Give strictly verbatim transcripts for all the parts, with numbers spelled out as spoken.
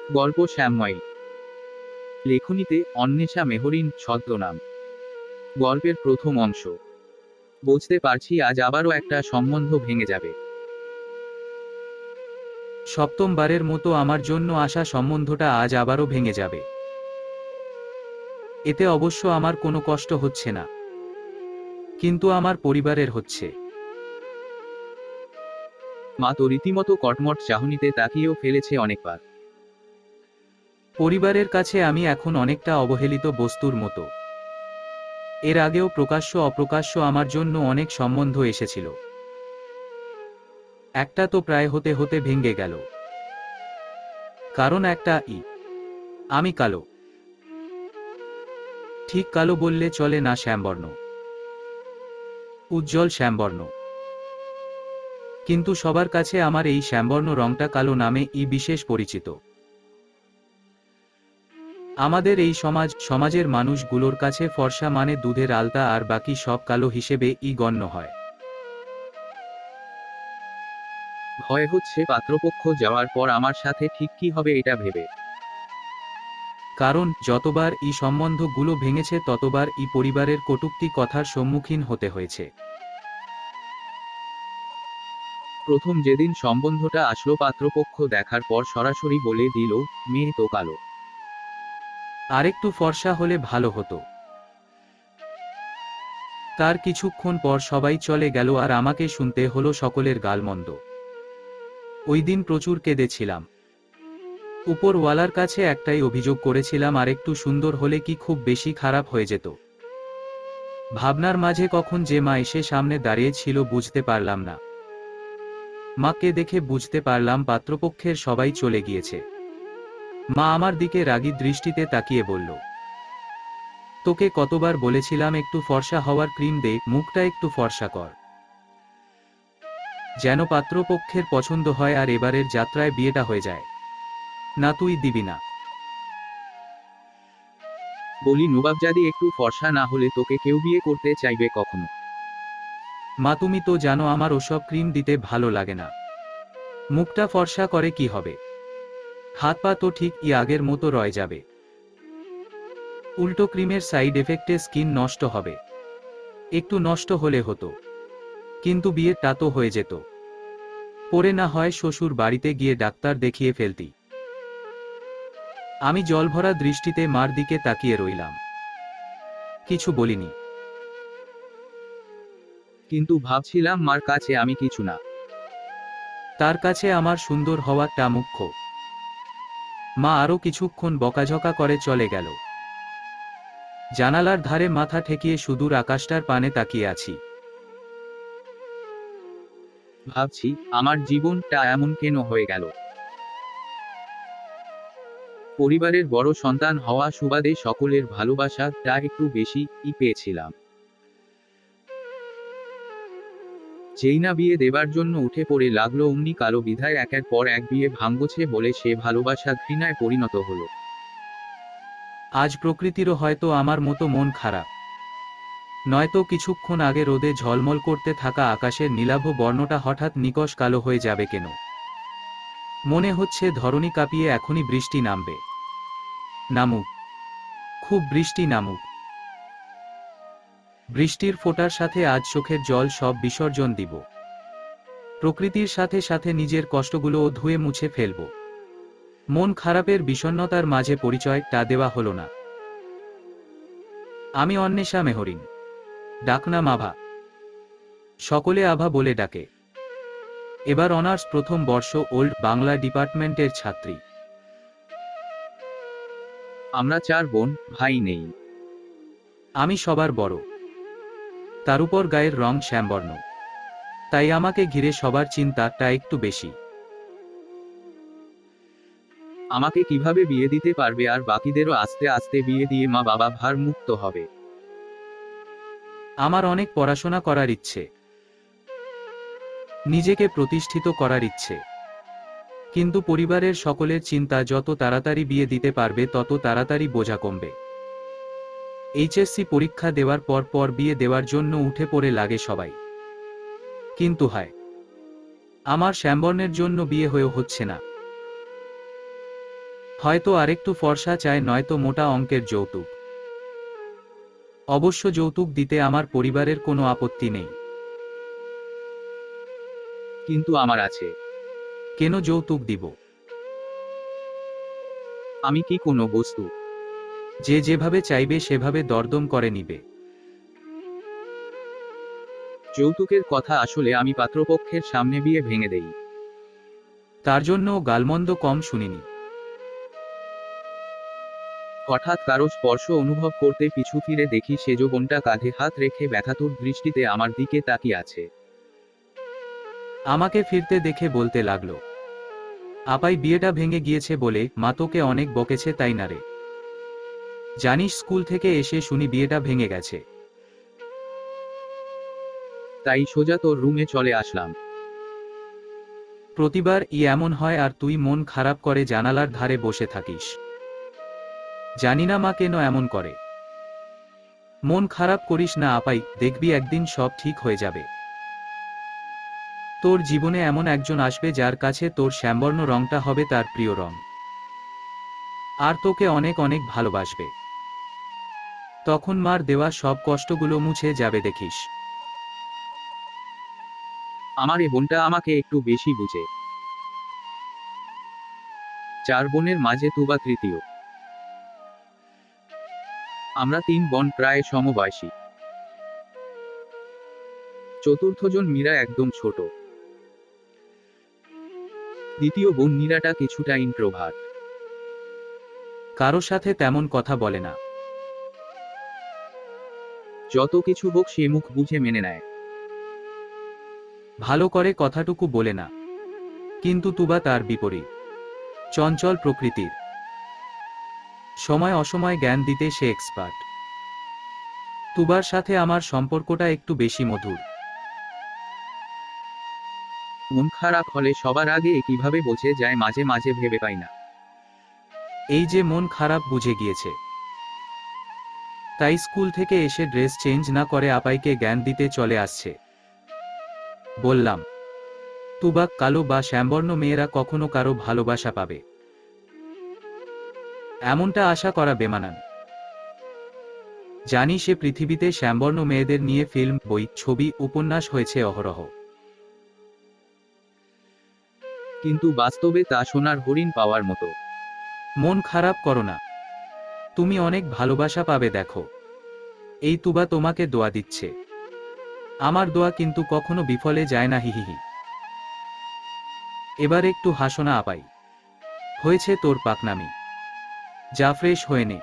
গল্প শ্যামময়ী। লেখনীতে অন্বেষা মেহরিন ছদ্মনাম। গল্পের প্রথম অংশ। বুঝতে পারছি আজ আবারও একটা সম্বন্ধ ভেঙে যাবে। সপ্তমবারের মতো আমার জন্য আসা সম্বন্ধটা আজ আবারও ভেঙে যাবে। এতে অবশ্য আমার কোনো কষ্ট হচ্ছে না, কিন্তু আমার পরিবারের হচ্ছে। মা তো রীতিমতো কটমট চাহনিতে তাকিয়েও ফেলেছে অনেকবার। পরিবারের কাছে আমি এখন অনেকটা অবহেলিত বস্তুর মতো। এর আগেও প্রকাশ্য অপ্রকাশ্য আমার জন্য অনেক সম্বন্ধ এসেছিল। একটা তো প্রায় হতে হতে ভেঙে গেল, কারণ একটা ই আমি কালো। ঠিক কালো বললে চলে না, শ্যামবর্ণ, উজ্জ্বল শ্যামবর্ণ। কিন্তু সবার কাছে আমার এই শ্যামবর্ণ রংটা কালো নামে ই বিশেষ পরিচিত। আমাদের এই সমাজ সমাজের মানুষগুলোর কাছে ফর্সা মানে দুধের আলতা, আর বাকি সব কালো হিসেবে ই গণ্য হয়। ভয় হচ্ছে পাত্রপক্ষ যাওয়ার পর আমার সাথে ঠিক কি হবে এটা ভেবে। কারণ যতবার ই সম্বন্ধগুলো ভেঙেছে ততবার ই পরিবারের কটূক্তি কথার সম্মুখীন হতে হয়েছে। প্রথম যেদিন সম্বন্ধটা আসলো পাত্রপক্ষ দেখার পর সরাসরি বলে দিল, মেয়ে তো কালো। আরেকটু ফর্সা হলে ভালো হতো। তার কিছুক্ষণ পর সবাই চলে গেল আর আমাকে শুনতে হলো সকলের গালমন্দ। ওই দিন প্রচুর কেঁদেছিলাম। উপরওয়ালার কাছে একটাই অভিযোগ করেছিলাম, আর একটু সুন্দর হলে কি খুব বেশি খারাপ হয়ে যেত। ভাবনার মাঝে কখন যে মা এসে সামনে দাঁড়িয়ে ছিল বুঝতে পারলাম না। মাকে দেখে বুঝতে পারলাম পাত্রপক্ষের সবাই চলে গিয়েছে। মা আমার দিকে রাগী দৃষ্টিতে তাকিয়ে বলল, তোকে কতবার বলেছিলাম একটু ফর্সা হওয়ার ক্রিম দে, মুখটা একটু ফর্সা কর, যেন পাত্রপক্ষের পছন্দ হয় আর এবারের যাত্রায় বিয়েটা হয়ে যায়। না, তুই দিবি না। বলি, নবাবজাদি একটু ফর্সা না হলে তোকে কেউ বিয়ে করতে চাইবে কখনো? মা, তুমি তো জানো আমার ওসব ক্রিম দিতে ভালো লাগে না। মুখটা ফর্সা করে কি হবে? হাত পা তো ঠিক ই আগের মতো রয়ে যাবে। উল্টো ক্রিমের সাইড এফেক্টে স্কিন নষ্ট হবে। একটু নষ্ট হলে হতো, কিন্তু বিয়েটা তো হয়ে যেত। পরে না হয় শ্বশুর বাড়িতে গিয়ে ডাক্তার দেখিয়ে ফেলতি। আমি জলভরা দৃষ্টিতে মার দিকে তাকিয়ে রইলাম, কিছু বলিনি। কিন্তু ভাবছিলাম মার কাছে আমি কিছু না। তার কাছে আমার সুন্দর হওয়াটা মুখ্য। মা আরো কিছুক্ষণ বকাঝকা করে চলে গেল। জানালার ধারে মাথা ঠেকিয়ে সুদূর আকাশটার পানে তাকিয়ে আছি। ভাবছি, আমার জীবনটা এমন কেন হয়ে গেল। পরিবারের বড় সন্তান হওয়া সুবাদে সকলের ভালোবাসাটা একটু বেশি ই পেয়েছিলাম। যেই না বিয়ে দেবার জন্য উঠে পড়ে লাগলো অমনি কালো বিধায় একের পর এক বিয়ে ভাঙছে বলে সে ভালোবাসা ঘৃণায় পরিণত হলো। আজ প্রকৃতিরও হয়তো আমার মতো মন খারাপ। নয়তো কিছুক্ষণ আগে রোদে ঝলমল করতে থাকা আকাশের নীলাভ বর্ণটা হঠাৎ নিকষ কালো হয়ে যাবে কেন? মনে হচ্ছে ধরণী কাঁপিয়ে এখনই বৃষ্টি নামবে। নামুক, খুব বৃষ্টি নামুক। বৃষ্টির ফোঁটার সাথে আজ চোখের জল সব বিসর্জন দিব। প্রকৃতির সাথে সাথে নিজের কষ্টগুলোও ধুয়ে মুছে ফেলব। মন খারাপের বিষণ্ণতার মাঝে পরিচয়টা দেওয়া হলো না। আমি অন্বেষা মেহরিন, ডাকনাম আভা। সকলে আভা বলে ডাকে। এবার অনার্স প্রথম বর্ষ, ওল্ড বাংলা ডিপার্টমেন্টের ছাত্রী। আমরা চার বোন, ভাই নেই। আমি সবার বড়, তার উপর গায়ের রং শ্যামবর্ণ, তাই আমাকে ঘিরে সবার চিন্তাটা একটু বেশি। আমাকে কিভাবে বিয়ে দিতে পারবে আর বাকিদেরও আস্তে আস্তে বিয়ে দিয়ে মা বাবা ভার মুক্ত হবে। আমার অনেক পড়াশোনা করার ইচ্ছে, নিজেকে প্রতিষ্ঠিত করার ইচ্ছে, কিন্তু পরিবারের সকলের চিন্তা যত তাড়াতাড়ি বিয়ে দিতে পারবে তত তাড়াতাড়ি বোঝা কমবে। এইচএসসি পরীক্ষা দেওয়ার পর পর বিয়ে দেওয়ার জন্য উঠে পড়ে লাগে সবাই, কিন্তু হায়, আমার শ্যামবর্ণের জন্য বিয়ে হয়েও হচ্ছে না। হয়তো আরেকটু ফর্সা চায়, নয়তো মোটা অঙ্কের যৌতুক। অবশ্য যৌতুক দিতে আমার পরিবারের কোনো আপত্তি নেই। কিন্তু আমার আছে। কেন যৌতুক দিব? আমি কি কোনো বস্তু? যে যেভাবে চাইবে সেভাবে দরদম করে নিবে। যৌতুকের কথা আসলে আমি পাত্রপক্ষের সামনে বিয়ে ভেঙে দেই। তার জন্যও গালমন্দ কম শুনিনি। হঠাৎ কারো স্পর্শ অনুভব করতে পিছু ফিরে দেখি সেজ বোনটা কাঁধে হাত রেখে ব্যথাতুর দৃষ্টিতে আমার দিকে তাকিয়ে আছে। আমাকে ফিরতে দেখে বলতে লাগলো, আপাই বিয়েটা ভেঙে গিয়েছে বলে মা তোকে অনেক বকেছে তাই না রে? জানিস স্কুল থেকে এসে শুনি বিয়েটা ভেঙে গেছে। তাই সোজা তোর রুমে চলে আসলাম। প্রতিবার ই এমন হয় আর তুই মন খারাপ করে জানালার ধারে বসে থাকিস। জানি না মা কেন এমন করে। মন খারাপ করিস না আপাই, দেখবি একদিন সব ঠিক হয়ে যাবে। তোর জীবনে এমন একজন আসবে যার কাছে তোর শ্যামবর্ণ রংটা হবে তার প্রিয় রং। আর তোকে অনেক অনেক ভালোবাসবে। তখন মার দেওয়া সব কষ্টগুলো মুছে যাবে দেখিস। আমার এ বোনটা আমাকে একটু বেশি বুঝে। চার বোনের মাঝে তুবা তৃতীয়। আমরা তিন বোন প্রায় সমবয়সী। চতুর্থজন মীরা একদম ছোট। দ্বিতীয় বোন নীরাটা কিছুটা ইন্ট্রোভার্ট। কারো সাথে তেমন কথা বলে না। যত কিছু হোক সে মুখ বুঝে মেনে নেয়। ভালো করে কথাটুকু বলে না। কিন্তু তুবা তার বিপরীত। চঞ্চল প্রকৃতির। সময় অসময় জ্ঞান দিতে সে এক্সপার্ট। তুবার সাথে আমার সম্পর্কটা একটু বেশি মধুর। মন খারাপ হলে সবার আগে এ কিভাবে বোঝে যায় মাঝে মাঝে ভেবে পাই না। এই যে মন খারাপ বুঝে গিয়েছে। তাই স্কুল থেকে এসে ড্রেস চেঞ্জ না করে আপাইকে জ্ঞান দিতে চলে আসছে। বললাম, তুবা, কালো বা শ্যামবর্ণ মেয়েরা কখনো কারো ভালোবাসা পাবে এমনটা আশা করা বেমানান। জানি সে পৃথিবীতে শ্যামবর্ণ মেয়েদের নিয়ে ফিল্ম, বই, ছবি, উপন্যাস হয়েছে অহরহ। কিন্তু বাস্তবে তা সোনার হরিণ পাওয়ার মতো। মন খারাপ করো না। তুমি অনেক ভালোবাসা পাবে দেখো। এই তুবা তোমাকে দোয়া দিচ্ছে। আমার দোয়া কিন্তু কখনো বিফলে যায় না। হিহিহি। এবার একটু হাসো না আপাই। হয়েছে তোর পাকনামি। যা ফ্রেশ হয়ে নে।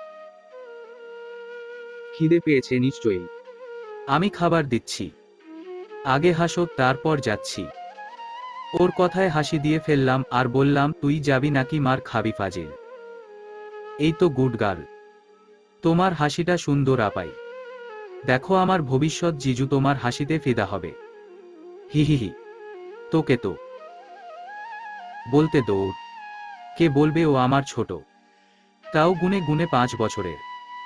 খিদে পেয়েছে নিশ্চয়ই। আমি খাবার দিচ্ছি। আগে হাসো, তারপর যাচ্ছি। ওর কথায় হাসি দিয়ে ফেললাম আর বললাম, তুই যাবি নাকি মার খাবি ফাজিল? এই তো গুড গার্ল। তোমার হাসিটা সুন্দর আপাই। দেখো আমার ভবিষ্যৎ জিজু তোমার হাসিতে ফিদা হবে। হিহিহি। তোকে তো বলতে দৌড়। কে বলবে ও আমার ছোট? তাও গুনে গুনে পাঁচ বছরের।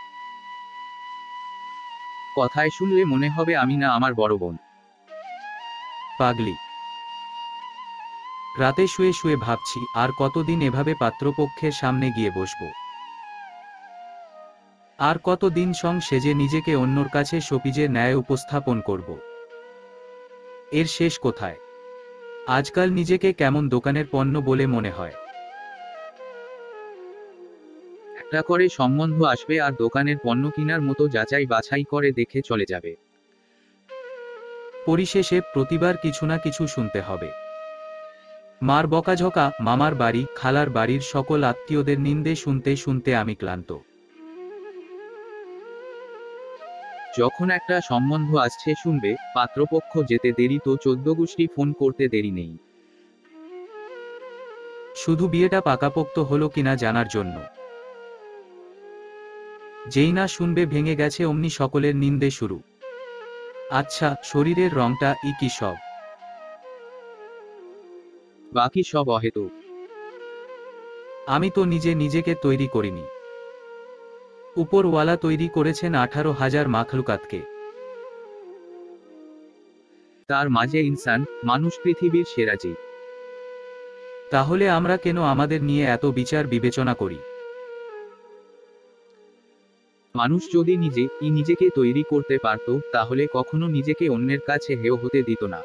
কথায় শুনলে মনে হবে আমি না আমার বড় বোন। পাগলি। রাতে শুয়ে শুয়ে ভাবছি আর কতদিন এভাবে পাত্রপক্ষের সামনে গিয়ে বসব। আর কতদিন সং সেজে নিজেকে অন্যর কাছে শোপিজের ন্যায় উপস্থাপন করব। এর শেষ কোথায়? আজকাল নিজেকে কেমন দোকানের পণ্য বলে মনে হয়। একটা করে সম্বন্ধ আসবে আর দোকানের পণ্য কিনার মতো যাচাই বাছাই করে দেখে চলে যাবে। পরিশেষে প্রতিবার কিছু না কিছু শুনতে হবে। মার বকাঝকা, মামার বাড়ি, খালার বাড়ির সকল আত্মীয়দের নিন্দে শুনতে শুনতে আমি ক্লান্ত। যখন একটা সম্বন্ধ আসছে শুনবে, পাত্রপক্ষ যেতে দেরি তো চোদ্দ গোষ্ঠী ফোন করতে দেরি নেই। শুধু বিয়েটা পাকাপোক্ত হলো কিনা জানার জন্য। যেই না শুনবে ভেঙে গেছে অমনি সকলের নিন্দে শুরু। আচ্ছা, শরীরের রংটা ই কি সব? বাকি সব অহেতুক। আমি তো নিজে নিজেকে তৈরি করিনি। উপরওয়ালা তৈরি করেছেন আঠারো হাজার মাখলুকাতকে। তার মাঝে ইনসান, মানুষ পৃথিবীর সেরা জীব। তাহলে আমরা কেন আমাদের নিয়ে এত বিচার বিবেচনা করি? মানুষ যদি নিজে ই নিজেকে তৈরি করতে পারত, তাহলে কখনো নিজেকে অন্যের কাছে হেয় হতে দিত না।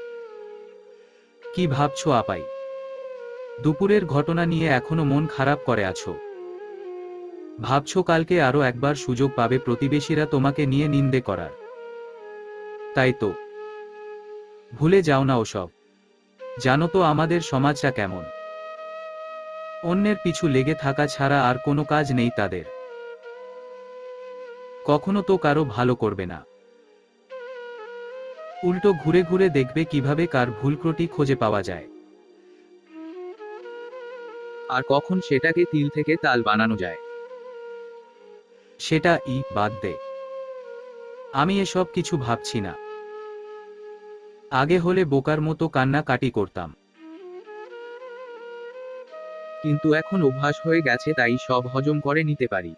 কি ভাবছো আপাই? দুপুরের ঘটনা নিয়ে এখনো মন খারাপ করে আছো? ভাবছো কালকে আরো একবার সুযোগ পাবে প্রতিবেশীরা তোমাকে নিয়ে নিন্দে করার? তাই তো। ভুলে যাও না ওসব। জানো তো আমাদের সমাজটা কেমন। অন্যের পিছু লেগে থাকা ছাড়া আর কোনো কাজ নেই তাদের। কখনো তো কারো ভালো করবে না। উল্টো ঘুরে ঘুরে দেখবে কিভাবে কার ভুলক্রটি খুঁজে পাওয়া যায়। আর কখন সেটাকে তিল থেকে তাল বানানো যায়। সেটা ই বাদ দে। আমি এসব কিছু ভাবছি না। আগে হলে বোকার মতো কান্নাকাটি করতাম। কিন্তু এখন অভ্যাস হয়ে গেছে, তাই সব হজম করে নিতে পারি।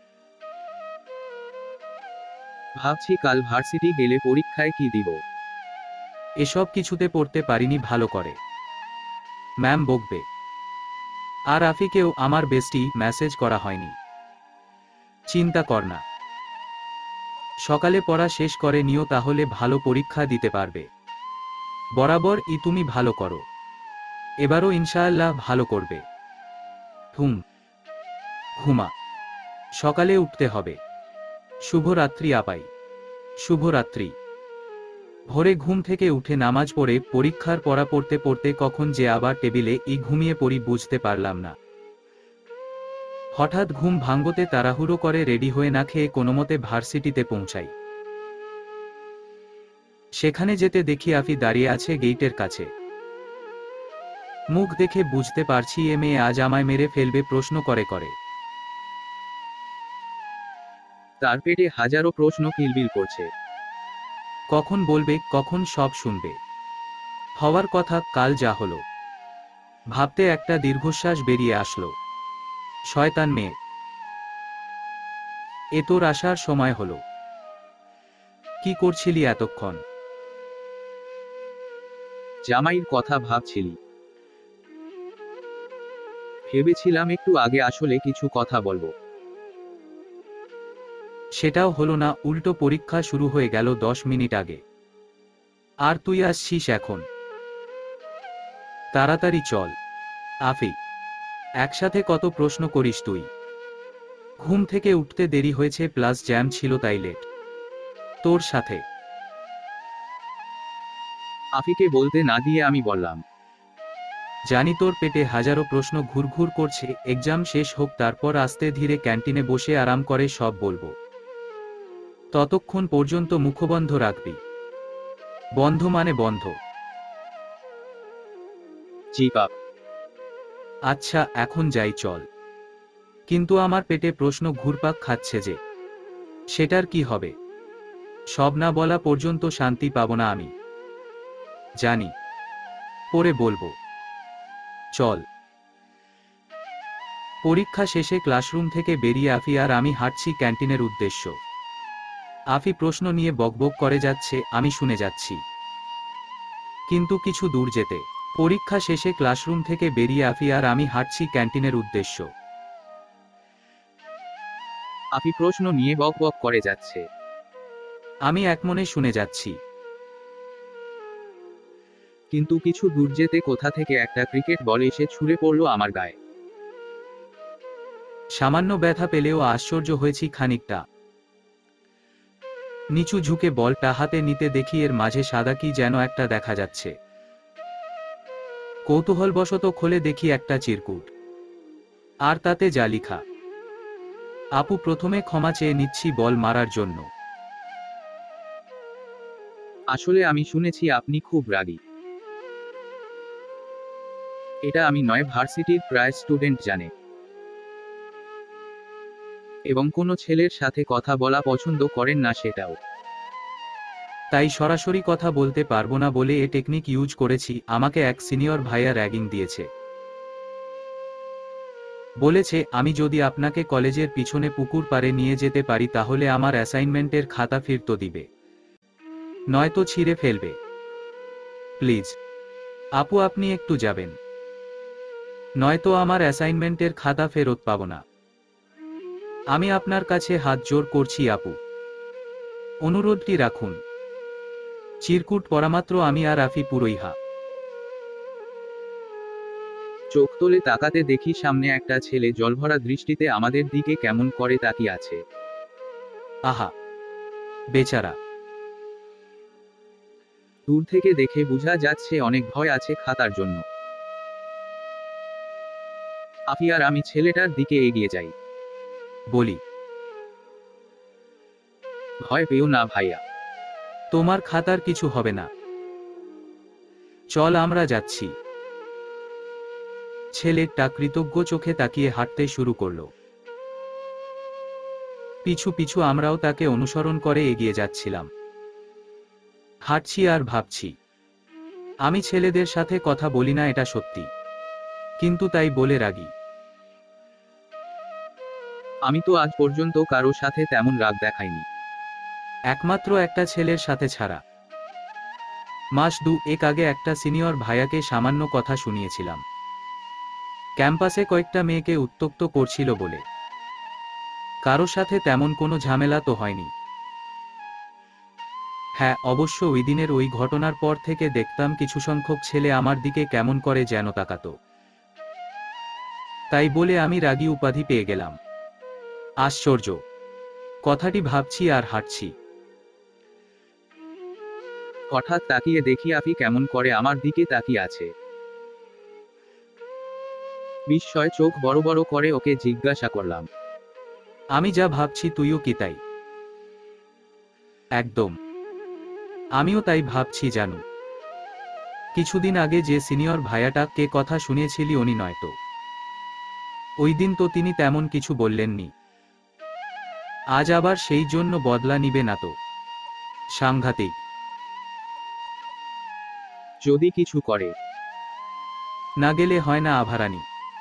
ভাবছি কাল ভার্সিটি গেলে পরীক্ষায় কি দিব। এসব কিছুতে পড়তে পারিনি ভালো করে। ম্যাম বকবে। আর আফিকেও আমার বেস্টি মেসেজ করা হয়নি। চিন্তা কর না। সকালে পড়া শেষ করে নিও, তাহলে ভালো পরীক্ষা দিতে পারবে। বরাবর ই তুমি ভালো করো। এবারও ইনশাআল্লাহ ভালো করবে। হুম। ঘুমা। সকালে উঠতে হবে। শুভরাত্রি আপাই। শুভরাত্রি। ভোরে ঘুম থেকে উঠে নামাজ পড়ে পরীক্ষার পড়া পড়তে পড়তে কখন যে আবার টেবিলে ই ঘুমিয়ে পড়ি বুঝতে পারলাম না। হঠাৎ ঘুম ভাঙতে তাড়াহুড়ো করে রেডি হয়ে না খেয়ে কোনোমতে ভার্সিটিতে পৌঁছাই। সেখানে যেতে দেখি আফি দাঁড়িয়ে আছে গেইটের কাছে। মুখ দেখে বুঝতে পারছি এ মেয়ে আজ আমায় মেরে ফেলবে প্রশ্ন করে করে। তার পেটে হাজারো প্রশ্ন কিলবিল করছে। কখন বলবে, কখন সব শুনবে। হওয়ার কথা কাল যা হলো। ভাবতে একটা দীর্ঘশ্বাস বেরিয়ে আসলো। শয়তান মেয়ে। এ তোর আসার সময় হলো। কি করছিলি এতক্ষণ? জামাইয়ের কথা ভাবছিলি? ভেবেছিলাম একটু আগে আসলে কিছু কথা বলবো। সেটাও হলো না, উল্টো পরীক্ষা শুরু হয়ে গেল দশ মিনিট আগে। আর তুই আসছিস এখন? তাড়াতাড়ি চল। আফি। একসাথে কত প্রশ্ন করিস তুই? ঘুম থেকে উঠতে দেরি হয়েছে, প্লাস জ্যাম ছিল তাই লেট। তোর সাথে। আফিকে বলতে না দিয়ে আমি বললাম, জানি তোর পেটে হাজারো প্রশ্ন ঘুরঘুর করছে, এক্সাম শেষ হোক তারপর আস্তে ধীরে ক্যান্টিনে বসে আরাম করে সব বলবো। ততক্ষণ পর্যন্ত মুখবন্ধ রাখবি। বন্ধ মানে বন্ধ। জি বাপ। আচ্ছা এখন যাই চল। কিন্তু আমার পেটে প্রশ্ন ঘুরপাক খাচ্ছে যে। সেটার কি হবে? সব না বলা পর্যন্ত শান্তি পাব না আমি। জানি। পরে বলবো। চল। পরীক্ষা শেষে ক্লাসরুম থেকে বেরিয়ে আফি আর আমি হাঁটছি ক্যান্টিনের উদ্দেশ্য। আফি প্রশ্ন নিয়ে বকবক করে যাচ্ছে, আমি শুনে যাচ্ছি। কিন্তু কিছু দূর যেতে পরীক্ষা শেষে ক্লাসরুম থেকে বেরিয়ে আফি আর আমি হাঁটছি ক্যান্টিনের উদ্দেশ্য। আফি প্রশ্ন নিয়ে বক বক করে যাচ্ছে। আমি একমনে শুনে যাচ্ছি। কিন্তু কিছু দূর যেতে কোথা থেকে একটা ক্রিকেট বল এসে ছুঁড়ে পড়ল আমার গায়ে। সামান্য ব্যথা পেলেও আশ্চর্য হয়েছি খানিকটা। নিচু ঝুঁকে বলটা হাতে নিতে দেখি এর মাঝে সাদা কি যেন একটা দেখা যাচ্ছে। কৌতূহলবশত খুলে দেখি একটা চিরকুট। আর তাতে যা লিখা। আপু, প্রথমে ক্ষমা চেয়ে নিচ্ছি বল মারার জন্য। আসলে আমি শুনেছি আপনি খুব রাগী। এটা আমি নয়, ভার্সিটির প্রায় স্টুডেন্ট জানে। এবং কোনো ছেলের সাথে কথা বলা পছন্দ করেন না সেটাও। তাই সরাসরি কথা বলতে পারবো না বলে এ টেকনিক ইউজ করেছি। আমাকে এক সিনিয়র ভাইয়া র্যাগিং দিয়েছে। বলেছে আমি যদি আপনাকে কলেজের পিছনে পুকুর পাড়ে নিয়ে যেতে পারি তাহলে আমার অ্যাসাইনমেন্টের খাতা ফিরত দিবে, নয়তো ছিঁড়ে ফেলবে। প্লিজ আপু, আপনি একটু যাবেন। নয়তো আমার অ্যাসাইনমেন্টের খাতা ফেরত পাব না। আমি আপনার কাছে হাত জোর করছি আপু, অনুরোধটি রাখুন। চিরকুট পরামাত্র আমি আর আফি পুরোই হা। চোখ তুলে তাকাতে দেখি সামনে একটা ছেলে জলভরা দৃষ্টিতে আমাদের দিকে কেমন করে তাকিয়ে আছে। আহা, বেচারা। দূর থেকে দেখে বোঝা যাচ্ছে অনেক ভয় আছে খাতার জন্য। আফি আর আমি ছেলেটার দিকে এগিয়ে যাই। বলি, ভয় পেও না ভাইয়া, তোমার খাতার কিছু হবে না, চল আমরা যাচ্ছি। ছেলেটা কৃতজ্ঞ চোখে তাকিয়ে হাঁটতে শুরু করলো। পিছু পিছু আমরাও তাকে অনুসরণ করে এগিয়ে যাচ্ছিলাম। হাঁটছি আর ভাবছি, আমি ছেলেদের সাথে কথা বলি না, এটা সত্যি, কিন্তু তাই বলে রাগি। আমি তো আজ পর্যন্ত কারো সাথে তেমন রাগ দেখাইনি, একমাত্র একটা ছেলের সাথে ছাড়া। মাস দু এক আগে একটা সিনিয়র ভাইয়াকে সামান্য কথা শুনিয়েছিলাম, ক্যাম্পাসে কয়েকটা মেয়েকে উত্ত্যক্ত করছিল বলে। কারো সাথে তেমন কোনো ঝামেলা তো হয়নি। হ্যাঁ, অবশ্য ওই দিনের ওই ঘটনার পর থেকে দেখতাম কিছু সংখ্যক ছেলে আমার দিকে কেমন করে যেন তাকাতো। তাই বলে আমি রাগী উপাধি পেয়ে গেলাম। আশ্চর্য, কথাটি ভাবছি আর হাঁটছি। হঠাৎ তাকিয়ে দেখি আফি কেমন করে আমার দিকে তাকিয়ে আছে। বিস্ময় চোখ বড় বড় করে ওকে জিজ্ঞাসা করলাম, আমি যা ভাবছি তুইও কি তাই? একদম, আমিও তাই ভাবছি জানু। কিছুদিন আগে যে সিনিয়র ভাইয়াটা কে কথা শুনিয়েছিলি উনি নয়তো? ওই দিন তো তিনি তেমন কিছু বললেননি, আজ আবার সেই জন্য বদলা নিবে না তো? সাংঘাতিক। যদি কিছু করে? না গেলে হয় না আভারানি।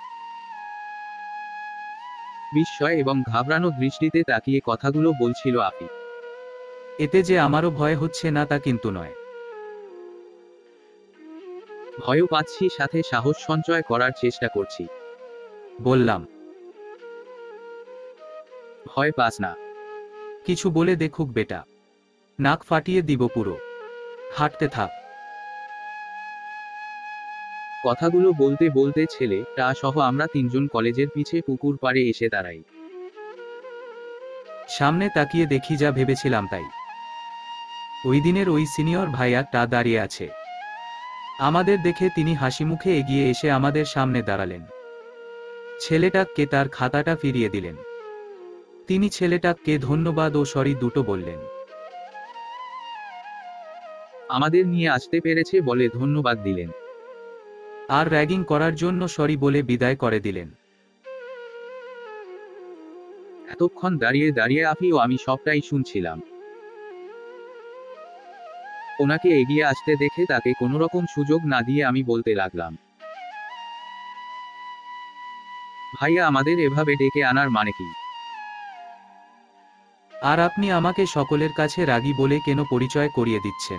বিস্ময় এবং ঘাবড়ানো দৃষ্টিতে তাকিয়ে কথাগুলো বলছিল আফি। এতে যে আমারও ভয় হচ্ছে না তা কিন্তু নয়। ভয়ও পাচ্ছি, সাথে সাহস সঞ্চয় করার চেষ্টা করছি। বললাম, ভয় পাস না, কিছু বলে দেখুক বেটা, নাক ফাটিয়ে দিব পুরো। হাঁটতে থাক। কথাগুলো বলতে বলতে ছেলেটা সহ আমরা তিনজন কলেজের পিছে পুকুর পাড়ে এসে দাঁড়াই। সামনে তাকিয়ে দেখি যা ভেবেছিলাম তাই। ওই দিনের ওই সিনিয়র ভাইয়াটা দাঁড়িয়ে আছে। আমাদের দেখে তিনি হাসিমুখে এগিয়ে এসে আমাদের সামনে দাঁড়ালেন। ছেলেটাকে তার খাতাটা ফিরিয়ে দিলেন। তিনি ছেলেটাকে ধন্যবাদ ও সরি দুটো বললেন। আমাদের নিয়ে আসতে পেরেছে বলে ধন্যবাদ দিলেন। আর র্যাগিং করার জন্য সরি বলে বিদায় করে দিলেন। এতক্ষণ দাঁড়িয়ে দাঁড়িয়ে আফি ও আমি সবটাই শুনছিলাম। ওনাকে এগিয়ে আসতে দেখে তাকে কোনোরকম সুযোগ না দিয়ে আমি বলতে লাগলাম, ভাইয়া আমাদের এভাবে ডেকে আনার মানে কি? আর আপনি আমাকে সকলের কাছে রাগী বলে কেন পরিচয় করিয়ে দিচ্ছেন?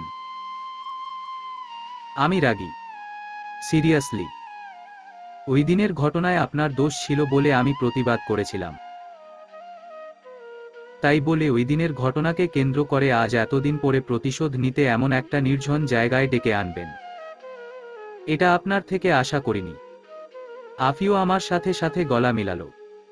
আমি রাগী? সিরিয়াসলি? ওই দিনের ঘটনায় আপনার দোষ ছিল বলে আমি প্রতিবাদ করেছিলাম। তাই বলে ওই দিনের ঘটনাকে কেন্দ্র করে আজ এতদিন পরে প্রতিশোধ নিতে এমন একটা নির্জন জায়গায় ডেকে আনবেন, এটা আপনার থেকে আশা করিনি। আফিও আমার সাথে সাথে গলা মিলালো।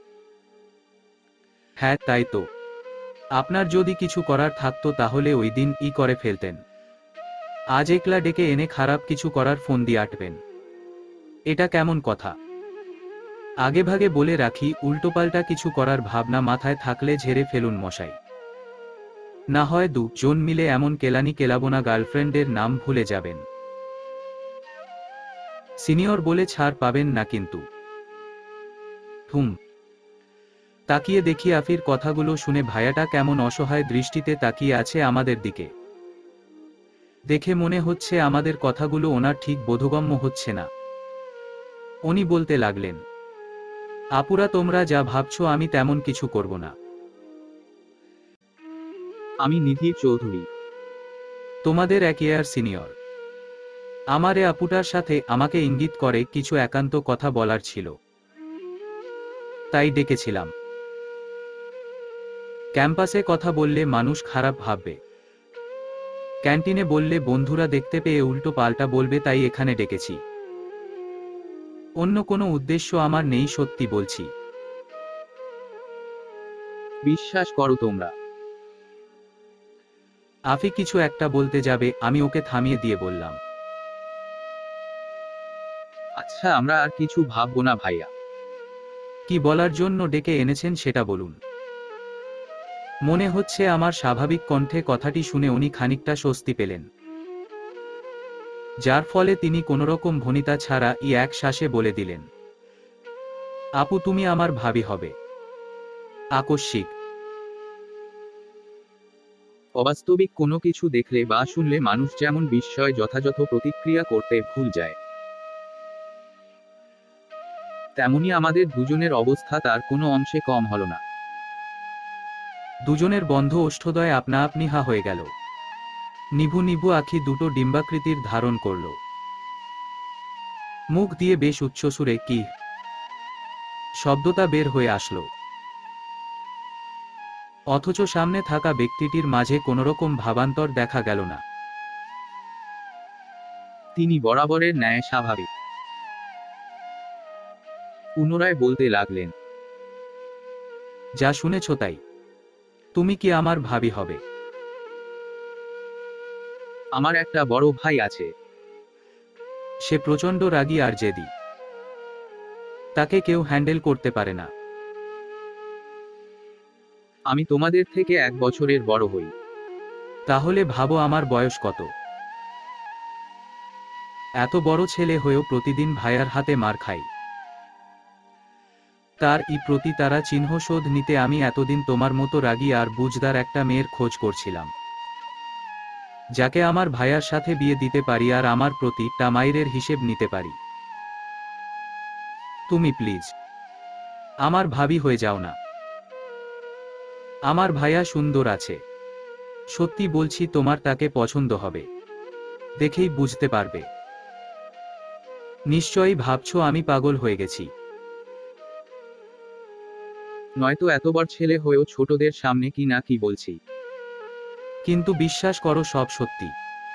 হ্যাঁ তাই তো, আপনার যদি কিছু করার থাকতো তাহলে ওই দিন ই করে ফেলতেন। আজ একলা ডেকে এনে খারাপ কিছু করার ফোন দিয়ে আটবেন, এটা কেমন কথা? আগেভাগে বলে রাখি, উল্টোপাল্টা কিছু করার ভাবনা মাথায় থাকলে ঝেড়ে ফেলুন মশাই। না হয় দু জন মিলে এমন কেলানি কেলাবো না গার্লফ্রেন্ডের নাম ভুলে যাবেন। সিনিয়র বলে ছাড় পাবেন না কিন্তু। হুম। তাকিয়ে দেখি আফির কথাগুলো শুনে ভাইয়াটা কেমন অসহায় দৃষ্টিতে তাকিয়ে আছে আমাদের দিকে। দেখে মনে হচ্ছে আমাদের কথাগুলো ওনার ঠিক বোধগম্য হচ্ছে না। উনি বলতে লাগলেন, আপুরা তোমরা যা ভাবছো আমি তেমন কিছু করব না। আমি নিধি চৌধুরী, তোমাদের এক ইয়ার সিনিয়র। আমার এ আপুটার সাথে আমাকে ইঙ্গিত করে কিছু একান্ত কথা বলার ছিল, তাই ডেকেছিলাম। ক্যাম্পাসে কথা বললে মানুষ খারাপ ভাববে, ক্যান্টিনে বললে বন্ধুরা দেখতে পেয়ে উল্টো পাল্টা বলবে, তাই এখানে ডেকেছি। অন্য কোনো উদ্দেশ্য আমার নেই, সত্যি বলছি। বিশ্বাস করো তোমরা। আফি কিছু একটা বলতে যাবে, আমি ওকে থামিয়ে দিয়ে বললাম, আচ্ছা, আমরা আর কিছু ভাববো না ভাইয়া। কি বলার জন্য ডেকে এনেছেন সেটা বলুন। মনে হচ্ছে আমার স্বাভাবিক কণ্ঠে কথাটি শুনে উনি খানিকটা স্বস্তি পেলেন, যার ফলে তিনি কোনোরকম ভনিতা ছাড়া ই এক শ্বাসে বলে দিলেন, আপু তুমি আমার ভাবি হবে। আকস্মিক। অবাস্তবিক কোনো কিছু দেখলে বা শুনলে মানুষ যেমন বিস্ময় যথাযথ প্রতিক্রিয়া করতে ভুল যায়, তেমনি আমাদের দুজনের অবস্থা তার কোনো অংশে কম হলো না। দুজনের বন্ধ ওষ্ঠদয় আপনা আপনি হা হয়ে গেল। নিভু নিভু আখি দুটো ডিম্বাকৃতির ধারণ করল। মুখ দিয়ে বেশ উচ্চসুরে কি শব্দটা বের হয়ে আসলো, অথচ সামনে থাকা ব্যক্তিটির মাঝে কোনোরকম ভাবান্তর দেখা গেল না। তিনি বরাবরের ন্যায় স্বাভাবিক। পুনরায় বলতে লাগলেন, যা শুনেছ তাই। তুমি কি আমার ভাবি হবে? আমার একটা বড় ভাই আছে। সে প্রচণ্ড রাগী আর জেদি, তাকে কেউ হ্যান্ডেল করতে পারে না। আমি তোমাদের থেকে এক বছরের বড় হই। তাহলে ভাবো আমার বয়স কত। এত বড় ছেলে হয়েও প্রতিদিন ভাইয়ার হাতে মার খাই। তার ই প্রতি তারা চিহ্ন শোধ নিতে আমি এতদিন তোমার মতো রাগী আর বুঝদার একটা মেয়ের খোঁজ করছিলাম, যাকে আমার ভাইয়ার সাথে বিয়ে দিতে পারি আর আমার প্রতি টামাইরের হিসেব নিতে পারি। তুমি প্লিজ আমার ভাবি হয়ে যাও না। আমার ভাইয়া সুন্দর আছে, সত্যি বলছি, তোমার তাকে পছন্দ হবে, দেখেই বুঝতে পারবে। নিশ্চয়ই ভাবছো আমি পাগল হয়ে গেছি। নয়তো এতবার ছেলে হয়েও ছোটদের সামনে কি না কি বলছি। কিন্তু বিশ্বাস করো সব সত্যি।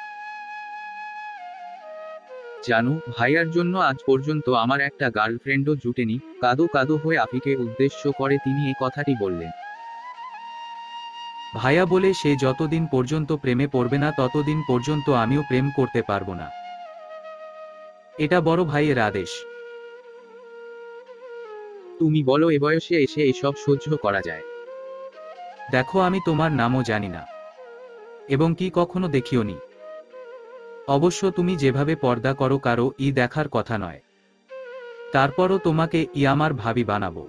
জানো, ভাইয়ার জন্য আজ পর্যন্ত আমার একটা গার্লফ্রেন্ডও জুটেনি। কাদো কাদো হয়ে আফিকে উদ্দেশ্য করে তিনি এ কথাটি বললেন। ভাইয়া বলে সে যতদিন পর্যন্ত প্রেমে পড়বে না ততদিন পর্যন্ত আমিও প্রেম করতে পারবো না। এটা বড় ভাইয়ের আদেশ। তুমি বলো, এ বয়সে এসে এসব সহ্য করা যায়? দেখো আমি তোমার নামও জানি না, এবং কি কখনো দেখিওনি। অবশ্য তুমি যেভাবে পর্দা করো কারো ই দেখার কথা নয়, তারপরও তোমাকে ই আমার ভাবি বানাবো,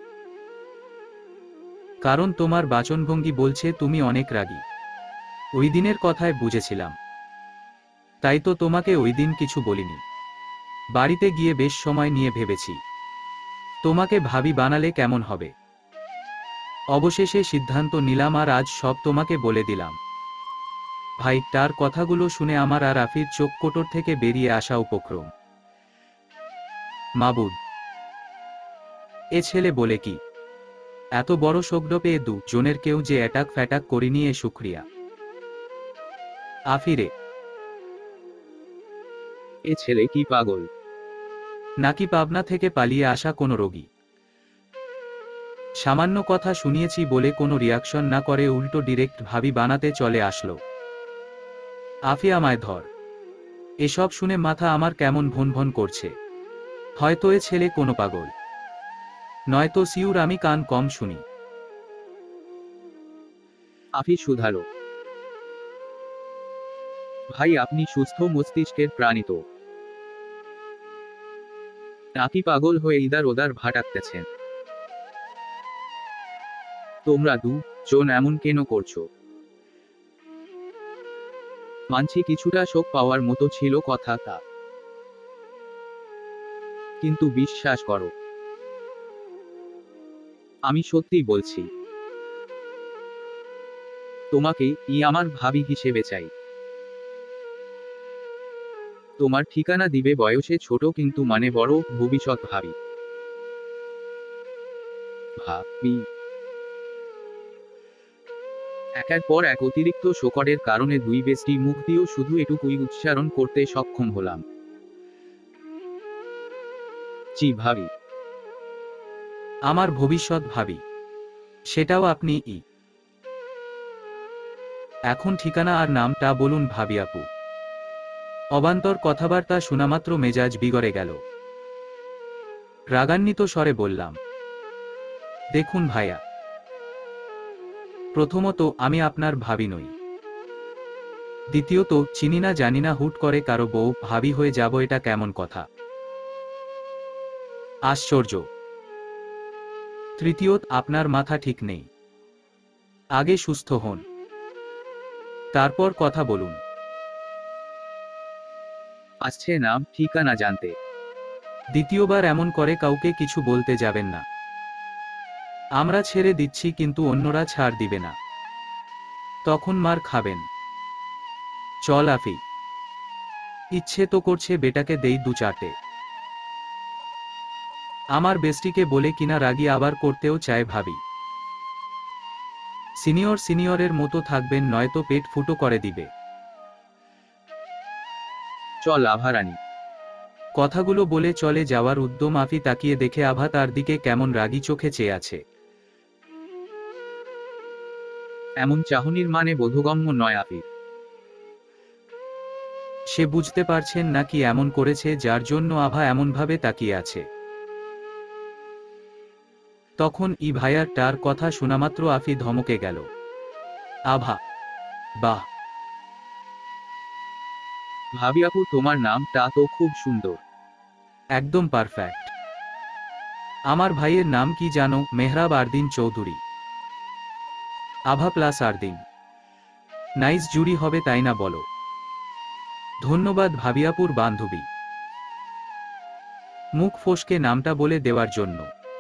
কারণ তোমার বাচনভঙ্গি বলছে তুমি অনেক রাগী। ওই দিনের কথায় বুঝেছিলাম, তাই তো তোমাকে ওই দিন কিছু বলিনি। বাড়িতে গিয়ে বেশ সময় নিয়ে ভেবেছি তোমাকে ভাবি বানালে কেমন হবে। অবশেষে সিদ্ধান্ত নিলাম আর আজ সব তোমাকে বলে দিলাম। ভাই, তার কথাগুলো শুনে আমার আর আফির চোখ কোটর থেকে বেরিয়ে আসা উপক্রম। মাবুদ, এ ছেলে বলে কি? এত বড় শোকড পেয়ে দু জনের কেউ যে অ্যাটাক ফ্যাটাক করিনি, এ শুক্রিয়া। আফিরে, এ ছেলে কি পাগল? নাকি পাবনা থেকে পালিয়ে আসা কোনো রোগী? সামান্য কথা শুনিয়েছি বলে কোনো রিয়াকশন না করে উল্টো ডিরেক্ট ভাবি বানাতে চলে আসলো। আফি আমায় ধর। এসব শুনে মাথা আমার কেমন ভন ভন করছে। হয়তো এ ছেলে কোনো পাগল, নয়তো সিউর আমি কান কম শুনি। আফি শুধালো, ভাই আপনি সুস্থ মস্তিষ্কের প্রাণী তো, নাকি পাগল হয়ে ইদার ওদার ভাটাকতেছেন? তোমরা দু জন এমন কেন করছো? মানছি কিছুটা শোক পাওয়ার মতো ছিল কথা তা, কিন্তু বিশ্বাস করো, আমি সত্যি বলছি, তোমাকে ই আমার ভাবি হিসেবে চাই। তোমার ঠিকানা দিবে বয়সে ছোট কিন্তু মানে বড়, ভবিষ্যৎ ভাবি। ভাবি একের পর এক অতিরিক্ত শোকরের কারণে দুই বেস্টি মুখ দিয়েও শুধু এটুকুই উচ্চারণ করতে সক্ষম হলাম। জি ভাবি। আমার ভবিষ্যৎ ভাবি। সেটাও আপনি ই। এখন ঠিকানা আর নামটা বলুন ভাবি আপু। অবান্তর কথাবার্তা শোনামাত্র মেজাজ বিগড়ে গেল। রাগান্বিত স্বরে বললাম, দেখুন ভাইয়া, প্রথমত আমি আপনার ভাবি নই। দ্বিতীয়ত চিনি না জানি না হুট করে কারো বউ ভাবি হয়ে যাব, এটা কেমন কথা? আশ্চর্য। তৃতীয়ত আপনার মাথা ঠিক নেই। আগে সুস্থ হন, তারপর কথা বলুন। আসছে নাম ঠিকানা জানতে। দ্বিতীয়বার এমন করে কাউকে কিছু বলতে যাবেন না। আমরা ছেড়ে দিচ্ছি কিন্তু অন্যরা ছাড় দিবে না, তখন মার খাবেন। চল আফি, ইচ্ছে তো করছে বেটাকে দেই দু চারটে। আমার বেস্টিকে বলে কিনা রাগি আবার করতেও চায় ভাবি। সিনিয়র সিনিয়রের মতো থাকবেন, নয়তো পেট ফুটো করে দিবে। চল আভারানী। কথাগুলো বলে চলে যাওয়ার উদ্যম আফি তাকিয়ে দেখে আভা তার দিকে কেমন রাগী চোখে চেয়ে আছে। এমন চাহনির মানে বোধগম্য নয় আফির। সে বুঝতে পারছেন না কি এমন করেছে যার জন্য আভা এমনভাবে তাকিয়ে আছে। তখন ই ভাইয়ার টার কথা শোনামাত্র আফি ধমকে গেল। আভা, বাহ, ভাবি আপু তোমার নামটা তো খুব সুন্দর। একদম পারফেক্ট। আমার ভাইয়ের নাম কি জানো? মেহরাব আরদিন চৌধুরী। আভা প্লাস আরদিন, নাইস জুড়ি হবে তাই না বলো? ধন্যবাদ ভাবিয়াপুর বান্ধবী, মুখ ফসকে নামটা বলে দেওয়ার জন্য।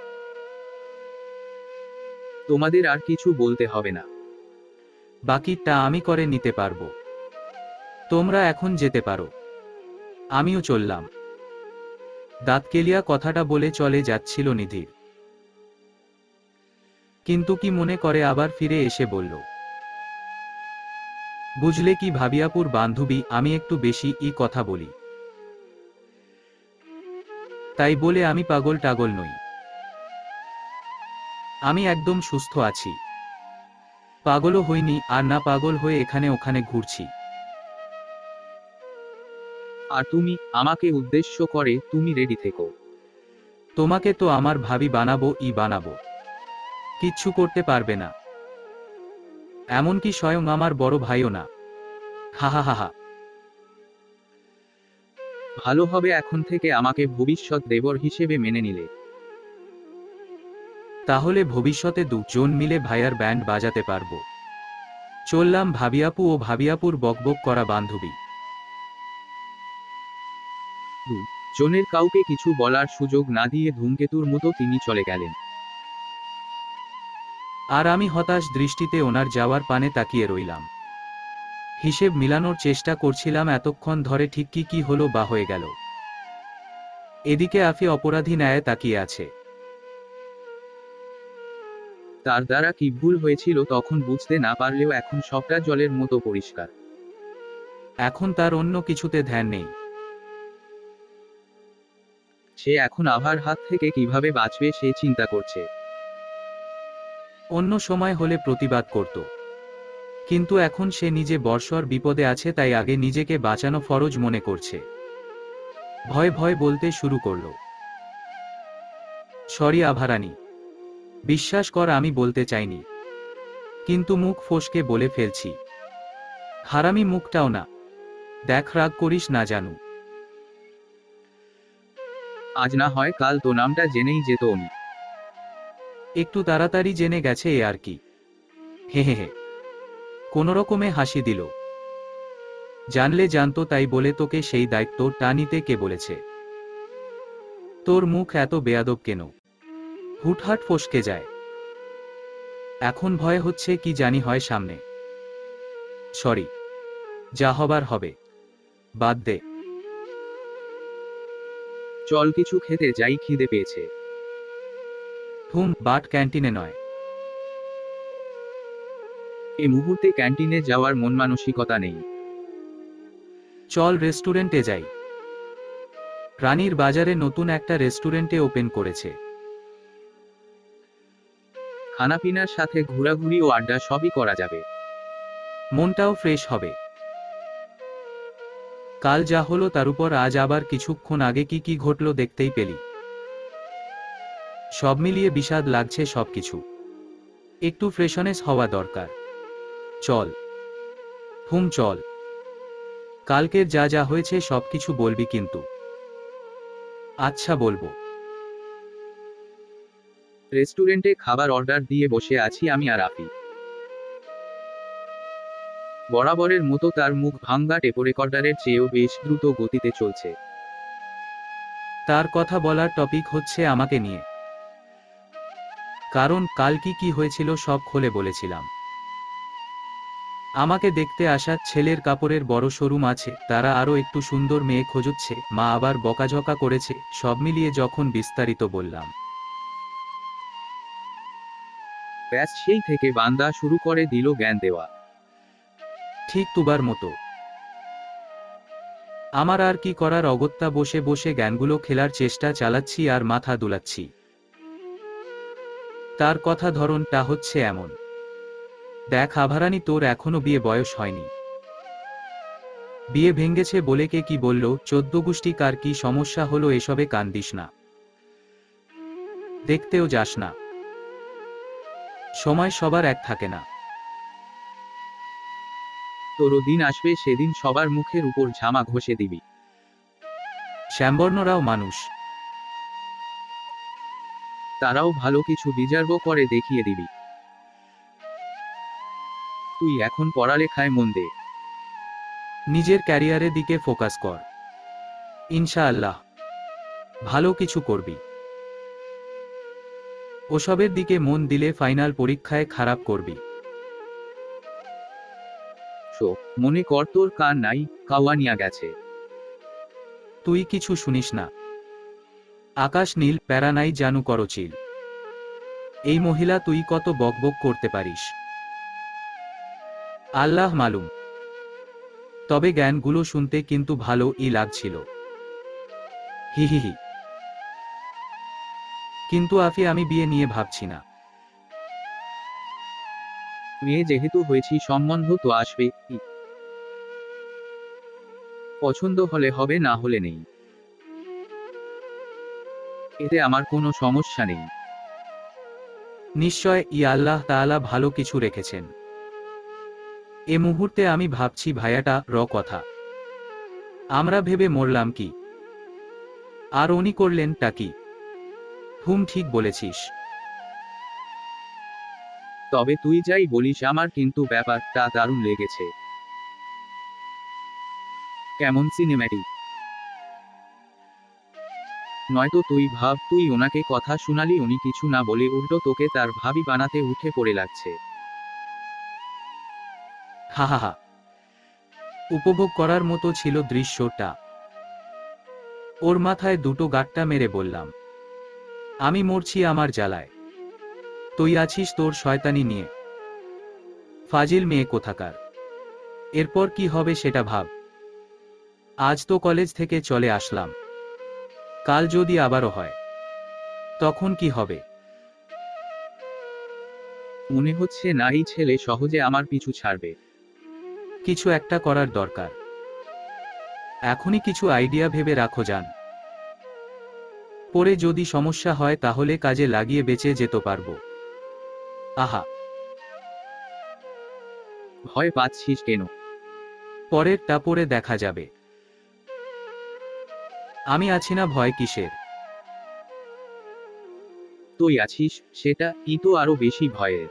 তোমাদের আর কিছু বলতে হবে না। বাকিটা আমি করে নিতে পারবো। তোমরা এখন যেতে পারো, আমিও চললাম। দাঁতকেলিয়া কথাটা বলে চলে যাচ্ছিল নিধির, কিন্তু কি মনে করে আবার ফিরে এসে বলল, বুঝলে কি ভাবিয়াপুর বান্ধবী, আমি একটু বেশি ই কথা বলি। তাই বলে আমি পাগল টাগল নই। আমি একদম সুস্থ আছি, পাগলও হইনি, আর না পাগল হয়ে এখানে ওখানে ঘুরছি। আর তুমি আমাকে উদ্দেশ্য করে তুমি রেডি থেকো। তোমাকে তো আমার ভাবি বানাবো ই বানাবো, কিচ্ছু করতে পারবে না। এমনকি স্বয়ং আমার বড় ভাইও না। হা হা হা হা। ভালো হবে এখন থেকে আমাকে ভবিষ্যৎ দেবর হিসেবে মেনে নিলে। তাহলে ভবিষ্যতে দুজন মিলে ভাইয়ার ব্যান্ড বাজাতে পারবো। চললাম ভাবিয়াপু ও ভাবিয়াপুর বকবক করা বান্ধবী। দু জনের কাউকে কিছু বলার সুযোগ না দিয়ে ধূমকেতুর মতো তিনি চলে গেলেন। আর আমি হতাশ দৃষ্টিতে ওনার যাওয়ার পানে তাকিয়ে রইলাম। হিসেব মিলানোর চেষ্টা করছিলাম এতক্ষণ ধরে ঠিক কি কি হলো বা হয়ে গেল। এদিকে আফি অপরাধী ন্যায় তাকিয়ে আছে। তার দ্বারা কি ভুল হয়েছিল তখন বুঝতে না পারলেও এখন সবটা জলের মতো পরিষ্কার। এখন তার অন্য কিছুতে ধ্যান নেই। সে এখন আভার হাত থেকে কিভাবে বাঁচবে সে চিন্তা করছে। অন্য সময় হলে প্রতিবাদ করত, কিন্তু এখন সে নিজে বর্ষর বিপদে আছে, তাই আগে নিজেকে বাঁচানো ফরজ মনে করছে। ভয় ভয় বলতে শুরু করল, সরি আভারানী, বিশ্বাস কর আমি বলতে চাইনি, কিন্তু মুখ ফসকে বলে ফেলছি। হারামি মুখটাও না, দেখ রাগ করিস না জানু। আজ না হয় কাল তো নামটা জেনেই যেত উনি। একটু তাড়াতাড়ি জেনে গেছে এ আর কি। হে হে হে, কোনোরকমে হাসি দিল। জানলে জানতো, তাই বলে তোকে সেই দায়িত্বটা নিতে কে বলেছে? তোর মুখ এত বেয়াদব কেন? হুটহাট ফসকে যায়। এখন ভয় হচ্ছে কি জানি হয় সামনে। সরি, যা হবার হবে, বাদ দে। চল কিছু খেতে যাই, খিদে পেয়েছে। হুম, বাট ক্যান্টিনে নয়। এ মুহূর্তে ক্যান্টিনে যাওয়ার মন মানসিকতা নেই। চল রেস্টুরেন্টে যাই। রানীর বাজারে নতুন একটা রেস্টুরেন্টে ওপেন করেছে। খানাপিনার সাথে ঘোরাঘুরি ও আড্ডা সবই করা যাবে। মনটাও ফ্রেশ হবে। কাল যা হলো তার উপর আজ আবার কিছুক্ষণ আগে কি কি ঘটলো দেখতেই পেলি। সব মিলিয়ে বিষাদ লাগছে সবকিছু। একটু ফ্রেশনেস হওয়া দরকার। চল। হুম চল। কালকের যা যা হয়েছে সবকিছু বলবি কিন্তু। আচ্ছা বলবো। রেস্টুরেন্টে খাবার অর্ডার দিয়ে বসে আছি আমি আর আফি। বরাবরের মতো তার মুখ ভাঙ্গা টেপ রেকর্ডারের চেয়েও বেশ দ্রুত গতিতে চলছে। তার কথা বলার টপিক হচ্ছে আমাকে নিয়ে। কারণ কাল কি কি হয়েছিল সব খুলে বলেছিলাম। আমাকে দেখতে আসা ছেলের কাপড়ের বড় শোরুম আছে, তারা আরো একটু সুন্দর মেয়ে খোঁজছে, মা আবার বকাঝকা করেছে, সব মিলিয়ে যখন বিস্তারিত বললাম। ব্যাস সেই থেকে বান্দা শুরু করে দিল জ্ঞান দেওয়া। ঠিক তুবার মতো। আমার আর কি করার, অগত্যা বসে বসে জ্ঞানগুলো খেলার চেষ্টা চালাচ্ছি আর মাথা দুলাচ্ছি। তার কথা ধরনটা হচ্ছে এমন। দেখ আভারানি, তোর এখনো বিয়ে বয়স হয়নি। বিয়ে ভেঙ্গেছে বলে কে কি বলল, চোদ্দ গোষ্ঠী কার কি সমস্যা হলো এসবে কান দিস না। দেখতেও যাস না। সময় সবার এক থাকে না। তোরও দিন আসবে, সেদিন সবার মুখের উপর ঝামা ঘষে দিবি। শ্যামবর্ণরাও মানুষ। তারাও ভালো কিছু ডিজার্ভ করে দেখিয়ে দিবি। তুই এখন পড়ালেখায় মন দে। নিজের ক্যারিয়ারের দিকে ফোকাস কর। ইনশাআল্লাহ ভালো কিছু করবি। ওসবের দিকে মন দিলে ফাইনাল পরীক্ষায় খারাপ করবি। শো, মনে কর তোর কান নাই, কাওয়ানিয়া গেছে। তুই কিছু শুনিস না। আকাশ নীল, প্যারা নাই জানু করচিল। এই মহিলা তুই কত বকবক করতে পারিস আল্লাহ মালুম। তবে জ্ঞানগুলো শুনতে কিন্তু ভালো ই লাগছিল। হি হি হি। কিন্তু আফি, আমি বিয়ে নিয়ে ভাবছি না। মেয়ে যেহেতু হয়েছি, সম্বন্ধ তো আসবে। ই। পছন্দ হলে হবে, না হলে নেই। এতে আমার কোনো সমস্যা নেই। নিশ্চয় ই আল্লাহ তাআলা ভালো কিছু রেখেছেন। এ মুহূর্তে আমি ভাবছি ভাইয়াটা র কথা। আমরা ভেবে মরলাম কি, আর উনি করলেন টা কি। হুম, ঠিক বলেছিস। তবে তুই যাই বলিস, আমার কিন্তু ব্যাপারটা দারুণ লেগেছে। কেমন সিনেম্যাটিক। নয়তো তুই ভাব, তুই ওনাকে কথা শুনালি, উনি কিছু না বলে উল্টো তোকে তার ভাবি বানাতে উঠে পড়ে লাগছে। হা হা হা। উপভোগ করার মতো ছিল দৃশ্যটা। ওর মাথায় দুটো গাট্টা মেরে বললাম, আমি মরছি আমার জ্বালায়, তুই আছিস তোর শয়তানি নিয়ে। ফাজিল মেয়ে কোথাকার। এরপর কি হবে সেটা ভাব। আজ তো কলেজ থেকে চলে আসলাম। কাল যদি আবারও হয়, তখন কি হবে? মনে হচ্ছে না এই ছেলে সহজে আমার পিছু ছাড়বে। কিছু একটা করার দরকার। এখনই কিছু আইডিয়া ভেবে রাখো যান। পরে যদি সমস্যা হয় তাহলে কাজে লাগিয়ে বেঁচে যেতে পারবো। আহা। ভয় পাচ্ছিস কেন? পরেরটা পরে দেখা যাবে। আমি আছি না, ভয় কিসের? তুই আছিস, সেটা ই তো আরো বেশি ভয়ের।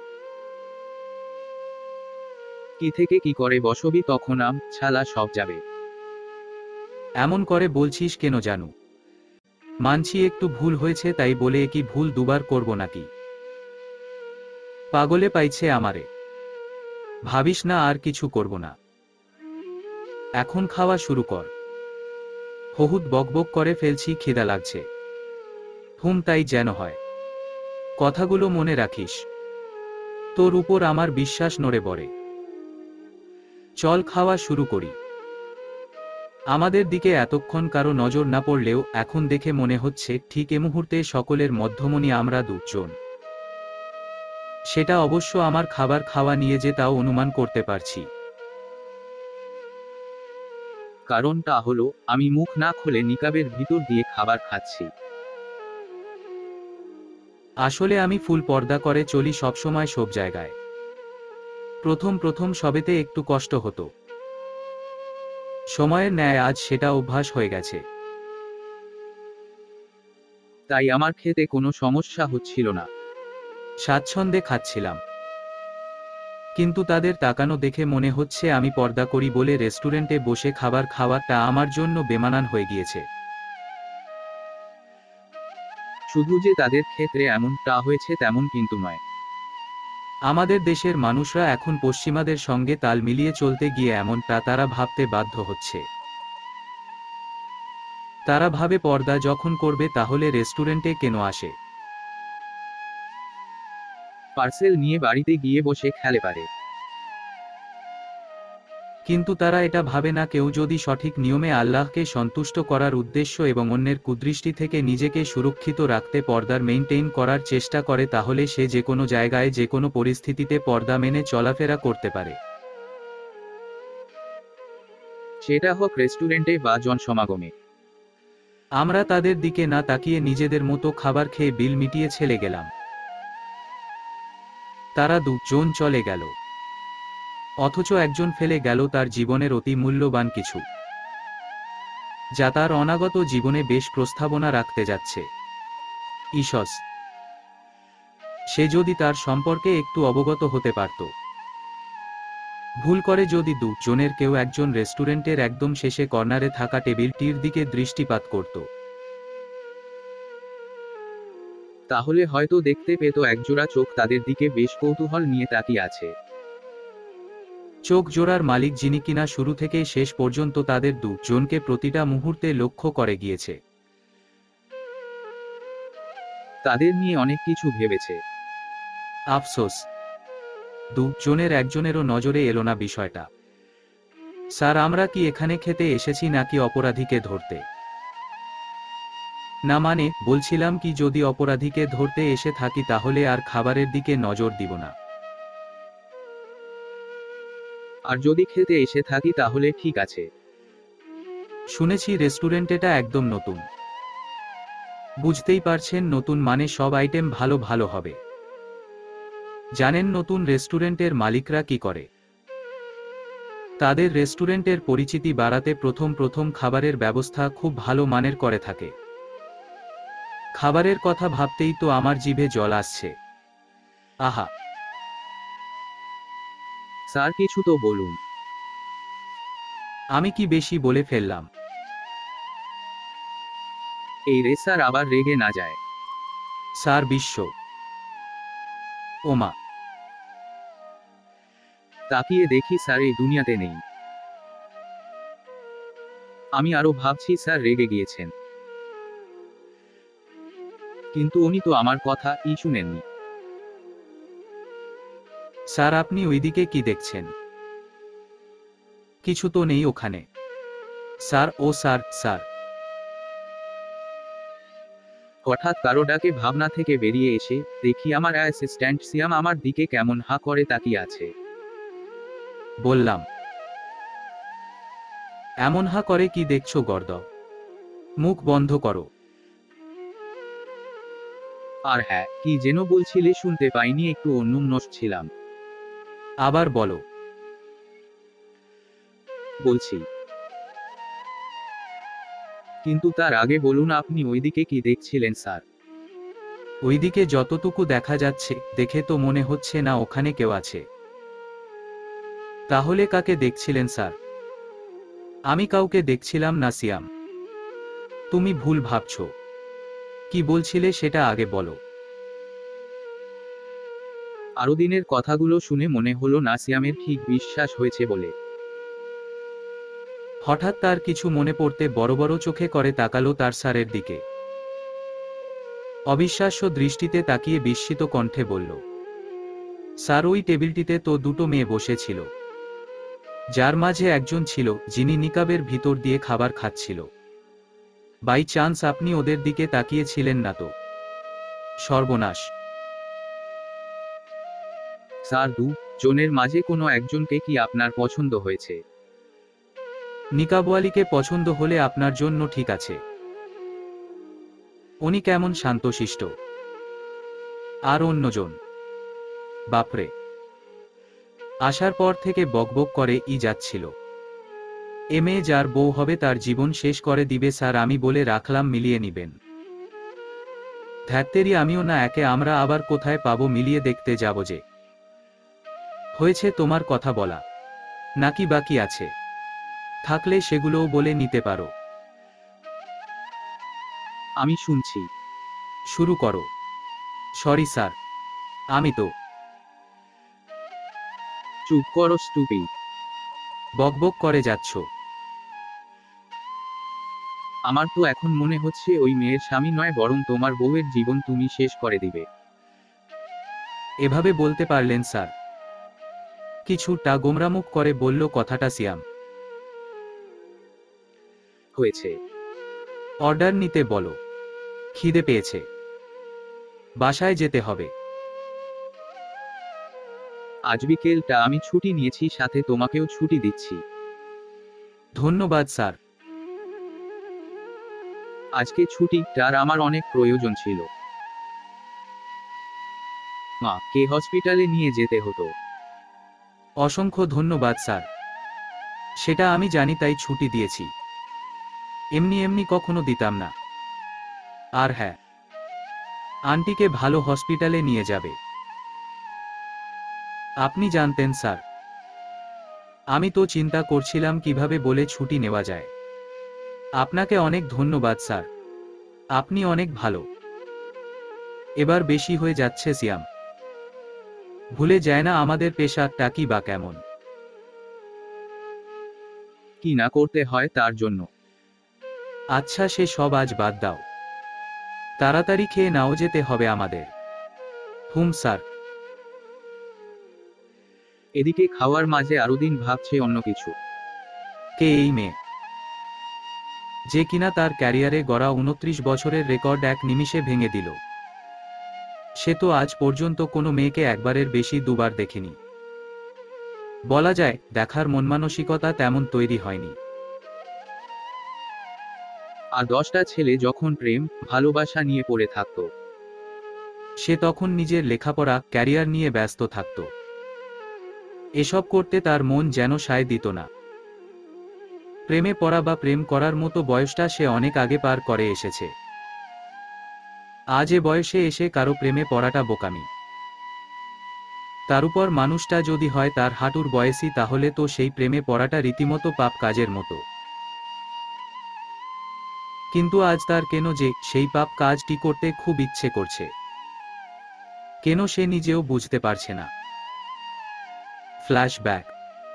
কি থেকে কি করে বসবি তখন, আম ছালা সব যাবে। এমন করে বলছিস কেন জানু? মানছি একটু ভুল হয়েছে, তাই বলে কি ভুল দুবার করব নাকি? পাগলে পাইছে আমারে। ভাবিস না আর কিছু করব না। এখন খাওয়া শুরু কর। বহুত বকবক করে ফেলছি, খিদা লাগছে। হুম, তাই যেন হয়। কথাগুলো মনে রাখিস। তোর উপর আমার বিশ্বাস নড়ে পড়ে। চল খাওয়া শুরু করি। আমাদের দিকে এতক্ষণ কারো নজর না পড়লেও এখন দেখে মনে হচ্ছে ঠিক এ মুহূর্তে সকলের মধ্যমণি আমরা দুজন। সেটা অবশ্য আমার খাবার খাওয়া নিয়ে যে তাও অনুমান করতে পারছি। কারণটা হলো আমি মুখ না খুলে নিকাবের ভিতর দিয়ে খাবার খাচ্ছি। আসলে আমি ফুল পর্দা করে চলি সবসময় সব জায়গায়। প্রথম প্রথম সবেতে একটু কষ্ট হতো। সময়ের ন্যায় আজ সেটা অভ্যাস হয়ে গেছে। তাই আমার খেতে কোনো সমস্যা হচ্ছিল না। স্বাচ্ছন্দ্যে খাচ্ছিলাম। কিন্তু তাদের তাকানো দেখে মনে হচ্ছে আমি পর্দা করি বলে রেস্টুরেন্টে বসে খাবার খাওয়াটা আমার জন্য বেমানান হয়ে গিয়েছে। শুধু যে তাদের ক্ষেত্রে এমনটা হয়েছে তেমন কিন্তু নয়। আমাদের দেশের মানুষরা এখন পশ্চিমাদের সঙ্গে তাল মিলিয়ে চলতে গিয়ে এমনটা তারা ভাবতে বাধ্য হচ্ছে। তারা ভাবে পর্দা যখন করবে তাহলে রেস্টুরেন্টে কেন আসে? পার্সেল নিয়ে বাড়িতে গিয়ে বসে খেলে পারে। কিন্তু তারা এটা ভাবে না কেউ যদি সঠিক নিয়মে আল্লাহকে সন্তুষ্ট করার উদ্দেশ্য এবং অন্যের কুদৃষ্টি থেকে নিজেকে সুরক্ষিত রাখতে পর্দার মেইনটেইন করার চেষ্টা করে তাহলে সে যে কোনো জায়গায় যে কোনো পরিস্থিতিতে পর্দা মেনে চলাফেরা করতে পারে। সেটা হোক রেস্টুরেন্টে বা জনসমাগমে। আমরা তাদের দিকে না তাকিয়ে নিজেদের মতো খাবার খেয়ে বিল মিটিয়ে ছেলে গেলাম। তারা দুজন চলে গেল, অথচ একজন ফেলে গেল তার জীবনের অতি মূল্যবান কিছু, যা তার অনাগত জীবনে বেশ প্রস্তাবনা রাখতে যাচ্ছে। ইসস, সে যদি তার সম্পর্কে একটু অবগত হতে পারত। ভুল করে যদি দুজনের কেউ একজন রেস্টুরেন্টের একদম শেষে কর্নারে থাকা টেবিলটির দিকে দৃষ্টিপাত করত, তাহলে হয়তো দেখতে পেত একজোড়া চোখ তাদের দিকে বেশ কৌতূহল নিয়ে তাকিয়ে আছে। চোখ জোড়ার মালিক যিনি কিনা শুরু থেকে শেষ পর্যন্ত তাদের দুজনকে প্রতিটা মুহূর্তে লক্ষ্য করে গিয়েছে। তাদের নিয়ে অনেক কিছু ভেবেছে। আফসোস, দুজনের একজনেরও নজরে এলো না বিষয়টা। স্যার, আমরা কি এখানে খেতে এসেছি নাকি অপরাধীকে ধরতে? না মানে, বলছিলাম কি যদি অপরাধীকে ধরতে এসে থাকি তাহলে আর খাবারের দিকে নজর দিব না। আর যদি খেতে এসে থাকি তাহলে ঠিক আছে। শুনেছি রেস্টুরেন্টেটা একদম নতুন। বুঝতেই পারছেন নতুন মানে সব আইটেম ভালো ভালো হবে। জানেন নতুন রেস্টুরেন্টের মালিকরা কি করে? তাদের রেস্টুরেন্টের পরিচিতি বাড়াতে প্রথম প্রথম খাবারের ব্যবস্থা খুব ভালো মানের করে থাকে। খাবারের কথা ভাবতেই তো আমার জিভে জল আসছে। আহা! স্যার কিছু তো বলুন। আমি কি বেশি বলে ফেললাম? এই রে স্যার আবার রেগে না যায়। স্যার বিশ্ব। ওমা! তাকিয়ে দেখি স্যার এই দুনিয়াতে নেই। আমি আরো ভাবছি স্যার রেগে গিয়েছেন। কিন্তু উনি তো আমার কথা ই শুনেননি। স্যার আপনি ওইদিকে কি দেখছেন? কিছু তো নেই ওখানে। স্যার, ও স্যার, স্যার। হঠাৎ কারো ডাকে ভাবনা থেকে বেরিয়ে এসে দেখি আমার অ্যাসিস্ট্যান্ট সিয়াম আমার দিকে কেমন হাঁ করে তাকিয়ে আছে। বললাম, এমন হা করে কি দেখছো গর্দ? মুখ বন্ধ করো। আর হ্যাঁ, কি যেন বলছিলে শুনতে পাইনি, একটু অন্যমনস্ক ছিলাম। আবার বলো। বলছি, কিন্তু তার আগে বলুন আপনি ওইদিকে কি দেখছিলেন স্যার? ওইদিকে যতটুকু দেখা যাচ্ছে দেখে তো মনে হচ্ছে না ওখানে কেউ আছে। তাহলে কাকে দেখছিলেন স্যার? আমি কাউকে দেখছিলাম না সিয়াম। তুমি ভুল ভাবছো। কি বলছিলে সেটা আগে বলো। আরো দিনের কথাগুলো শুনে মনে হলো না সিয়ামের ঠিক বিশ্বাস হয়েছে বলে। হঠাৎ তার কিছু মনে পড়তে বড় বড় চোখে করে তাকালো তার স্যারের দিকে। অবিশ্বাস্য দৃষ্টিতে তাকিয়ে বিস্মিত কণ্ঠে বলল, স্যার, ওই টেবিলটিতে তো দুটো মেয়ে বসেছিল, যার মাঝে একজন ছিল যিনি নিকাবের ভিতর দিয়ে খাবার খাচ্ছিল। বাই চান্স আপনি ওদের দিকে তাকিয়েছিলেন না তো? সর্বনাশ! স্যার, দু জনের মাঝে কোনো একজনকে কি আপনার পছন্দ হয়েছে? নিকাবওয়ালিকে পছন্দ হলে আপনার জন্য ঠিক আছে। উনি কেমন শান্তশিষ্ট। আর অন্যজন, বাপরে, আসার পর থেকে বকবক করে ই যাচ্ছিল। এ মেয়ে যার বউ হবে তার জীবন শেষ করে দিবে স্যার, আমি বলে রাখলাম মিলিয়ে নিবেন। ধ্যাত্তেরি, আমিও না একে আমরা আবার কোথায় পাবো, মিলিয়ে দেখতে যাব যে। হয়েছে তোমার কথা বলা, নাকি বাকি আছে? থাকলে সেগুলোও বলে নিতে পারো। আমি শুনছি। শুরু করো। সরি স্যার, আমি তো। চুপ করো স্টুপি। বকবক করে যাচ্ছ। আমার তো এখন মনে হচ্ছে ওই মেয়ের স্বামী নয়, বরং তোমার বউয়ের জীবন তুমি শেষ করে দিবে। এভাবে বলতে পারলেন স্যার? কিছুটা গোমরামুখ করে বলল কথাটা সিয়াম। হয়েছে। অর্ডার নিতে বলো, খিদে পেয়েছে, বাসায় যেতে হবে। আজ বিকেলটা আমি ছুটি নিয়েছি, সাথে তোমাকেও ছুটি দিচ্ছি। ধন্যবাদ স্যার। আজকে ছুটিটার আমার অনেক প্রয়োজন ছিল। মা কে হসপিটালে নিয়ে যেতে হতো। অসংখ্য ধন্যবাদ স্যার, সেটা আমি জানি তাই ছুটি দিয়েছি, এমনি এমনি কখনো দিতাম না। আর হ্যাঁ, আন্টিকে ভালো হসপিটালে নিয়ে যাবে। আপনি জানতেন স্যার, আমি তো চিন্তা করছিলাম কিভাবে বলে ছুটি নেওয়া যায়। আপনাকে অনেক ধন্যবাদ স্যার, আপনি অনেক ভালো। এবার বেশি হয়ে যাচ্ছে সিয়াম, ভুলে যায় না আমাদের পেশাটা কি বা কেমন। কি না করতে হয় তার জন্য। আচ্ছা, সে সব আজ বাদ দাও, তাড়াতাড়ি খেয়ে নাও, যেতে হবে আমাদের। হুম স্যার। এদিকে খাওয়ার মাঝে আরুদিন ভাবছে অন্য কিছু। কে এই মেয়ে, যে কিনা তার ক্যারিয়ারে গড়া উনত্রিশ বছরের রেকর্ড এক নিমিষে ভেঙে দিল? সে তো আজ পর্যন্ত কোনো মেয়েকে একবারের বেশি দুবার দেখেনি। বলা যায় দেখার মনমানসিকতা তেমন তৈরি হয়নি। আর দশটা ছেলে যখন প্রেম ভালোবাসা নিয়ে পড়ে থাকতো, সে তখন নিজের লেখাপড়া ক্যারিয়ার নিয়ে ব্যস্ত থাকত। এসব করতে তার মন যেন সায় দিত না। প্রেমে পড়া বা প্রেম করার মতো বয়সটা সে অনেক আগে পার করে এসেছে। আজ এ বয়সে এসে কারো প্রেমে পড়াটা বোকামি। তার উপর মানুষটা যদি হয় তার হাঁটুর বয়সী, তাহলে তো সেই প্রেমে পড়াটা রীতিমতো পাপ কাজের মতো। কিন্তু আজ তার কেন যে সেই পাপ কাজটি করতে খুব ইচ্ছে করছে, কেন সে নিজেও বুঝতে পারছে না। ফ্ল্যাশব্যাক।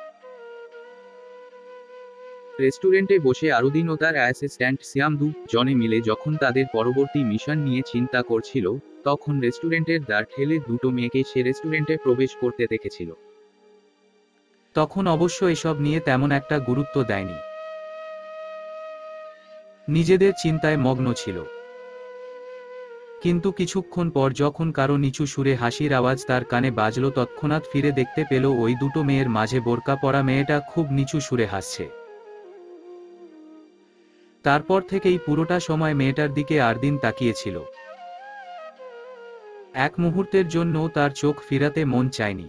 রেস্টুরেন্টে বসে আরুদিন ও তার অ্যাসিস্ট্যান্ট সিয়াম দু জনে মিলে যখন তাদের পরবর্তী মিশন নিয়ে চিন্তা করছিল, তখন রেস্টুরেন্টের দ্বার ঠেলে দুটো মেয়েকে সে রেস্টুরেন্টে প্রবেশ করতে দেখেছিল। তখন অবশ্য এসব নিয়ে তেমন একটা গুরুত্ব দেয়নি, নিজেদের চিন্তায় মগ্ন ছিল। কিন্তু কিছুক্ষণ পর যখন কারো নিচু সুরে হাসির আওয়াজ তার কানে বাজল, তৎক্ষণাৎ ফিরে দেখতে পেল ওই দুটো মেয়ের মাঝে বোরকা পরা মেয়েটা খুব নিচু সুরে হাসছে। তারপর থেকেই পুরোটা সময় মেয়েটার দিকে আরদিন তাকিয়েছিল। এক মুহূর্তের জন্যও তার চোখ ফিরাতে মন চায়নি।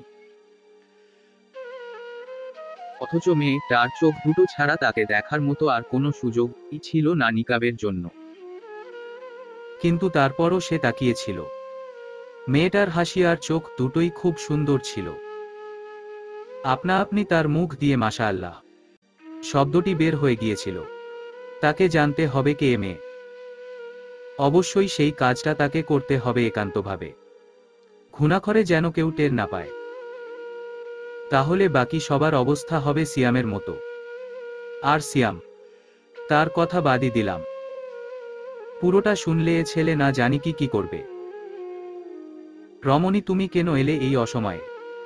অথচ মেয়েটার চোখ দুটো ছাড়া তাকে দেখার মতো আর কোনো সুযোগই ছিল না নিকাবের জন্য। কিন্তু তারপরও সে তাকিয়েছিল। মেয়েটার হাসি আর চোখ দুটোই খুব সুন্দর ছিল। আপনা আপনি তার মুখ দিয়ে মাশাআল্লাহ শব্দটি বের হয়ে গিয়েছিল। তাকে জানতে হবে কে এ মেয়ে। অবশ্যই সেই কাজটা তাকে করতে হবে একান্তভাবে, ঘুণাক্ষরে যেন কেউ টের না পায়। তাহলে বাকি সবার অবস্থা হবে সিয়ামের মতো। আর সিয়াম, তার কথা বাদই দিলাম। পুরোটা শুনলে এ ছেলে না জানি কি কি করবে। রমণী, তুমি কেন এলে এই অসময়ে?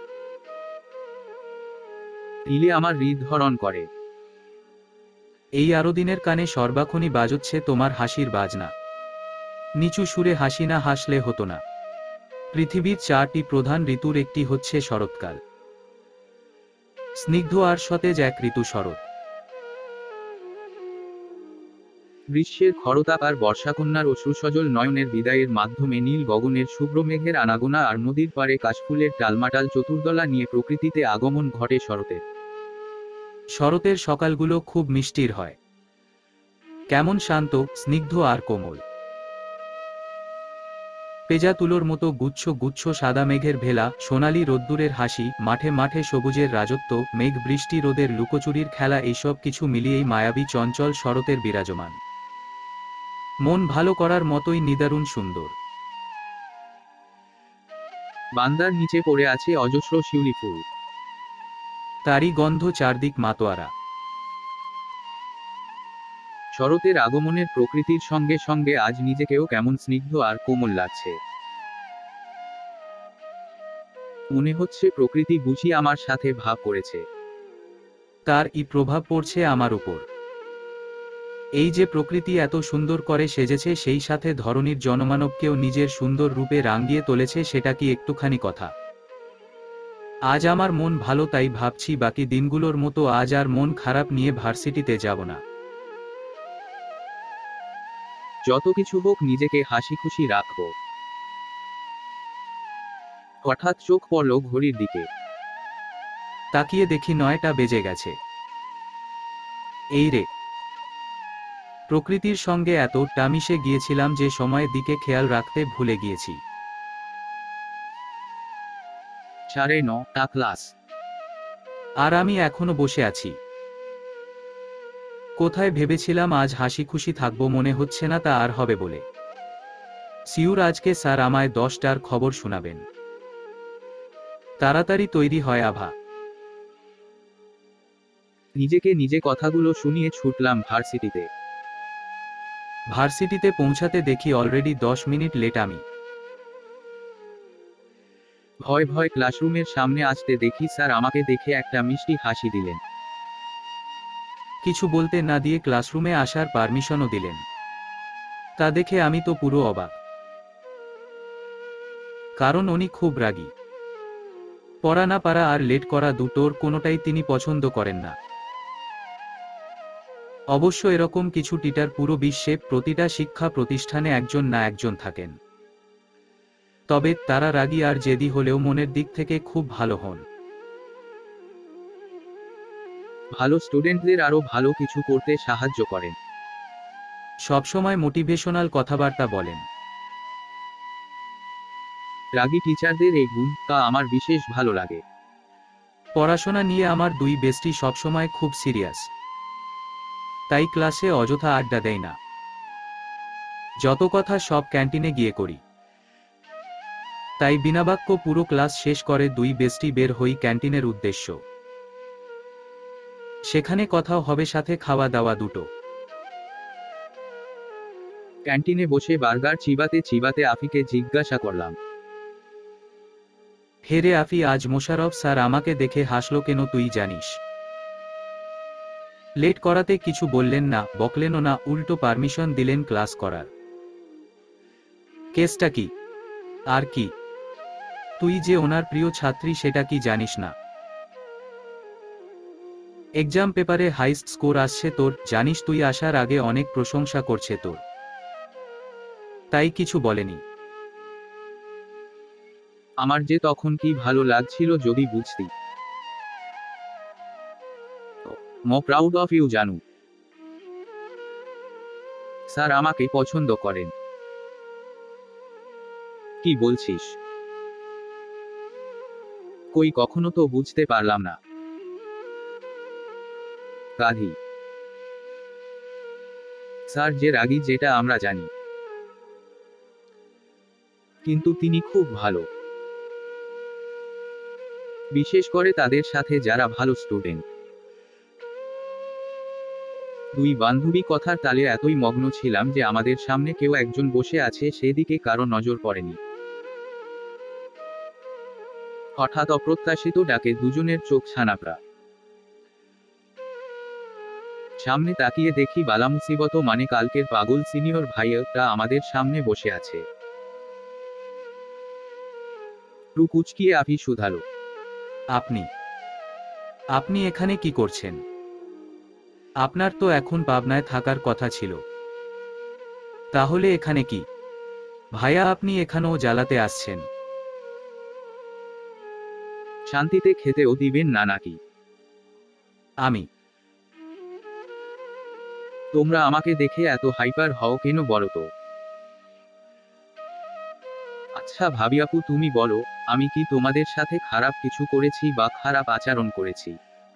দিলে আমার হৃদহরণ করে। এই আরদিনের কানে সর্বাক্ষণই বাজচ্ছে তোমার হাসির বাজনা। নিচু সুরে হাসি না হাসলে হতো না। পৃথিবীর চারটি প্রধান ঋতুর একটি হচ্ছে শরৎকাল। স্নিগ্ধ আর সতেজ এক ঋতু শরৎ। গ্রীষ্মের খরতাপ আর বর্ষাকন্যার অশ্রুসজল নয়নের বিদায়ের মাধ্যমে নীল গগনের শুভ্র মেঘের আনাগোনা আর নদীর পাড়ে কাশফুলের টালমাটাল চতুর্দলা নিয়ে প্রকৃতিতে আগমন ঘটে শরতের। শরতের সকালগুলো খুব মিষ্টির হয়, কেমন শান্ত, স্নিগ্ধ আর কোমল। পেজা তুলোর মতো গুচ্ছ গুচ্ছ সাদা মেঘের ভেলা, সোনালি রোদ্দুরের হাসি, মাঠে মাঠে সবুজের রাজত্ব, মেঘ বৃষ্টি রোদের লুকোচুরির খেলা, এইসব কিছু মিলিয়েই মায়াবী চঞ্চল শরতের বিরাজমান। মন ভালো করার মতোই নিদারুণ সুন্দর। বান্দার নিচে পড়ে আছে অজস্র শিউলি ফুল। তারই গন্ধ চারদিক মাতোয়ারা। শরতের আগমনের প্রকৃতির সঙ্গে সঙ্গে আজ নিজেকেও কেমন স্নিগ্ধ আর কোমল লাগছে। মনে হচ্ছে প্রকৃতি বুঝি আমার সাথে ভাব করেছে। তার ই প্রভাব পড়ছে আমার উপর। এই যে প্রকৃতি এত সুন্দর করে সেজেছে, সেই সাথে ধরনীর জনমানবকেও নিজের সুন্দর রূপে রাঙিয়ে তুলেছে, সেটা কি একটুখানি কথা? আজ আমার মন ভালো, তাই ভাবছি বাকি দিনগুলোর মতো আজ আর মন খারাপ নিয়ে ভার্সিটিতে যাব না। যত কিছু হোক নিজেকে হাসি খুশি রাখবো। হঠাৎ চোখ পড়ল ঘড়ির দিকে। তাকিয়ে দেখি নয়টা বেজে গেছে। এই রে, প্রকৃতির সঙ্গে এতটা মিশে গিয়েছিলাম যে সময়ের দিকে খেয়াল রাখতে ভুলে গিয়েছি। সাড়ে নটা ক্লাস। আর আমি এখনো বসে আছি। কোথায় ভেবেছিলাম আজ হাসি খুশি থাকবো, মনে হচ্ছে না তা আর হবে বলে। সিউর আজকে স্যার আমায় দশটার খবর শোনাবেন। তাড়াতাড়ি তৈরি হয় আভা। নিজেকে নিজে কথাগুলো শুনিয়ে ছুটলাম ভার্সিটিতে। ভার্সিটিতে পৌঁছাতে দেখি অলরেডি দশ মিনিট লেট আমি। ভয় ভয় ক্লাসরুমের সামনে আসতে দেখি স্যার আমাকে দেখে একটা মিষ্টি হাসি দিলেন। কিছু বলতে না দিয়ে ক্লাসরুমে আসার পারমিশনও দিলেন। তা দেখে আমি তো পুরো অবাক, কারণ উনি খুব রাগী। পড়া না পারা আর লেট করা দুটোর কোনোটাই তিনি পছন্দ করেন না। অবশ্য এরকম কিছু টিচার পুরো বিশ্বে প্রতিটা শিক্ষা প্রতিষ্ঠানে একজন না একজন থাকেন। তবে তারা রাগী আর জেদি হলেও মনের দিক থেকে খুব ভালো হন। ভালো স্টুডেন্টদের আরো ভালো কিছু করতে সাহায্য করেন। সবসময় মোটিভেশনাল কথাবার্তা বলেন। রাগী টিচারদের এই গুণ তা আমার বিশেষ ভালো লাগে। পড়াশোনা নিয়ে আমার দুই বেস্টি সবসময় খুব সিরিয়াস, তাই ক্লাসে অযথা আড্ডা দেয় না। যত কথা সব ক্যান্টিনে গিয়ে করি। তাই বিনাবাক্য পুরো ক্লাস শেষ করে দুই বেস্টি বের হই ক্যান্টিনের উদ্দেশ্য। সেখানে কথাও হবে, সাথে খাওয়া দাওয়া দুটো। ক্যান্টিনে বসে বার্গার চিবাতে চিবাতে আফিকে জিজ্ঞাসা করলাম, হেরে আফি, আজ মোশারফ স্যার আমাকে দেখে হাসলো কেন তুই জানিস? লেট করাতে কিছু বললেন না, বকলেনও না, উল্টো পারমিশন দিলেন ক্লাস করার। কেসটা কি? আর কি, তুই যে ওনার প্রিয় ছাত্রী সেটা কি জানিস না? এক্সাম পেপারে হাইস্ট স্কোর আসছে তোর, জানিস তুই আসার আগে অনেক প্রশংসা করছে তোর। তাই কিছু বলেনি। আমার যে তখন কি ভালো লাগছিল যদি বুঝতি। মো প্রাউড অফ ইউ জানু। স্যার আমাকে পছন্দ করেন। কি বলছিস? কই, কখনো তো বুঝতে পারলাম না। গাধি। স্যার যে রাগী যেটা আমরা জানি, কিন্তু তিনি খুব ভালো। বিশেষ করে তাদের সাথে যারা ভালো স্টুডেন্ট। দুই বান্ধবী কথার তালে এতই মগ্ন ছিলাম যে আমাদের সামনে কেউ একজন বসে আছে সেদিকে কারো নজর পড়েনি। হঠাৎ অপ্রত্যাশিত ডাকে দুজনের চোখ ছানাপড়া। সামনে তাকিয়ে দেখি বালামুসিবত মানে কালকের পাগল সিনিয়র ভাইয়াটা আমাদের সামনে বসে আছে। রু কুচকিয়ে আফি শুধালো, আপনি আপনি এখানে কি করছেন? আপনার তো এখন পাবনায় থাকার কথা ছিল। তাহলে এখানে কি? ভাইয়া আপনি এখানেও জ্বালাতে আসছেন? শান্তিতে খেতেও দিবেন না নাকি? আমি তোমরা আমাকে দেখে এত হাইপার হও কেন বলো তো? আচ্ছা ভাবি আপু তুমি বলো, আমি কি তোমাদের সাথে খারাপ কিছু করেছি বা খারাপ আচরণ করেছি?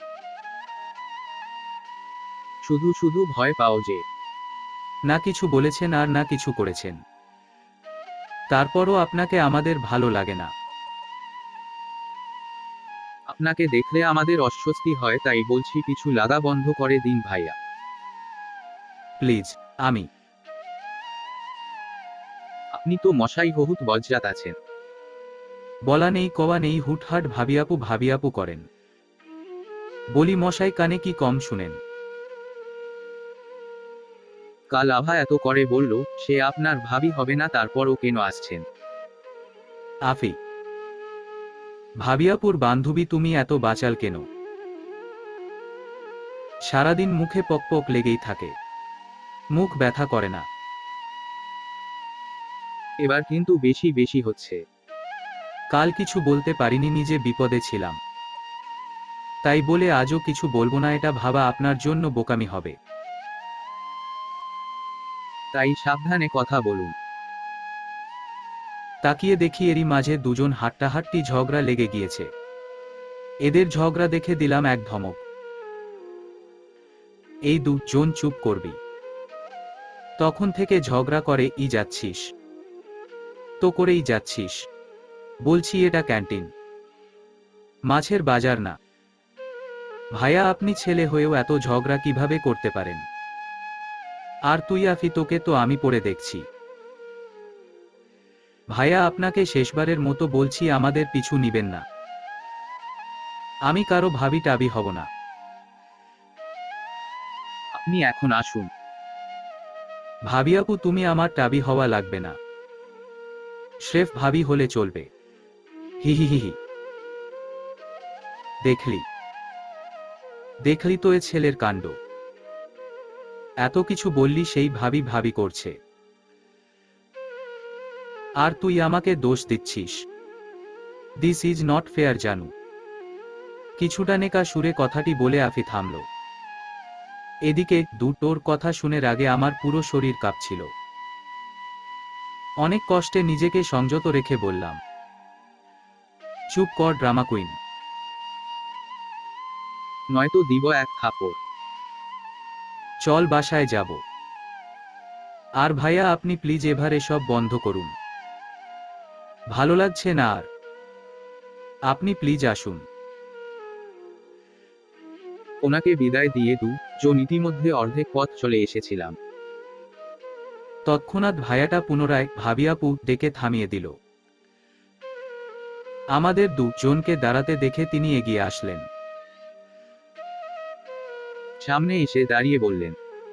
শুধু শুধু ভয় পাও যে? না কিছু বলেছেন আর না কিছু করেছেন। তারপরও আপনাকে আমাদের ভালো লাগে না। আপনাকে দেখলে আমাদের অস্বস্তি হয় তাই বলছি পিছু লাগা বন্ধ করে দিন ভাইয়া। প্লিজ। আমি আপনি তো মশাই বহুত বজ্জাত আছেন। বলা নেই কওয়া নেই হুটহাট ভাবিয়াপু ভাবিয়াপু করেন। বলি মশাই কানে কি কম শুনেন? কাল আভা এত করে বলল সে আপনার ভাবি হবে না তারপরও কেন আসছেন? আফি ভাবিয়াপুর বান্ধবী তুমি এত বাচাল কেন? সারাদিন মুখে পক পক লেগেই থাকে, মুখ ব্যথা করে না? এবার কিন্তু বেশি বেশি হচ্ছে। কাল কিছু বলতে পারিনি, নিজে বিপদে ছিলাম, তাই বলে আজও কিছু বলবো না এটা ভাবা আপনার জন্য বোকামি হবে। তাই সাবধানে কথা বলুন। তাকিয়ে দেখি এরই মাঝে দুজন হাট্টাহাট্টি ঝগড়া লেগে গিয়েছে। এদের ঝগড়া দেখে দিলাম এক ধমক, এই দুজন চুপ করবি। তখন থেকে ঝগড়া করে ই যাচ্ছিস তো করেই যাচ্ছিস। বলছি এটা ক্যান্টিন, মাছের বাজার না। ভাইয়া আপনি ছেলে হয়েও এত ঝগড়া কিভাবে করতে পারেন? আর তুই আফি তোকে তো আমি পড়ে দেখছি। ভাইয়া আপনাকে শেষবারের মতো বলছি আমাদের পিছু নিবেন না। আমি কারো ভাবি টাবি হব না। আপনি এখন আসুন। ভাবিয়াপু তুমি আমার টাবি হওয়া লাগবে না, স্রেফ ভাবি হলে চলবে। হি হি হি হি। দেখলি দেখলি তো এ ছেলের কাণ্ড। এত কিছু বললি সেই ভাবি ভাবি করছে, আর তুই আমাকে দোষ দিচ্ছিস। দিস ইজ নট ফেয়ার জানু। কিছুটা নেকা সুরে কথাটি বলে আফি থামল। এদিকে দুটোর কথা শুনে রাগে আমার পুরো শরীর কাঁপছিল। অনেক কষ্টে নিজেকে সংযত রেখে বললাম, চুপ কর ড্রামা কুইন। নয়তো দিব এক থাপড়। চল বাসায় যাব। আর ভাইয়া আপনি প্লিজ এবার এসব বন্ধ করুন, ভালো লাগছে না আর। আপনি প্লিজ আসুন। ওনাকে বিদায় দিয়ে দু জন ইতিমধ্যে অর্ধেক পথ চলে এসেছিলাম। তৎক্ষণাৎ ভাইয়াটা পুনরায় ভাবিয়াপু ডেকে থামিয়ে দিল। আমাদের দুজনকে দাঁড়াতে দেখে তিনি এগিয়ে আসলেন। সামনে এসে দাঁড়িয়ে বললেন,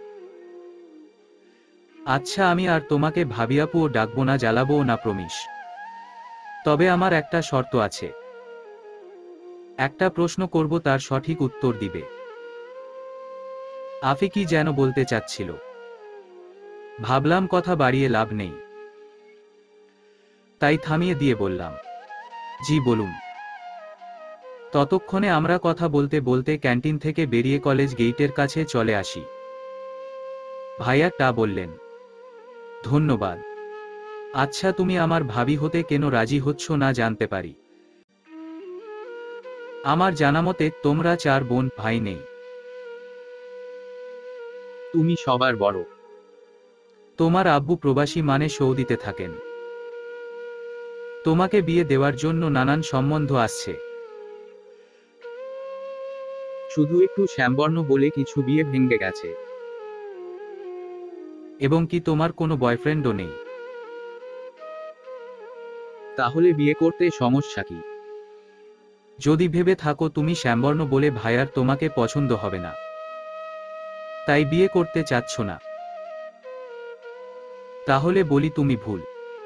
আচ্ছা আমি আর তোমাকে ভাবিয়াপুও ডাকবো না, জ্বালাবো না প্রমিস। তবে আমার একটা শর্ত আছে। একটা প্রশ্ন করব, তার সঠিক উত্তর দিবে। আফি কি যেন বলতে চাচ্ছিল, ভাবলাম কথা বাড়িয়ে লাভ নেই, তাই থামিয়ে দিয়ে বললাম, জি বলুন। ততক্ষণে আমরা কথা বলতে বলতে ক্যান্টিন থেকে বেরিয়ে কলেজ গেইটের কাছে চলে আসি। ভাইয়া তা বললেন, ধন্যবাদ। আচ্ছা তুমি আমার ভাবি হতে কেন রাজি হচ্ছ না জানতে পারি? আমার জানামতে তোমরা চার বোন ভাই নেই। তুমি সবার বড়। তোমার আব্বু প্রবাসী মানে সৌদিতে থাকেন। তোমাকে বিয়ে দেওয়ার জন্য নানান সম্বন্ধ আসছে। শুধু একটু শ্যামবর্ণ বলে কিছু বিয়ে ভেঙে গেছে। এবং কি তোমার কোনো বয়ফ্রেন্ডও নেই? তাহলে বিয়ে করতে সমস্যা কি? যদি ভেবে থাকো তুমি শ্যামবর্ণ বলে ভাইয়ার তোমাকে পছন্দ হবে না, তাই বিয়ে করতে চাচ্ছ না, তাহলে বলি তুমি ভুল।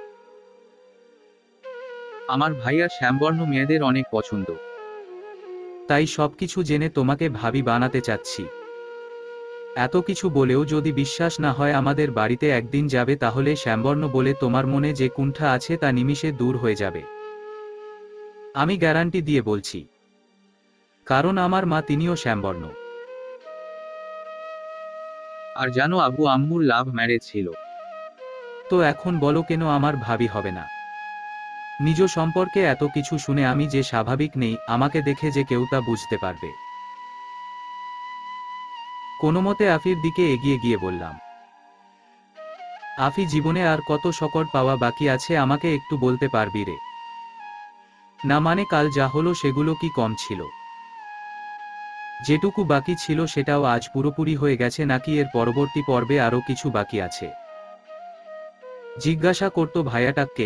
আমার ভাইয়ার শ্যামবর্ণ মেয়েদের অনেক পছন্দ। তাই সবকিছু জেনে তোমাকে ভাবি বানাতে চাচ্ছি। এত কিছু বলেও যদি বিশ্বাস না হয় আমাদের বাড়িতে একদিন যাবে, তাহলে শ্যামবর্ণ বলে তোমার মনে যে কুণ্ঠা আছে তা নিমিষে দূর হয়ে যাবে। আমি গ্যারান্টি দিয়ে বলছি, কারণ আমার মা তিনিও শ্যামবর্ণ। আর জানো, আব্বু আম্মুর লাভ ম্যারেজ ছিল। তো এখন বলো কেন আমার ভাবি হবে না? নিজ সম্পর্কে এত কিছু শুনে আমি যে স্বাভাবিক নেই, আমাকে দেখে যে কেউ তা বুঝতে পারবে। কোনোমতে আফির দিকে এগিয়ে গিয়ে বললাম, আফি, জীবনে আর কত শকট পাওয়া বাকি আছে আমাকে একটু বলতে পারবি রে? না মানে কাল যা হলো সেগুলো কি কম ছিল? যেটুকু বাকি ছিল সেটাও আজ পুরোপুরি হয়ে গেছে, নাকি এর পরবর্তী পর্বে আরও কিছু বাকি আছে? জিজ্ঞাসা করত ভাইয়াটাকে।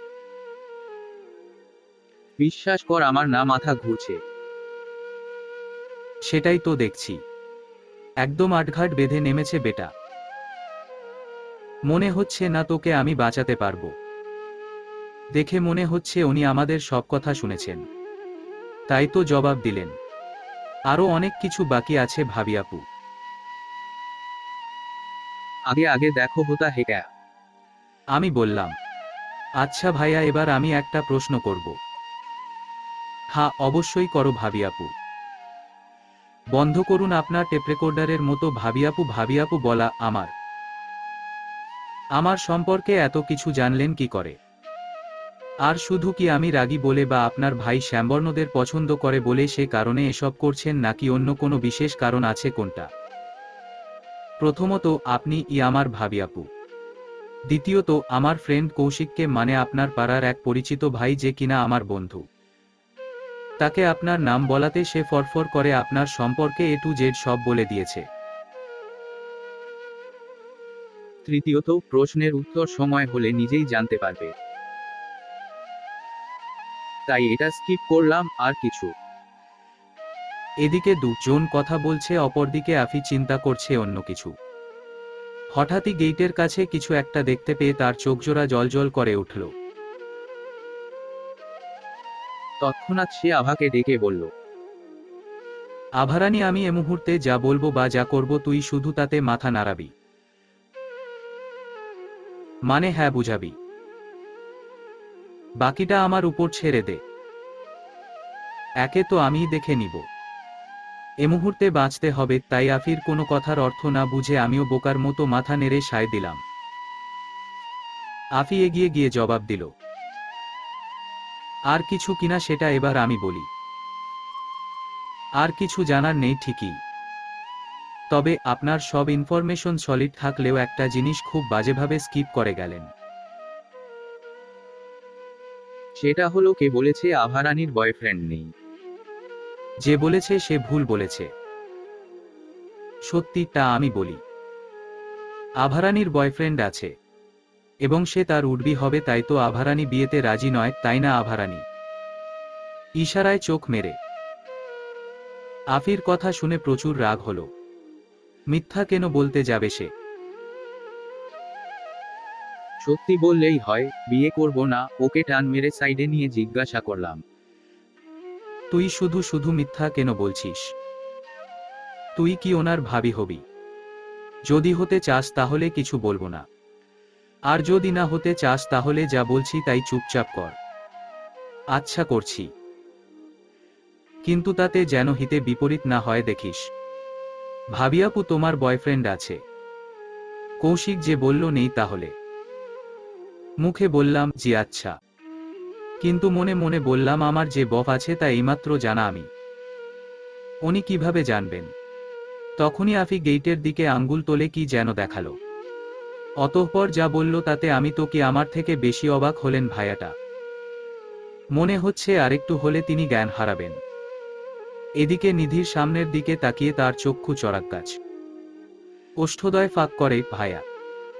বিশ্বাস কর, আমার না মাথা ঘুরছে। সেটাই তো দেখছি, একদম আটঘাট বেঁধে নেমেছে বেটা। মনে হচ্ছে না তোকে আমি বাঁচাতে পারবো। দেখে মনে হচ্ছে উনি আমাদের সব কথা শুনেছেন, তাই তো জবাব দিলেন, আরও অনেক কিছু বাকি আছে ভাবি আপু। আগে আগে দেখো হোতা হে ক্যা। আমি বললাম, আচ্ছা ভাইয়া, এবার আমি একটা প্রশ্ন করব। হ্যাঁ অবশ্যই করো ভাবি আপু। বন্ধ করুন আপনার টেপ রেকর্ডারের মতো ভাবি আপু। ভাবি আপু বলা, আমার আমার সম্পর্কে এত কিছু জানলেন কি করে? আর শুধু কি আমি রাগী বলে বা আপনার ভাই শ্যামবর্ণদের পছন্দ করে বলে সে কারণে এসব করছেন, নাকি অন্য কোনো বিশেষ কারণ আছে? কোনটা? প্রথমত, আপনি ই আমার ভাবি আপু। দ্বিতীয়ত, আমার ফ্রেন্ড কৌশিককে, মানে আপনার পাড়ার এক পরিচিত ভাই যে কিনা আমার বন্ধু, তাকে আপনার নাম বলাতে সে ফরফর করে আপনার সম্পর্কে এ টু জেড সব বলে দিয়েছে। তৃতীয়ত, প্রশ্নের উত্তর সময় হলে নিজেই জানতে পারবে, তাই এটা স্কিপ করলাম। আর কিছু? এদিকে দুজন কথা বলছে, অপরদিকে আফি চিন্তা করছে অন্য কিছু। হঠাৎই গেইটের কাছে কিছু একটা দেখতে পেয়ে তার চোখজোড়া জলজল করে উঠল। তৎক্ষণাৎ সে আভাকে ডেকে বলল, আভারানী, আমি এ মুহূর্তে যা বলবো বা যা করব তুই শুধু তাতে মাথা নাড়াবি, মানে হ্যাঁ বুঝাবি। বাকিটা আমার উপর ছেড়ে দে। একে তো আমিই দেখে নিব। এ মুহূর্তে বাঁচতে হবে, তাই আফির কোনো কথার অর্থ না বুঝে আমিও বোকার মতো মাথা নেড়ে সায় দিলাম। আফি এগিয়ে গিয়ে জবাব দিল, আর কিছু কিনা সেটা এবার আমি বলি। আর কিছু জানার নেই ঠিকই, তবে আপনার সব ইনফরমেশন সলিড থাকলেও একটা জিনিস খুব বাজেভাবে স্কিপ করে গেলেন। সেটা হলো, কে বলেছে আভারানীর বয়ফ্রেন্ড নেই? যে বলেছে সে ভুল বলেছে। সত্যি তা আমি বলি, আভারানীর বয়ফ্রেন্ড আছে, এবং সে তার উডবি হবে। তাই তো আভারানী বিয়েতে রাজি নয়, তাই না আভারানী? ইশারায় চোখ মেরে। আফির কথা শুনে প্রচুর রাগ হলো। মিথ্যা কেন বলতে যাবে সে? সত্যি বললেই হয়, বিয়ে করব না। ওকে টান মেরে সাইডে নিয়ে জিজ্ঞাসা করলাম, তুই শুধু শুধু মিথ্যা কেন বলছিস? তুই কি ওনার ভাবি হবি? যদি হতে চাস তাহলে কিছু বলবো না, আর যদি না হতে চাস তাহলে যা বলছি তাই চুপচাপ কর। আচ্ছা করছি, কিন্তু তাতে যেন হিতে বিপরীত না হয় দেখিস। ভাবিয়াপু, তোমার বয়ফ্রেন্ড আছে? কৌশিক যে বলল নেই, তাহলে? মুখে বললাম জি। আচ্ছা, কিন্তু মনে মনে বললাম আমার যে বফ আছে তা এইমাত্র জানা আমি। উনি কিভাবে জানবেন? তখনই আফি গেইটের দিকে আঙ্গুল তোলে কি যেন দেখালো। অতঃপর যা বলল তাতে আমি তো কি আমার থেকে বেশি অবাক হলেন ভাইয়াটা। মনে হচ্ছে আরেকটু হলে তিনি জ্ঞান হারাবেন। এদিকে নিধির সামনের দিকে তাকিয়ে তার চক্ষু চড়াকগাছ, ওষ্ঠদয় ফাঁক করে। ভায়া,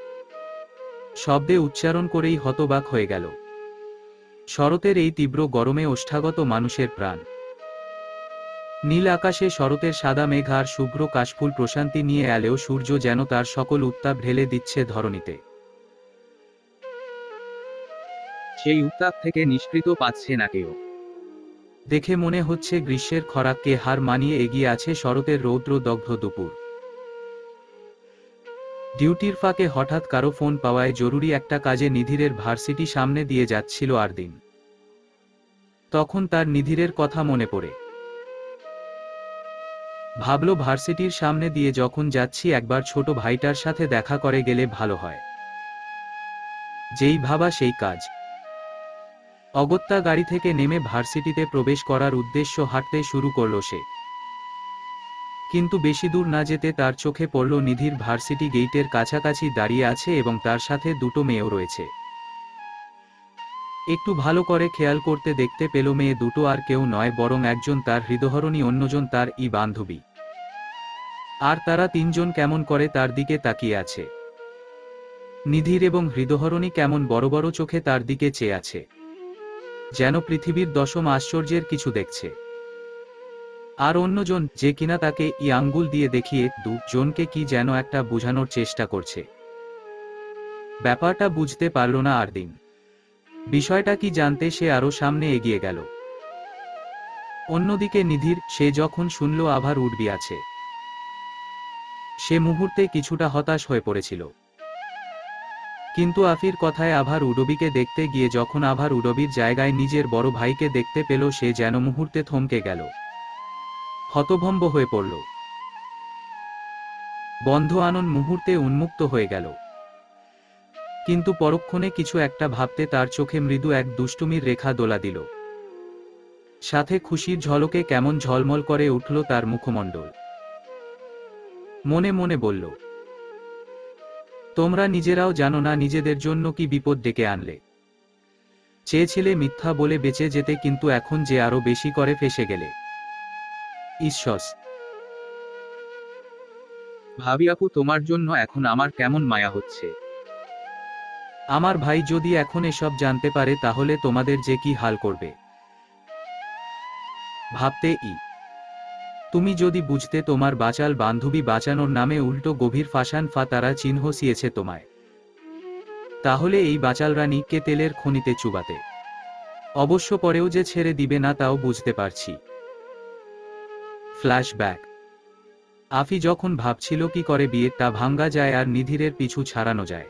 শব্দে উচ্চারণ করেই হতবাক হয়ে গেল। শরতের এই তীব্র গরমে ওষ্ঠাগত মানুষের প্রাণ। নীল আকাশে শরতের সাদা মেঘ আর শুভ্র কাশফুল প্রশান্তি নিয়ে এলেও সূর্য যেন তার সকল উত্তাপ ঢেলে দিচ্ছে ধরণীতে। সেই উত্তাপ থেকে নিষ্কৃত পাচ্ছে না কেউ। দেখে মনে হচ্ছে গ্রীষ্মের খরাককে হার মানিয়ে এগিয়ে আছে শরতের রৌদ্র দগ্ধ দুপুর। ডিউটির ফাঁকে হঠাৎ কারো ফোন পাওয়ায় জরুরি একটা কাজে নিধিরের ভার্সিটি সামনে দিয়ে যাচ্ছিল আরদিন। তখন তার নিধিরের কথা মনে পড়ে। ভাবল ভার্সিটির সামনে দিয়ে যখন যাচ্ছি একবার ছোট ভাইটার সাথে দেখা করে গেলে ভালো হয়। যেই ভাবা সেই কাজ। অগত্যা গাড়ি থেকে নেমে ভার্সিটিতে প্রবেশ করার উদ্দেশ্য হাঁটতে শুরু করল সে। কিন্তু বেশি দূর না যেতে তার চোখে পড়ল নিধির ভার্সিটি গেইটের কাছাকাছি দাঁড়িয়ে আছে এবং তার সাথে দুটো মেয়েও রয়েছে। একটু ভালো করে খেয়াল করতে দেখতে পেল মেয়ে দুটো আর কেউ নয় বরং একজন তার হৃদয়হরণী, অন্যজন তার ই বান্ধবী। আর তারা তিনজন কেমন করে তার দিকে তাকিয়ে আছে। নিধির এবং হৃদয়হরণী কেমন বড় বড় চোখে তার দিকে চেয়ে আছে, যেন পৃথিবীর দশম আশ্চর্যের কিছু দেখছে। আর অন্যজন, যে কিনা তাকে ই আঙ্গুল দিয়ে দেখিয়ে দু জনকে কি যেন একটা বোঝানোর চেষ্টা করছে। ব্যাপারটা বুঝতে পারল না আরদিন। বিষয়টা কি জানতে সে আরো সামনে এগিয়ে গেল। অন্যদিকে নিধির, সে যখন শুনল আভার উঠবি আছে, সে মুহূর্তে কিছুটা হতাশ হয়ে পড়েছিল। কিন্তু আফির কথায় আভার উডবিকে দেখতে গিয়ে যখন আভার উডবির জায়গায় নিজের বড় ভাইকে দেখতে পেল সে যেন মুহূর্তে থমকে গেল, হতভম্ব হয়ে পড়ল। বন্ধ আনন মুহূর্তে উন্মুক্ত হয়ে গেল। কিন্তু পরক্ষণে কিছু একটা ভাবতে তার চোখে মৃদু এক দুষ্টুমির রেখা দোলা দিল। সাথে খুশির ঝলকে কেমন ঝলমল করে উঠল তার মুখমণ্ডল। মনে মনে বলল, তোমরা নিজেরাও জানো না নিজেদের জন্য কি বিপদ ডেকে আনলে। চেয়েছিলে মিথ্যা বলে বেঁচে যেতে, কিন্তু এখন যে আরো বেশি করে ফেসে গেলে। ঈশ্বর, ভাবি আপু, তোমার জন্য এখন আমার কেমন মায়া হচ্ছে। আমার ভাই যদি এখন এসব জানতে পারে তাহলে তোমাদের যে কি হাল করবে। ভাবতে ই তুমি যদি বুঝতে তোমার বাচাল বান্ধবী বাঁচানোর নামে উল্টো গভীর ফাঁসান ফা তারা চিহ্ন সিয়েছে তোমায়, তাহলে এই বাচাল রানী কে তেলের খনিতে চুবাতে। অবশ্য পরেও যে ছেড়ে দিবে না তাও বুঝতে পারছি। ফ্ল্যাশব্যাক। আফি যখন ভাবছিল কি করে বিয়েটা ভাঙ্গা যায় আর নিধিরের পিছু ছাড়ানো যায়,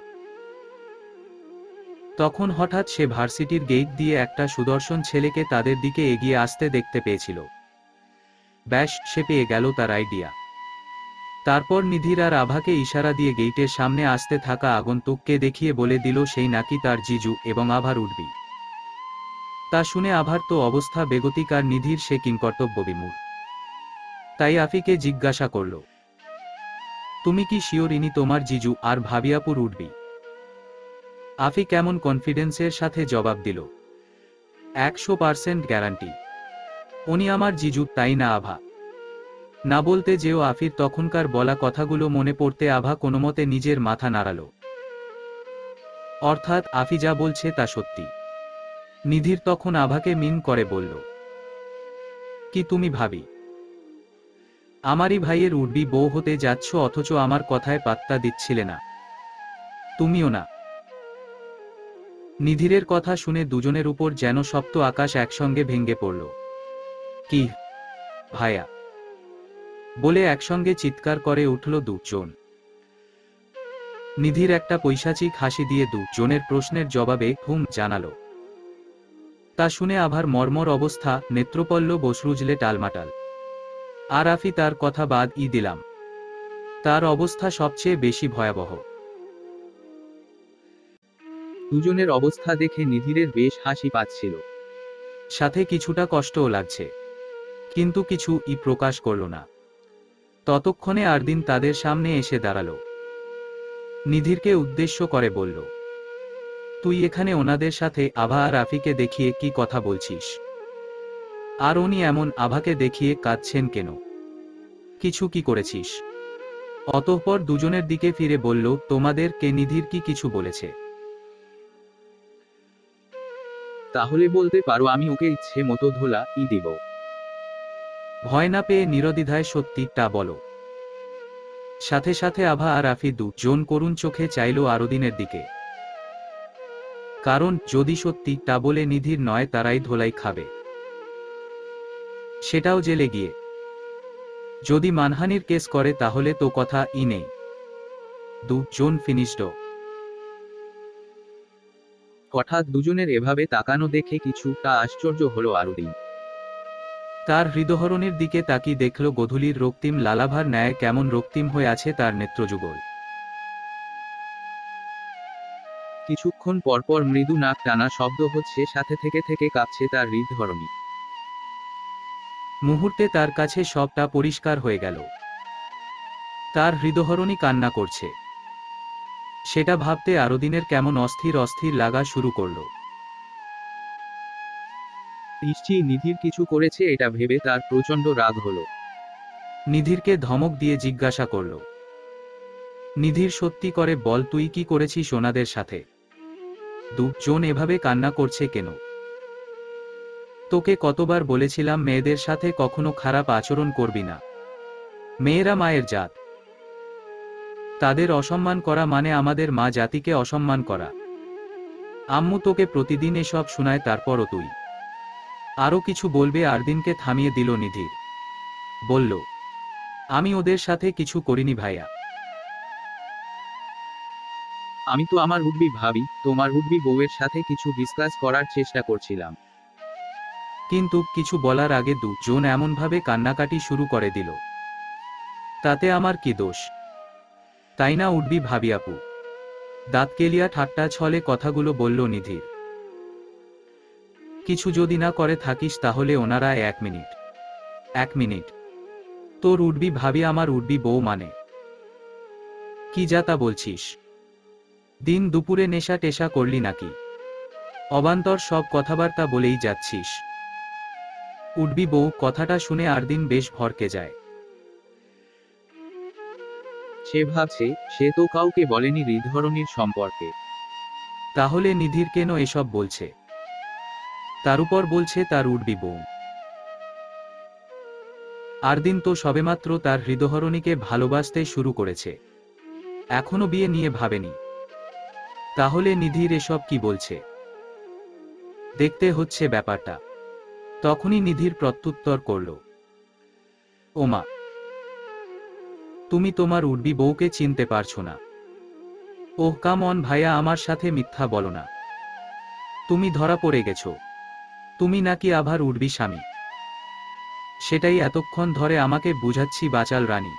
তখন হঠাৎ সে ভার্সিটির গেট দিয়ে একটা সুদর্শন ছেলেকে তাদের দিকে এগিয়ে আসতে দেখতে পেয়েছিল। ব্যাস, সে পেয়ে গেল তার আইডিয়া। তারপর নিধির আর আভাকে ইশারা দিয়ে গেইটের সামনে আসতে থাকা আগন্তুককে দেখিয়ে বলে দিল সেই নাকি তার জিজু এবং আভার উঠবি। তা শুনে আভার তো অবস্থা বেগতিক আর নিধির সে কিংকর্তব্য বিমূঢ়। তাই আফিকে জিজ্ঞাসা করল, তুমি কি শিওর ইনি তোমার জিজু আর ভাবিয়াপুর উঠবি? আফি কেমন কনফিডেন্সের সাথে জবাব দিল, একশো পার্সেন্ট গ্যারান্টি। উনি আমার জিজু, তাই না আভা? না বলতে যেও আফির তখনকার বলা কথাগুলো মনে পড়তে আভা কোনোমতে নিজের মাথা নাড়াল। অর্থাৎ আফি যা বলছে তা সত্যি। নিধির তখন আভাকে মিন করে বলল, কি তুমি ভাবি আমারই ভাইয়ের উঠবি বউ হতে যাচ্ছ, অথচ আমার কথায় পাত্তা দিচ্ছিলে না? তুমিও না? নিধিরের কথা শুনে দুজনের উপর যেন সপ্ত আকাশ একসঙ্গে ভেঙে পড়ল। কি ভাইয়া বলে একসঙ্গে চিৎকার করে উঠল দুজন। নিধির একটা পৈশাচিক হাসি দিয়ে দুজনের প্রশ্নের জবাবে হুম জানালো। তা শুনে আভার মর্মর অবস্থা, নেত্রপল্লব অশ্রুজলে টালমাটাল। আর আফি তার কথা বাদ ই দিলাম, তার অবস্থা সবচেয়ে বেশি ভয়াবহ। দুজনের অবস্থা দেখে নিধিরের বেশ হাসি পাচ্ছিল, সাথে কিছুটা কষ্টও লাগছে, কিন্তু কিছু ই প্রকাশ করল না। ততক্ষণে আরদিন তাদের সামনে এসে দাঁড়ালো। নিধিরকে উদ্দেশ্য করে বলল, তুই এখানে ওনাদের সাথে আভা আর আফিকে দেখিয়ে কি কথা বলছিস? আর উনি এমন আভাকে দেখিয়ে কাঁদছেন কেন? কিছু কি করেছিস? অতঃপর দুজনের দিকে ফিরে বলল, তোমাদের কে নিধির কি কিছু বলেছে? তাহলে বলতে পারো আমি ওকে ইচ্ছে মতো ধোলা ই দিব। ভয় না পেয়ে নিরদ্বিধায় সত্যিটা বলো। সাথে সাথে আভা আর আফি দুজন করুণ চোখে চাইল আরদিনের দিকে। কারণ যদি সত্যি তা বলে নিধির নয় তারাই ধোলাই খাবে, সেটাও জেলে গিয়ে। যদি মানহানির কেস করে তাহলে তো কথা ই নেই। দুজন ফিনিশড। হঠাৎ দুজনের এভাবে তাকানো দেখে কিছুটা আশ্চর্য হলো আরুদিন। তার হৃদহরণের দিকে তাকিয়ে দেখল গধূলির রক্তিম লালাভার ন্যায় কেমন রক্তিম হয়ে আছে তার নেত্রযুগল। কিছুক্ষণ পরপর মৃদু নাক টানা শব্দ হচ্ছে, সাথে থেকে থেকে কাঁপছে তার হৃদহরণী। মুহূর্তে তার কাছে সবটা পরিষ্কার হয়ে গেল। তার হৃদহরণী কান্না করছে। সেটা ভাবতে আরদিনের কেমন অস্থির অস্থির লাগা শুরু করল। নিশ্চয়ই নিধির কিছু করেছে এটা ভেবে তার প্রচণ্ড রাগ হলো। নিধিরকে ধমক দিয়ে জিজ্ঞাসা করল, নিধির সত্যি করে বল তুই কি করেছিস ওনাদের সাথে? দুজন এভাবে কান্না করছে কেন? তোকে কতবার বলেছিলাম মেয়েদের সাথে কখনো খারাপ আচরণ করবি না। মেয়েরা মায়ের জাত। তাদের অসম্মান করা মানে আমাদের মা জাতিকে অসম্মান করা। আম্মু তোকে প্রতিদিন এসব শোনায়, তারপরও তুই আরো কিছু বলবে আরদিনকে থামিয়ে দিল নিধির। বলল, আমি ওদের সাথে কিছু করিনি ভাইয়া। আমি তো আমার উডবি ভাবি, তোমার উডবি বউয়ের সাথে কিছু ডিসকাস করার চেষ্টা করছিলাম। কিন্তু কিছু বলার আগে দুজন এমনভাবে কান্নাকাটি শুরু করে দিল। তাতে আমার কি দোষ? তাই না উডবি ভাবি আপু? দাঁত কেলিয়া ঠাট্টা ছলে কথাগুলো বলল নিধির। কিছু যদি না করে থাকিস তাহলে ওনারা এক মিনিট এক মিনিট তোর উডবি ভাবি আমার উডবি বউ মানে? কি যা তা বলছিস? দিন দুপুরে নেশা টেশা করলি নাকি? অবান্তর সব কথাবার্তা বলেই যাচ্ছিস। উডবি বউ কথাটা শুনে আরদিন বেশ ভরকে যায়। সে ভাবছে সে তো কাউকে বলেনি হৃদহরণীর সম্পর্কে। তাহলে নিধির কেন এসব বলছে? তার উপর বলছে তার উডবি বউ। আরদিন তো সবেমাত্র তার হৃদহরণীকে ভালোবাসতে শুরু করেছে, এখনো বিয়ে নিয়ে ভাবেনি। তাহলে নিধির এসব কি বলছে? দেখতে হচ্ছে ব্যাপারটা। তখনই নিধির প্রত্যুত্তর করল, ওমা, তুমি তোমার উডবি বউকে চিনতে পারছো না? ওহ কাম অন ভাইয়া, আমার সাথে মিথ্যা বলো না। তুমি ধরা পড়ে গেছো। তুমি নাকি আভার উডবি স্বামী। সেটাই এতক্ষণ ধরে আমাকে বুঝাচ্ছি বাচাল রানী,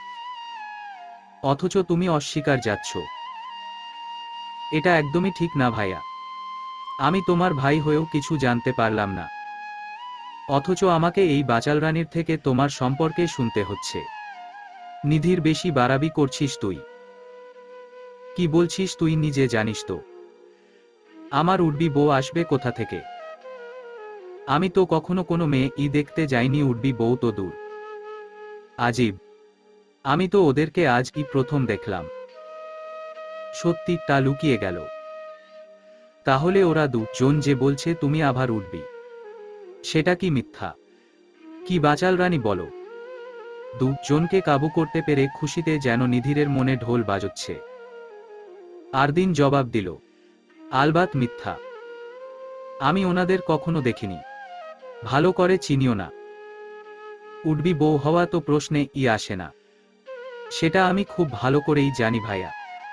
অথচ তুমি অস্বীকার যাচ্ছ। এটা একদমই ঠিক না ভাইয়া। আমি তোমার ভাই হয়েও কিছু জানতে পারলাম না, অথচ আমাকে এই বাচাল রানীর থেকে তোমার সম্পর্কে শুনতে হচ্ছে। নিধির বেশি বাড়াবি করছিস তুই। কি বলছিস তুই নিজে জানিস তো? আমার উডবি বউ আসবে কোথা থেকে? আমি তো কখনো কোনো মেয়ে ই দেখতে যাইনি, উডবি বউ তো দূর। আজীব, আমি তো ওদেরকে আজ ই প্রথম দেখলাম। সত্যি তা লুকিয়ে গেল। তাহলে ওরা দুজন যে বলছে তুমি আভার উডবি, সেটা কি মিথ্যা? কি বাচাল রানী বলো? দুজনকে কাবু করতে পেরে খুশিতে যেন নিধিরের মনে ঢোল বাজচ্ছে। আরদিন জবাব দিল, আলবাত মিথ্যা। আমি ওনাদের কখনো দেখিনি, ভালো করে চিনিও না। উডবি বউ হওয়া তো প্রশ্নে ই আসে না, সেটা আমি খুব ভালো করেই জানি ভাইয়া।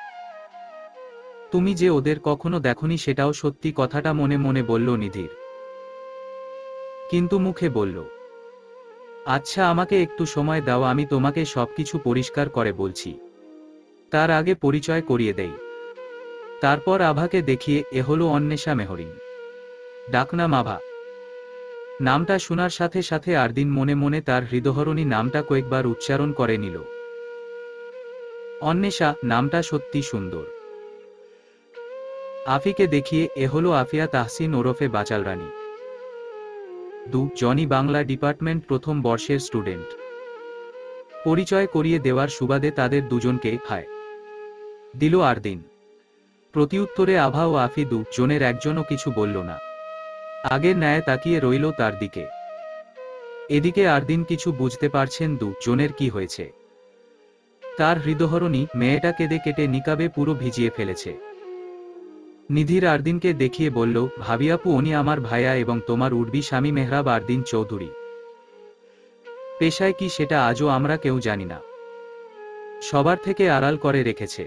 তুমি যে ওদের কখনো দেখনি সেটাও সত্যি, কথাটা মনে মনে বলল নিধির, কিন্তু মুখে বলল, আচ্ছা আমাকে একটু সময় দাও, আমি তোমাকে সবকিছু পরিষ্কার করে বলছি। তার আগে পরিচয় করিয়ে দেই। তারপর আভাকে দেখিয়ে, এ হলো অন্বেষা মেহরিন, ডাকনাম আভা। নামটা শোনার সাথে সাথে আরদিন মনে মনে তার হৃদহরণী নামটা কয়েকবার উচ্চারণ করে নিল। অন্বেষা নামটা সত্যি সুন্দর। আফিকে দেখিয়ে, এ হলো আফিয়া তাহসিন ওরফে বাচাল রানী। দু জনি বাংলা ডিপার্টমেন্ট প্রথম বর্ষের স্টুডেন্ট। পরিচয় করিয়ে দেওয়ার সুবাদে তাদের দুজনকে হায় দিল আরদিন। প্রতিউত্তরে আভা ও আফি দু জনের একজনও কিছু বলল না। আগের ন্যায় তাকিয়ে রইল তার দিকে। এদিকে আরদিন কিছু বুঝতে পারছেন দু জনের কি হয়েছে। তার হৃদয়হরণী মেয়েটা কেঁদে কেটে নিকাবে পুরো ভিজিয়ে ফেলেছে। নিধির আরদিনকে দেখিয়ে বলল, ভাবিয়াপু উনি আমার ভাইয়া এবং তোমার উর্বি স্বামী মেহরাব আরদিন চৌধুরী। পেশায় কি সেটা আজও আমরা কেউ জানি না, সবার থেকে আড়াল করে রেখেছে।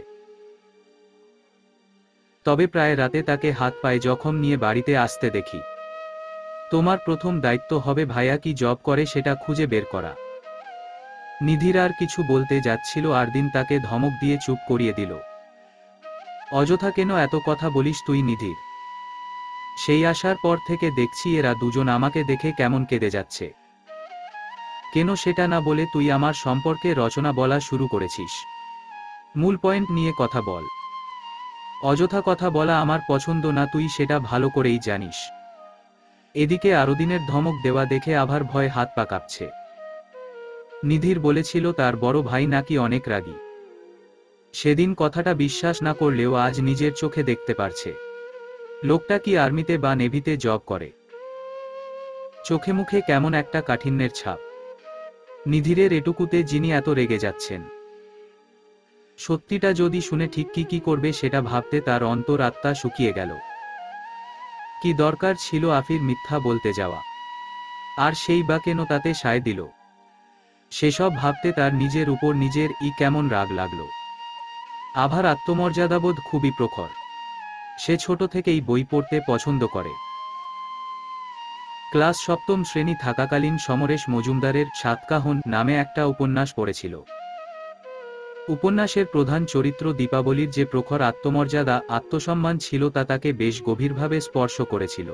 তবে প্রায় রাতে তাকে হাত পায়ে জখম নিয়ে বাড়িতে আসতে দেখি। তোমার প্রথম দায়িত্ব হবে ভাইয়া কি জব করে সেটা খুঁজে বের করা। নিধির আর কিছু বলতে যাচ্ছিল, আরদিন তাকে ধমক দিয়ে চুপ করিয়ে দিল। অযথা কেন এত কথা বলিস তুই নিধির? সেই আসার পর থেকে দেখছি এরা দুজন আমাকে দেখে কেমন কেঁদে যাচ্ছে। কেন সেটা না বলে তুই আমার সম্পর্কে রচনা বলা শুরু করেছিস? মূল পয়েন্ট নিয়ে কথা বল। অযথা কথা বলা আমার পছন্দ না, তুই সেটা ভালো করেই জানিস। এদিকে আরদিনের ধমক দেওয়া দেখে আভার ভয়ে হাত পা কাঁপছে। নিধির বলেছিল তার বড় ভাই নাকি অনেক রাগী। সেদিন কথাটা বিশ্বাস না করলেও আজ নিজের চোখে দেখতে পারছে। লোকটা কি আর্মিতে বা নেভিতে জব করে। চোখে মুখে কেমন একটা কাঠিন্যের ছাপ। নিধিরের এটুকুতে যিনি এত রেগে যাচ্ছেন। সত্যিটা যদি শুনে ঠিক কি কি করবে সেটা ভাবতে তার অন্তর আত্মা শুকিয়ে গেল। কি দরকার ছিল আফির মিথ্যা বলতে যাওয়া? আর সেই বা কেন তাতে সায় দিল? সেসব ভাবতে তার নিজের উপর নিজের ই কেমন রাগ লাগলো। আভার আত্মমর্যাদাবোধ খুবই প্রখর। সে ছোট থেকেই বই পড়তে পছন্দ করে। ক্লাস সপ্তম শ্রেণী থাকাকালীন সমরেশ মজুমদারের সাতকাহন নামে একটা উপন্যাস পড়েছিল। উপন্যাসের প্রধান চরিত্র দীপাবলির যে প্রখর আত্মমর্যাদা আত্মসম্মান ছিল তা তাকে বেশ গভীরভাবে স্পর্শ করেছিল।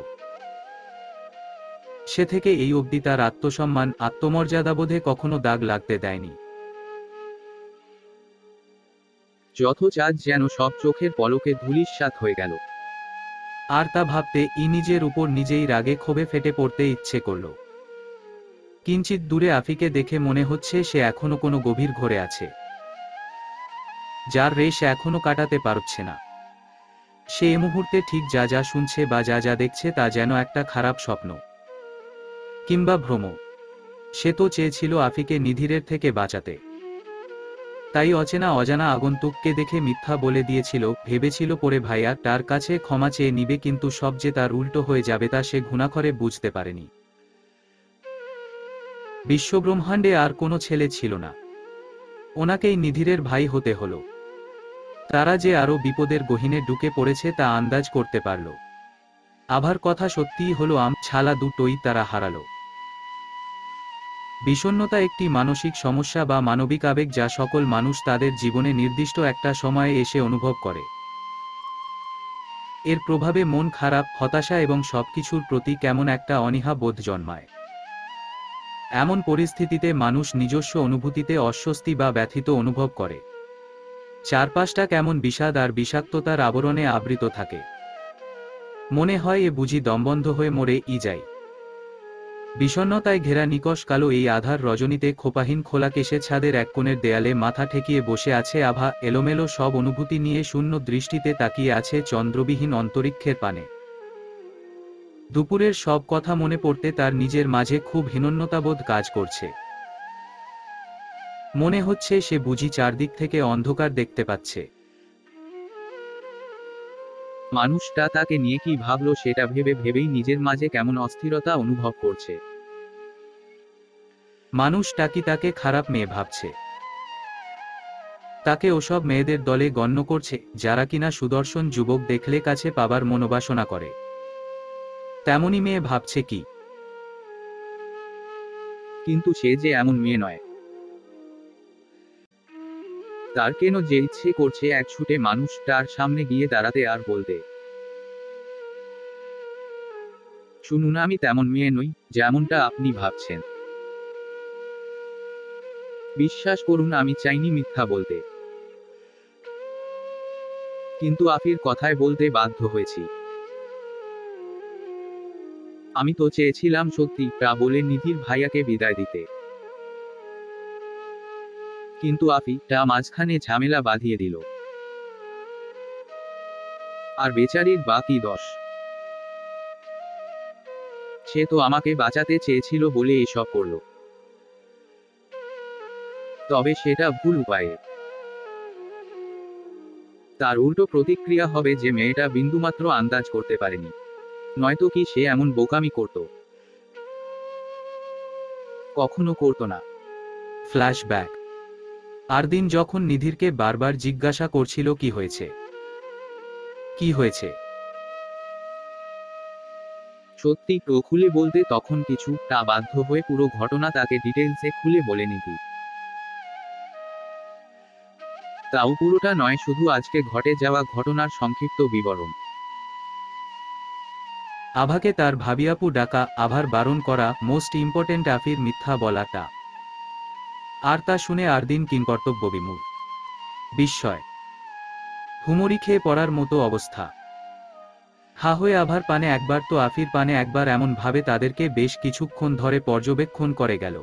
সে থেকে এই অবধি তার আত্মসম্মান আত্মমর্যাদাবোধে কখনো দাগ লাগতে দেয়নি। যথচাঁদ যেন সব চোখের পলকে ধূলিসাৎ হয়ে গেল। আর তা ভাবতে ই নিজের উপর নিজেই রাগে ক্ষোভে ফেটে পড়তে ইচ্ছে করল। কিঞ্চিত দূরে আফিকে দেখে মনে হচ্ছে সে এখনো কোনো গভীর ঘোরে আছে, যার রেশ এখনো কাটাতে পারছে না। সে এ মুহূর্তে ঠিক যা যা শুনছে বা যা যা দেখছে তা যেন একটা খারাপ স্বপ্ন কিংবা ভ্রম। সে তো চেয়েছিল আফিকে নিধিরের থেকে বাঁচাতে। তাই অচেনা অজানা আগন্তুককে দেখে মিথ্যা বলে দিয়েছিল, ভেবেছিল পরে ভাইয়া তার কাছে ক্ষমা চেয়ে নিবে, কিন্তু সব যে তার উল্টো হয়ে যাবে তা সে ঘুণাক্ষরে বুঝতে পারেনি। বিশ্বব্রহ্মাণ্ডে আর কোনো ছেলে ছিল না, ওনাকেই নিধিরের ভাই হতে হলো। তারা যে আরো বিপদের গহীনে ঢুকে পড়েছে তা আন্দাজ করতে পারল। আভার কথা সত্যিই হলো, আম ছালা দুটোই তারা হারালো। বিষণ্ণতা একটি মানসিক সমস্যা বা মানবিক আবেগ যা সকল মানুষ তাদের জীবনে নির্দিষ্ট একটা সময়ে এসে অনুভব করে। এর প্রভাবে মন খারাপ, হতাশা এবং সবকিছুর প্রতি কেমন একটা অনীহা বোধ জন্মায়। এমন পরিস্থিতিতে মানুষ নিজস্ব অনুভূতিতে অস্বস্তি বা ব্যথিত অনুভব করে। চারপাশটা কেমন বিষাদ আর বিষাক্ততার আবরণে আবৃত থাকে। মনে হয় এ বুঝি দমবন্ধ হয়ে মরে ই যায়। বিষণ্ণতায় ঘেরা নিকষ কালো এই আধার রজনীতে খোপাহীন খোলা কেশে ছাদের এক কোণের দেয়ালে মাথা ঠেকিয়ে বসে আছে আভা, এলোমেলো সব অনুভূতি নিয়ে শূন্য দৃষ্টিতে তাকিয়ে আছে চন্দ্রবিহীন অন্তরিক্ষের পানে। দুপুরের সব কথা মনে পড়তে তার নিজের মাঝে খুব হীনন্যতাবোধ কাজ করছে। মনে হচ্ছে সে বুঝি চারদিক থেকে অন্ধকার দেখতে পাচ্ছে। মানুষটা তাকে নিয়ে কি ভাবলো সেটা ভেবে ভেবেই নিজের মাঝে কেমন অস্থিরতা অনুভব করছে। মানুষটা কি তাকে খারাপ মেয়ে ভাবছে? তাকে ওসব মেয়েদের দলে গণ্য করছে যারা কিনা সুদর্শন যুবক দেখলে কাছে পাবার মনোবাসনা করে? তেমনই মেয়ে ভাবছে কি? কিন্তু সে যে এমন মেয়ে নয়। তার কেন যে ইচ্ছে করছে এক ছুটে মানুষটার সামনে গিয়ে দাঁড়াতে আর বলতে, শুনুন আমি তেমন মেয়ে নই যেমনটা আপনি ভাবছেন। বিশ্বাস করুন আমি চাইনি মিথ্যা বলতে, কিন্তু আফির কথায় বলতে বাধ্য হয়েছি। আমি তো চেয়েছিলাম সত্যি তা বলে নিধির ভাইয়াকে বিদায় দিতে, কিন্তু আফি তা মাঝখানে ঝামেলা বাঁধিয়ে দিল। আর বেচারির বাকি দশ সে তো আমাকে বাঁচাতে চেয়েছিল বলে এসব করলো। তবে সেটা ভুল উপায়ে। তার উল্টো প্রতিক্রিয়া হবে যে মেয়েটা বিন্দুমাত্র আন্দাজ করতে পারেনি। নয়তো কি সে এমন বোকামি করত? কখনো করত না। ফ্ল্যাশব্যাক। আরদিন যখন নিধিরকে বারবার জিজ্ঞাসা করছিল কি হয়েছে কি হয়েছে সত্যি তো খুলে বলতে তখন কিছু তা বাধ্য হয়ে পুরো ঘটনা তাকে ডিটেলসে খুলে বলে নিতি। তাও পুরোটা নয়, শুধু আজকে ঘটে যাওয়া ঘটনার সংক্ষিপ্ত বিবরণ। আভাকে তার ভাবিয়াপু ডাকা, আভার বারণ করা, মোস্ট ইম্পর্টেন্ট আফির মিথ্যা বলাটা, আর তা শুনে আরদিন কিংকর্তব্য বিমূঢ়। বিস্ময়, হুমড়ি খেয়ে পড়ার মতো অবস্থা। হা হয়ে আভার পানে একবার তো আফির পানে একবার এমন ভাবে তাদেরকে বেশ কিছুক্ষণ ধরে পর্যবেক্ষণ করে গেল।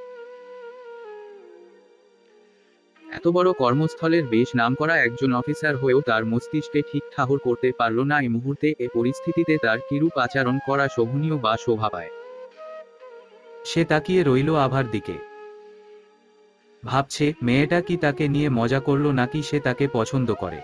এত বড় কর্মস্থলের বেশ নামকরা একজন অফিসার হয়েও তার মস্তিষ্কে ঠিক ঠাহর করতে পারল না এই মুহূর্তে এ পরিস্থিতিতে তার কিরূপ আচরণ করা শোভনীয় বা শোভা পায়। সে তাকিয়ে রইল আভার দিকে। ভাবছে মেয়েটা কি তাকে নিয়ে মজা করল নাকি সে তাকে পছন্দ করে।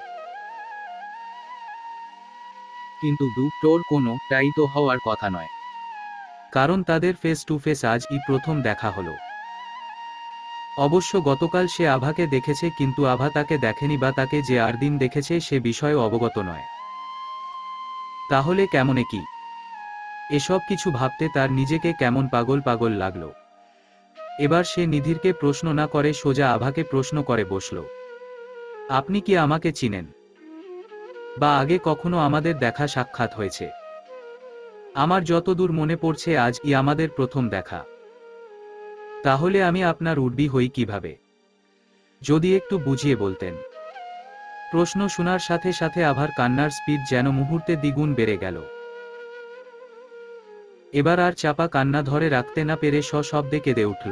কিন্তু দুটোর কোনোটাই তো হওয়ার কথা নয়। কারণ তাদের ফেস টু ফেস আজই প্রথম দেখা হলো। অবশ্য গতকাল সে আভাকে দেখেছে, কিন্তু আভা তাকে দেখেনি বা তাকে যে আরদিন দেখেছে সে বিষয়ে অবগত নয়। তাহলে কেমনে কি? এসব কিছু ভাবতে তার নিজেকে কেমন পাগল পাগল লাগলো। এবার সে নিধিরকে প্রশ্ন না করে সোজা আভাকে প্রশ্ন করে বসল, আপনি কি আমাকে চিনেন? বা আগে কখনো আমাদের দেখা সাক্ষাৎ হয়েছে? আমার যতদূর মনে পড়ছে আজই আমাদের প্রথম দেখা। তাহলে আমি আপনার উর্বি হই কিভাবে? যদি একটু বুঝিয়ে বলতেন। প্রশ্ন শোনার সাথে সাথে আভার কান্নার স্পিড যেন মুহূর্তে দ্বিগুণ বেড়ে গেল। এবার আর চাপা কান্না ধরে রাখতে না পেরে সশব্দে কেঁদে উঠল।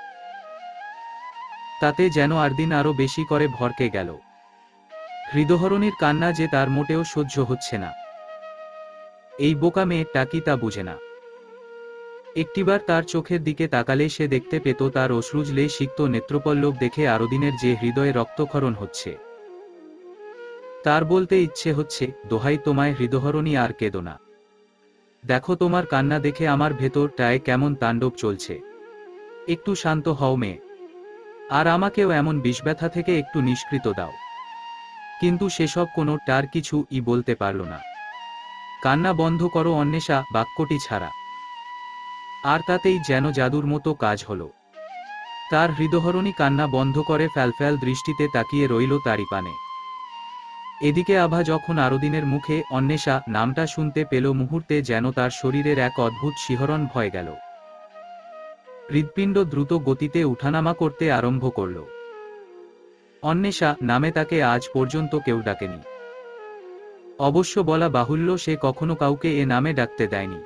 তাতে যেন আরদিন আরো বেশি করে ভরকে গেল। হৃদহরণীর কান্না যে তার মোটেও সহ্য হচ্ছে না। এই বোকা মেয়েটা কি তা বুঝে না? একটিবার তার চোখের দিকে তাকালে সে দেখতে পেত তার অশ্রুজলে সিক্ত নেত্রপল্লব দেখে আরদিনের যে হৃদয়ে রক্তক্ষরণ হচ্ছে। তার বলতে ইচ্ছে হচ্ছে, দোহাই তোমায় হৃদহরণী, আর কেঁদো না। দেখো তোমার কান্না দেখে আমার ভেতরটায় কেমন তাণ্ডব চলছে। একটু শান্ত হও মেয়ে, আর আমাকেও এমন বিষব্যথা থেকে একটু নিষ্কৃত দাও। কিন্তু সেসব কোনো টার কিছু ই বলতে পারল না। কান্না বন্ধ করো অন্বেষা বাক্যটি ছাড়া। আর তাতেই যেন জাদুর মতো কাজ হলো। তার হৃদহরণী কান্না বন্ধ করে ফ্যালফ্যাল দৃষ্টিতে তাকিয়ে রইল তারই পানে। এদিকে আভা যখন আরদিনের মুখে অন্বেষা নামটা শুনতে পেল, মুহূর্তে যেন তার শরীরের এক অদ্ভুত শিহরণ ভয় গেল। হৃৎপিণ্ড দ্রুত গতিতে উঠানামা করতে আরম্ভ করল। অন্বেষা নামে তাকে আজ পর্যন্ত কেউ ডাকেনি। অবশ্য বলা বাহুল্য, সে কখনো কাউকে এ নামে ডাকতে দেয়নি,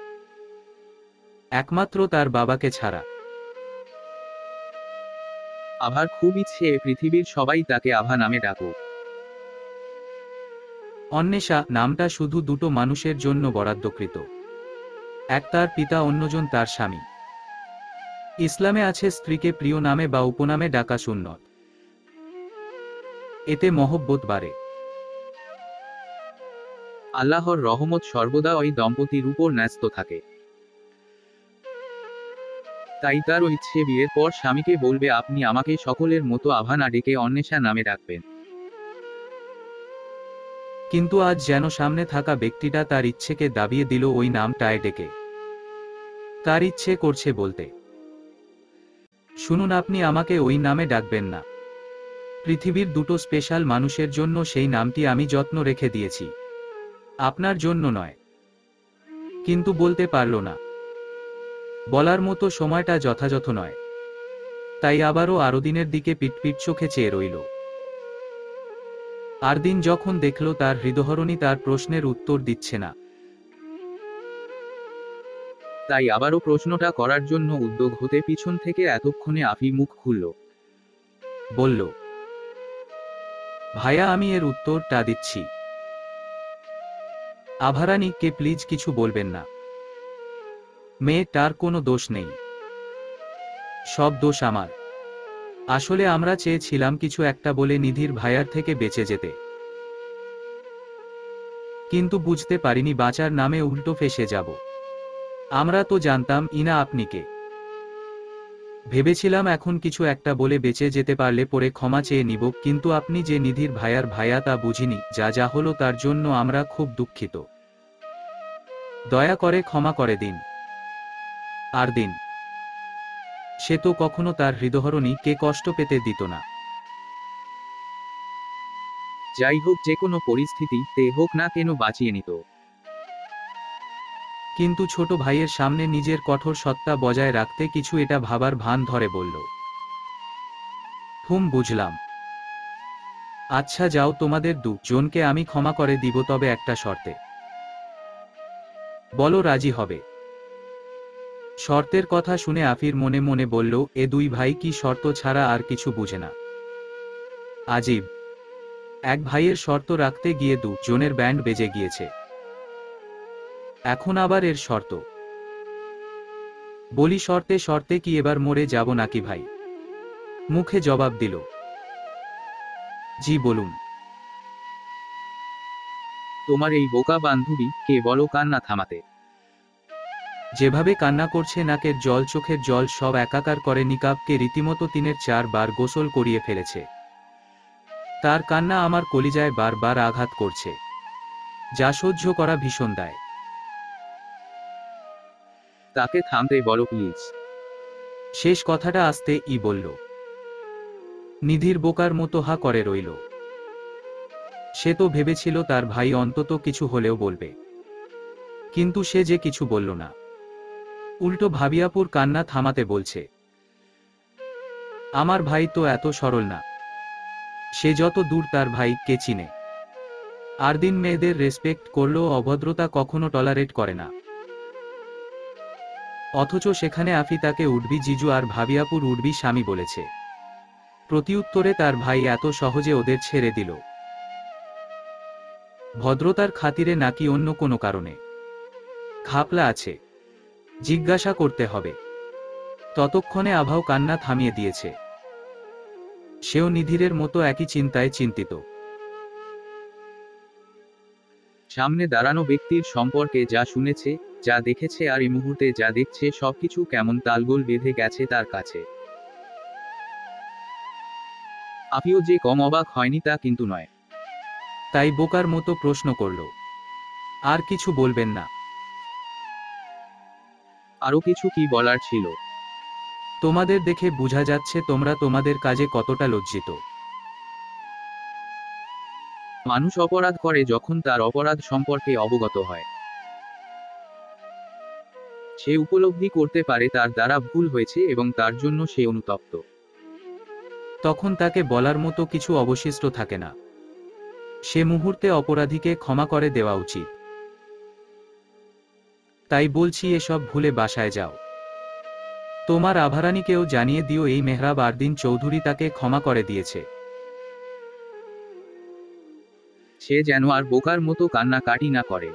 একমাত্র তার বাবাকে ছাড়া। আভার খুব ইচ্ছে এ পৃথিবীর সবাই তাকে আভা নামে ডাকুক। অন্বেষা নামটা শুধু দুটো মানুষের জন্য বরাদ্দকৃত, এক তার পিতা, অন্যজন তার স্বামী। ইসলামে আছে স্ত্রীকে প্রিয় নামে বা উপনামে ডাকা সুন্নত। এতে মহব্বত বাড়ে। আল্লাহর রহমত সর্বদা ওই দম্পতির উপর ন্যস্ত থাকে। তাই তারও ইচ্ছে বিয়ের পর স্বামীকে বলবে, আপনি আমাকে সকলের মতো আভা না ডেকে অন্বেষা নামে ডাকবেন। কিন্তু আজ যেন সামনে থাকা ব্যক্তিটা তার ইচ্ছেকে দাবিয়ে দিল ওই নামটায় ডেকে। তার ইচ্ছে করছে বলতে, শুনুন, আপনি আমাকে ওই নামে ডাকবেন না। পৃথিবীর দুটো স্পেশাল মানুষের জন্য সেই নামটি আমি যত্ন রেখে দিয়েছি, আপনার জন্য নয়। কিন্তু বলতে পারল না, বলার মতো সময়টা যথাযথ নয়। তাই আবারও আরদিনের দিকে পিটপিট চোখে চেয়ে রইল। আরদিন যখন দেখল তার হৃদহরণী তার প্রশ্নের উত্তর দিচ্ছে না, তাই আবারও প্রশ্নটা করার জন্য উদ্যোগ হতে পিছন থেকে এতক্ষণে আফি মুখ খুলল। বলল, ভাইয়া আমি এর উত্তরটা দিচ্ছি। আভারানী কে প্লিজ কিছু বলবেন না। মেয়েটার কোনো দোষ নেই, সব দোষ আমার। আসলে আমরা চেয়েছিলাম কিছু একটা বলে নিধির ভাইয়ার থেকে বেঁচে যেতে, কিন্তু বুঝতে পারিনি বাঁচার নামে উল্টো ফেঁসে যাব। আমরা তো জানতাম ইনা আপনি কে। ভেবেছিলাম এখন কিছু একটা বলে বেঁচে যেতে পারলে পরে ক্ষমা চেয়ে নিব, কিন্তু আপনি যে নিধির ভাইয়ার ভাইয়া তা বুঝিনি। যা যা হলো তার জন্য আমরা খুব দুঃখিত, দয়া করে ক্ষমা করে দিন। আর দিন, সে তো কখনো তার হৃদয়হরণী কে কষ্ট পেতে দিত না। যাই হোক, যে কোনো পরিস্থিতিতে হোক না কেন বাঁচিয়ে নিত। কিন্তু ছোট ভাইয়ের সামনে নিজের কঠোর সত্তা বজায় রাখতে কিছু এটা ভাবার ভান ধরে বলল, হুম বুঝলাম। আচ্ছা যাও, তোমাদের দু জনকে আমি ক্ষমা করে দিব, তবে একটা শর্তে। বলো রাজি হবে? শর্তের কথা শুনে আফির মনে মনে বলল, এ দুই ভাই কি শর্ত ছাড়া আর কিছু বুঝে না। আজীব, এক ভাইয়ের শর্ত রাখতে গিয়ে দু জনের ব্যান্ড বেজে গিয়েছে, এখন আবার এর শর্ত। বলি শর্তে শর্তে কি এবার মরে যাব নাকি ভাই? মুখে জবাব দিল, জি বলুন। তোমার এই বোকা বান্ধবী কে বলো কান্না থামাতে? যেভাবে কান্না করছে, নাকের জল চোখের জল সব একাকার করে নিকাবকে রীতিমতো তিনের চার বার গোসল করিয়ে ফেলেছে। তার কান্না আমার কলিজায় বারবার আঘাত করছে, যা সহ্য করা ভীষণ দায়। তাকে থামতে বলো প্লিজ। শেষ কথাটা আস্তে ই বলল। নিধির বোকার মতো হা করে রইল। সে তো ভেবেছিল তার ভাই অন্তত কিছু হলেও বলবে, কিন্তু সে যে কিছু বলল না, উল্টো ভাবিয়াপুর কান্না থামাতে বলছে। আমার ভাই তো এত সরল না, সে যত দূর তার ভাই কে চিনে। আর দিন মেয়েদের রেসপেক্ট করলেও অভদ্রতা কখনো টলারেট করে না। অথচ সেখানে আফি তাকে উঠবি জিজু আর ভাবিয়াপুর উঠবি স্বামী বলেছে। প্রতিউত্তরে তার ভাই এত সহজে ওদের ছেড়ে দিল। ভদ্রতার খাতিরে নাকি অন্য কোনো কারণে? ঘাপলা আছে, জিজ্ঞাসা করতে হবে। ততক্ষণে আভাও কান্না থামিয়ে দিয়েছে। সেও নিধিরের মতো একই চিন্তায় চিন্তিত। সামনে দাঁড়ানো ব্যক্তির সম্পর্কে যা শুনেছে, যা দেখেছে আর এই মুহূর্তে যা দেখছে, সবকিছু কেমন তালগোল বেঁধে গেছে তার কাছে। আপিও যে কম অবাক হয়নি তা কিন্তু নয়। তাই বোকার মতো প্রশ্ন করল, আর কিছু বলবেন না? আরো কিছু কি বলার ছিল? তোমাদের দেখে বোঝা যাচ্ছে তোমরা তোমাদের কাজে কতটা লজ্জিত। মানুষ অপরাধ করে যখন তার অপরাধ সম্পর্কে অবগত হয়। সে উপলব্ধি করতে পারে তার দ্বারা ভুল হয়েছে এবং তার জন্য সে অনুতপ্ত। তখন তাকে বলার মতো কিছু অবশিষ্ট থাকে না। সে মুহূর্তে অপরাধীকে ক্ষমা করে দেওয়া উচিত। তাই বলছি, এসব ভুলে বাসায় যাও। তোমার আভারানীকেও জানিয়ে দিও এই মেহরাব আরদিন চৌধুরী তাকে ক্ষমা করে দিয়েছে। সে যেন আর বোকার মতো কান্নাকাটি না করে,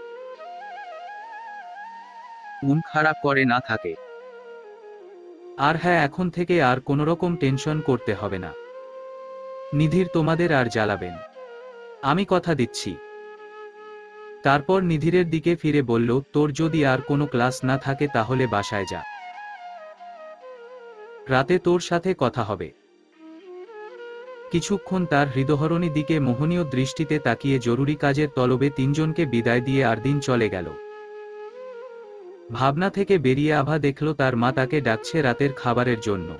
মন খারাপ করে না থাকে। আর হ্যাঁ, এখন থেকে আর কোনোরকম টেনশন করতে হবে না। নিধির তোমাদের আর জ্বালাবেন, আমি কথা দিচ্ছি। তারপর নিধিরের দিকে ফিরে বলল, তোর যদি আর কোনো ক্লাস না থাকে তাহলে বাসায় যা, রাতে তোর সাথে কথা হবে। কিছুক্ষণ তার হৃদয়হরণী দিকে মোহনীয় দৃষ্টিতে তাকিয়ে জরুরি কাজের তলবে তিনজনকে বিদায় দিয়ে আরদিন চলে গেল। ভাবনা থেকে বেরিয়ে আভা দেখল তার মা তাকে ডাকছে রাতের খাবারের জন্য।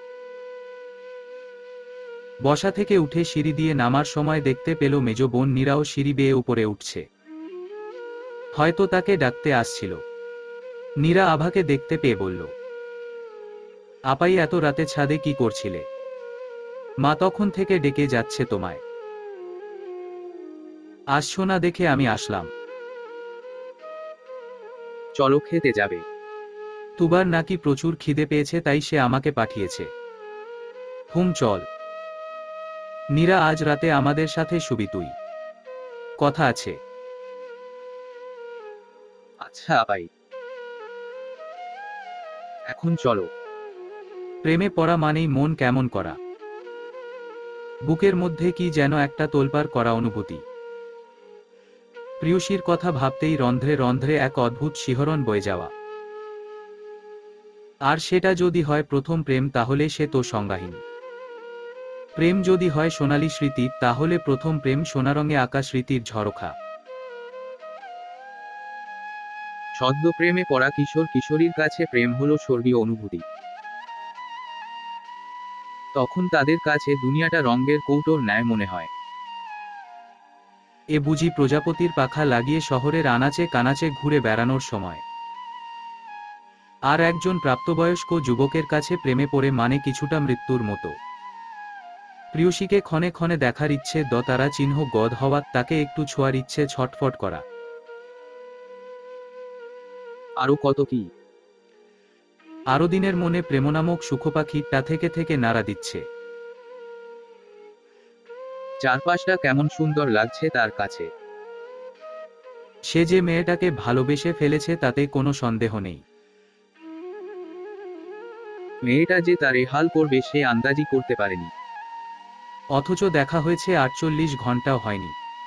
বসা থেকে উঠে সিঁড়ি দিয়ে নামার সময় দেখতে পেল মেজ বোন নীরাও সিঁড়ি বেয়ে উপরে উঠছে। হয়তো তাকে ডাকতে আসছিল। নীরা আভাকে দেখতে পেয়ে বলল, আপাই এত রাতে ছাদে কি করছিলে? মা তখন থেকে ডেকে যাচ্ছে তোমায়। আসছো না দেখে আমি আসলাম। চলো খেতে যাবে। তুবার নাকি প্রচুর খিদে পেয়েছে, তাই সে আমাকে পাঠিয়েছে। হুম চল। নীরা, আজ রাতে আমাদের সাথে শুবি তুই, কথা আছে। আচ্ছা আপাই। এখন চলো। প্রেমে পড়া মানেই মন কেমন করা, বুকের মধ্যে কি যেন একটা তোলপাড় করা অনুভূতি। প্রিয়সীর কথা ভাবতেই রন্ধ্রে রন্ধ্রে এক অদ্ভুত শিহরণ বয়ে যাওয়া। আর সেটা যদি হয় প্রথম প্রেম, তাহলে সে তো সংজ্ঞাহীন। প্রেম যদি হয় সোনালী স্মৃতি, তাহলে প্রথম প্রেম সোনারঙে আঁকা স্মৃতির ঝরোখা। সদ্য প্রেমে পড়া কিশোর কিশোরীর কাছে প্রেম হলো স্বর্গীয় অনুভূতি। তখন তাদের কাছে দুনিয়াটা রঙের কৌটোর ন্যায় মনে হয়। এ বুঝি প্রজাপতির পাখা লাগিয়ে শহরের আনাচে কানাচে ঘুরে বেড়ানোর সময়। আর একজন প্রাপ্তবয়স্ক যুবকের কাছে প্রেমে পড়ে মানে কিছুটা মৃত্যুর মতো। প্রিয়সীকে ক্ষণে ক্ষণে দেখার ইচ্ছে, দতারা চিহ্ন গদ হওয়া, তাকে একটু ছোঁয়ার ইচ্ছে, ছটফট করা। আরো কত কি। আরো দিনের মনে প্রেমনামক সুখপাখিটা থেকে থেকে নাড়া দিচ্ছে। চারপাশটা কেমন সুন্দর লাগছে তার কাছে। সে যে মেয়েটাকে ভালোবেসে ফেলেছে তাতে কোনো সন্দেহ নেই। মেয়েটা যে তার এ হাল করবে সে আন্দাজি করতে পারেনি। অথচ দেখা হয়েছে আটচল্লিশ ঘন্টাও হয়নি।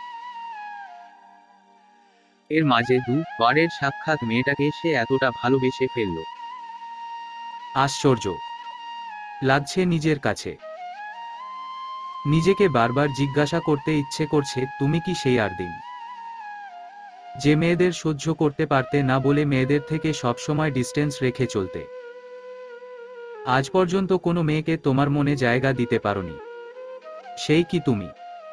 এর মাঝে দু বারের সাক্ষাৎ মেয়েটাকে সে এতটা ভালোবেসে ফেলল। আশ্চর্য লাগছে নিজের কাছে। নিজেকে বারবার জিজ্ঞাসা করতে ইচ্ছে করছে, তুমি কি সেই আর দিন যে মেয়েদের সহ্য করতে পারতে না বলে মেয়েদের থেকে সবসময় ডিস্টেন্স রেখে চলতে? আজ পর্যন্ত কোনো মেয়েকে তোমার মনে জায়গা দিতে পারোনি, সেই কি তুমি?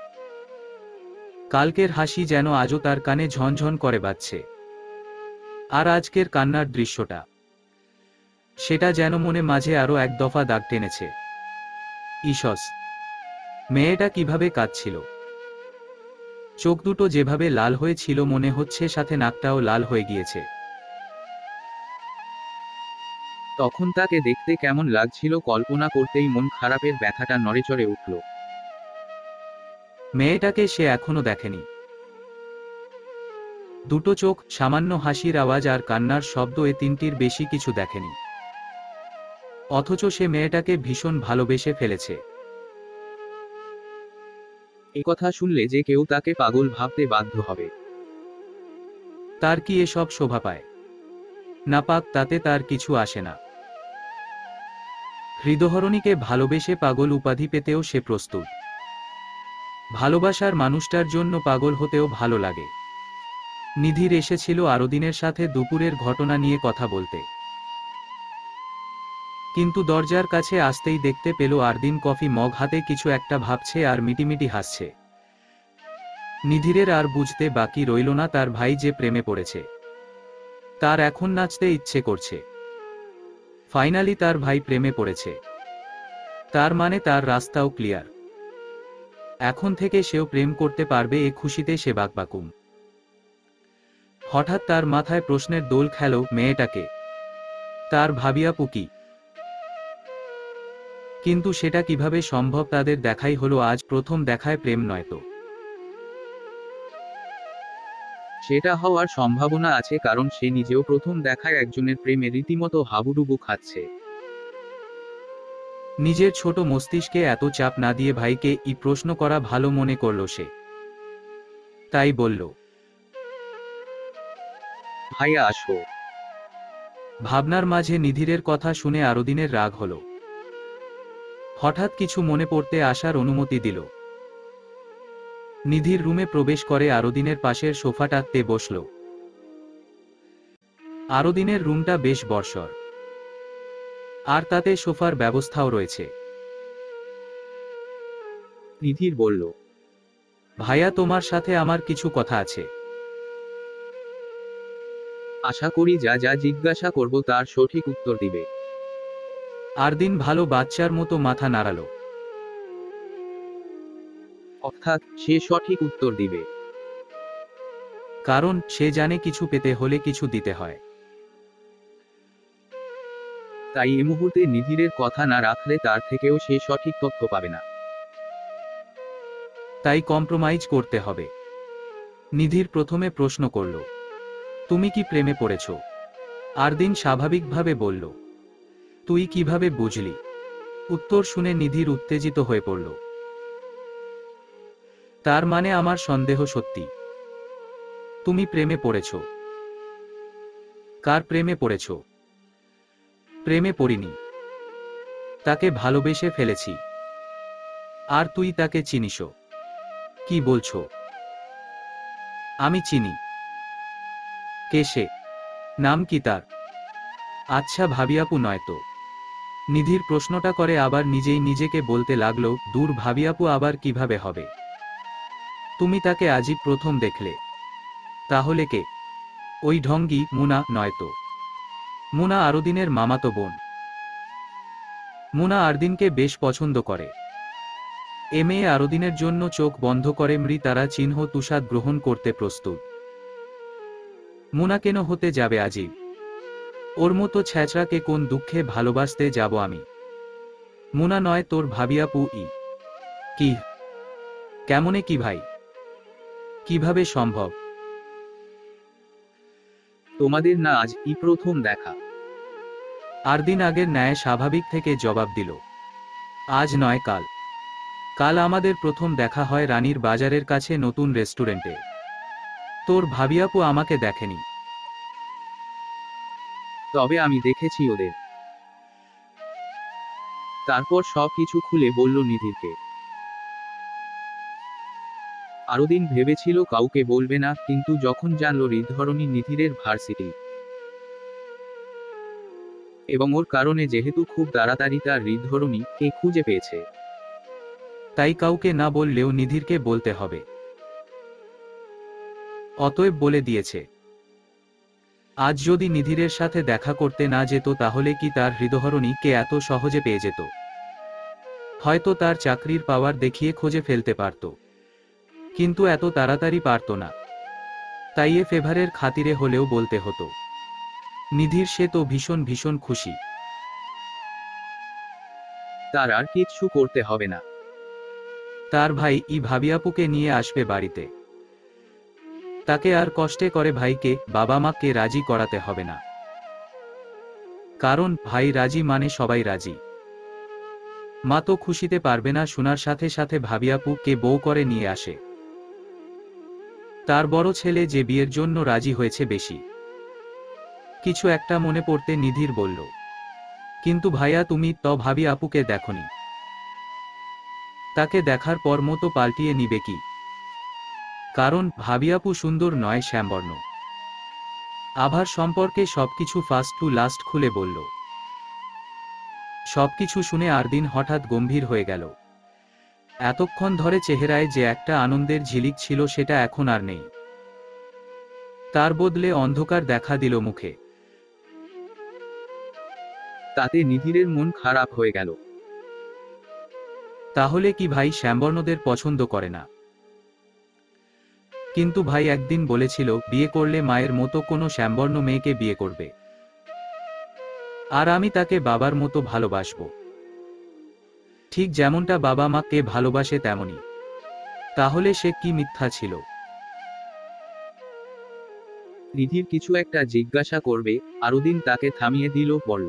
কালকের হাসি যেন আজও তার কানে ঝনঝন করে বাজছে। আর আজকের কান্নার দৃশ্যটা, সেটা যেন মনে মাঝে আরো এক দফা দাগ টেনেছে। ইসস, মেয়েটা কিভাবে কাঁদছিল! চোখ দুটো যেভাবে লাল হয়েছিল, মনে হচ্ছে সাথে নাকটাও লাল হয়ে গিয়েছে। তখন তাকে দেখতে কেমন লাগছিল কল্পনা করতেই মন খারাপের ব্যথাটা নড়েচড়ে উঠল। মেয়েটাকে সে এখনো দেখেনি। দুটো চোখ, সামান্য হাসির আওয়াজ আর কান্নার শব্দ, এ তিনটির বেশি কিছু দেখেনি। অথচ সে মেয়েটাকে ভীষণ ভালোবেসে ফেলেছে। একথা শুনলে যে কেউ তাকে পাগল ভাবতে বাধ্য হবে। তার কি এসব শোভা পায়? না পাক, তাতে তার কিছু আসে না। হৃদহরণীকে ভালোবেসে পাগল উপাধি পেতেও সে প্রস্তুত। ভালোবাসার মানুষটার জন্য পাগল হতেও ভালো লাগে। নিধির এসেছিল আরদিনের সাথে দুপুরের ঘটনা নিয়ে কথা বলতে। কিন্তু দরজার কাছে আসতেই দেখতে পেল আরদিন কফি মগ হাতে কিছু একটা ভাবছে আর মিটিমিটি হাসছে। নিধিরের আর বুঝতে বাকি রইল না তার ভাই যে প্রেমে পড়েছে। তার এখন নাচতে ইচ্ছে করছে। ফাইনালি তার ভাই প্রেমে পড়েছে, তার মানে তার রাস্তাও ক্লিয়ার। এখন থেকে সেও প্রেম করতে পারবে, এ খুশিতে সে বাকবাকুম। হঠাৎ তার মাথায় প্রশ্নের দোল খেল, মেয়েটাকে তার ভাবিয়া পুকি। কিন্তু সেটা কিভাবে সম্ভব? তাদের দেখাই হলো আজ, প্রথম দেখায় প্রেম নয়তো? সেটা হওয়ার সম্ভাবনা আছে, কারণ সে নিজেও প্রথম দেখায় একজনের প্রেমে রীতিমতো হাবুডুবু খাচ্ছে। নিজের ছোট মস্তিষ্কে এত চাপ না দিয়ে ভাইকে ই প্রশ্ন করা ভালো মনে করল সে। তাই বলল, ভাইয়া আসো। ভাবনার মাঝে নিধিরের কথা শুনে আরদিনের রাগ হল। হঠাৎ কিছু মনে পড়তে আসার অনুমতি দিল। নিধির রুমে প্রবেশ করে আরদিনের পাশের সোফাটাতে বসল। আরদিনের রুমটা বেশ বর্ষর, আর তাতে সোফার ব্যবস্থাও রয়েছে। নিধির বলল, ভাইয়া, তোমার সাথে আমার কিছু কথা আছে। আশা করি যা যা জিজ্ঞাসা করব তার সঠিক উত্তর দিবে। আরদিন ভালো বাচ্চার মতো মাথা নাড়াল। অর্থাৎ সে সঠিক উত্তর দিবে। কারণ সে জানে কিছু পেতে হলে কিছু দিতে হয়। তাই এ মুহূর্তে নিধিরের কথা না রাখলে তার থেকেও সে সঠিক তথ্য পাবে না। তাই কম্প্রোমাইজ করতে হবে। নিধির প্রথমে প্রশ্ন করল, তুমি কি প্রেমে পড়েছ? আরদিন স্বাভাবিকভাবে বলল, তুই কিভাবে বুঝলি? উত্তর শুনে নিধির উত্তেজিত হয়ে পড়ল। তার মানে আমার সন্দেহ সত্যি। তুমি প্রেমে পড়েছ। কার প্রেমে পড়েছ? প্রেমে পড়িনি, তাকে ভালোবেসে ফেলেছি। আর তুই তাকে চিনিস? কি বলছো? আমি চিনি। কে সে? নাম কি তার? আচ্ছা ভাবিয়াপু নয় তো? নিধির প্রশ্নটা করে আবার নিজেই নিজেকে বলতে লাগলো, দূর ভাবিয়াপু আবার কিভাবে হবে? তুমি তাকে আজই প্রথম দেখলে? তাহলে কে? ওই ঢঙ্গি মুনা নয় তো? মুনা আরদিনের মামাতো বোন। মুনা আরদিনকে বেশ পছন্দ করে। এ মেয়ে আরদিনের জন্য চোখ বন্ধ করে মৃ তারা চিহ্ন তুষাদ গ্রহণ করতে প্রস্তুত। মুনা কেন হতে যাবে আজীব? ওর মতো ছ্যাঁচড়াকে কোন দুঃখে ভালোবাসতে যাব আমি? মুনা নয় তোর ভাবিয়াপু ই? কি? কেমনে কি ভাই? কিভাবে সম্ভব? তোমাদের না আজ ই প্রথম দেখা? আরদিন আগের ন্যায় স্বাভাবিক থেকে জবাব দিল। আজ নয় কাল। কাল আমাদের প্রথম দেখা হয় রানীর বাজারের কাছে নতুন রেস্টুরেন্টে। তোর ভাবিয়াপু আমাকে দেখেনি। তবে আমি দেখেছি ওদের। তারপর সব কিছু খুলে বলল নিধিরকে। আরদিন ভেবেছিল কাউকে বলবে না, কিন্তু যখন জানল হৃদহরণী নিধিরের ভার্সিটি এবং ওর কারণে যেহেতু খুব তাড়াতাড়ি তার হৃদহরণী কে খুঁজে পেয়েছে, তাই কাউকে না বললেও নিধিরকে বলতে হবে। অতএব বলে দিয়েছে। আজ যদি নিধিরের সাথে দেখা করতে না যেত তাহলে কি তার হৃদহরণী কে এত সহজে পেয়ে যেত? হয়তো তার চাকরির পাওয়ার দেখিয়ে খুঁজে ফেলতে পারত, কিন্তু এত তাড়াতাড়ি পারত না। তাই এ ফেভারের খাতিরে হলেও বলতে হতো। নিধির সে তো ভীষণ ভীষণ খুশি। তার আর কিচ্ছু করতে হবে না। তার ভাই ই ভাবিয়াপুকে নিয়ে আসবে বাড়িতে। তাকে আর কষ্টে করে ভাইকে বাবা মাকে রাজি করাতে হবে না। কারণ ভাই রাজি মানে সবাই রাজি। মা তো খুশিতে পারবে না শোনার সাথে সাথে ভাবিয়াপু কে বউ করে নিয়ে আসে। তার বড় ছেলে যে বিয়ের জন্য রাজি হয়েছে বেশি। কিছু একটা মনে পড়তে নিধির বলল, কিন্তু ভাইয়া তুমি তো ভাবি আপুকে দেখনি। তাকে দেখার পর মতো পাল্টিয়ে নিবে কি? কারণ ভাবিয়াপু সুন্দর নয়, শ্যামবর্ণ। আভার সম্পর্কে সবকিছু ফার্স্ট টু লাস্ট খুলে বলল। সবকিছু শুনে আরদিন হঠাৎ গম্ভীর হয়ে গেল। এতক্ষণ ধরে চেহারায় যে একটা আনন্দের ঝিলিক ছিল সেটা এখন আর নেই। তার বদলে অন্ধকার দেখা দিল মুখে। তাতে নিধিরের মন খারাপ হয়ে গেল। তাহলে কি ভাই শ্যামবর্ণদের পছন্দ করে না? কিন্তু ভাই একদিন বলেছিল বিয়ে করলে মায়ের মতো কোনো শ্যামবর্ণ মেয়েকে বিয়ে করবে, আর আমি তাকে বাবার মতো ভালোবাসবো, ঠিক যেমনটা বাবা মাকে ভালোবাসে তেমনি। তাহলে সে কি মিথ্যা ছিল? নিধির কিছু একটা জিজ্ঞাসা করবে, আরদিন তাকে থামিয়ে দিল, বলল,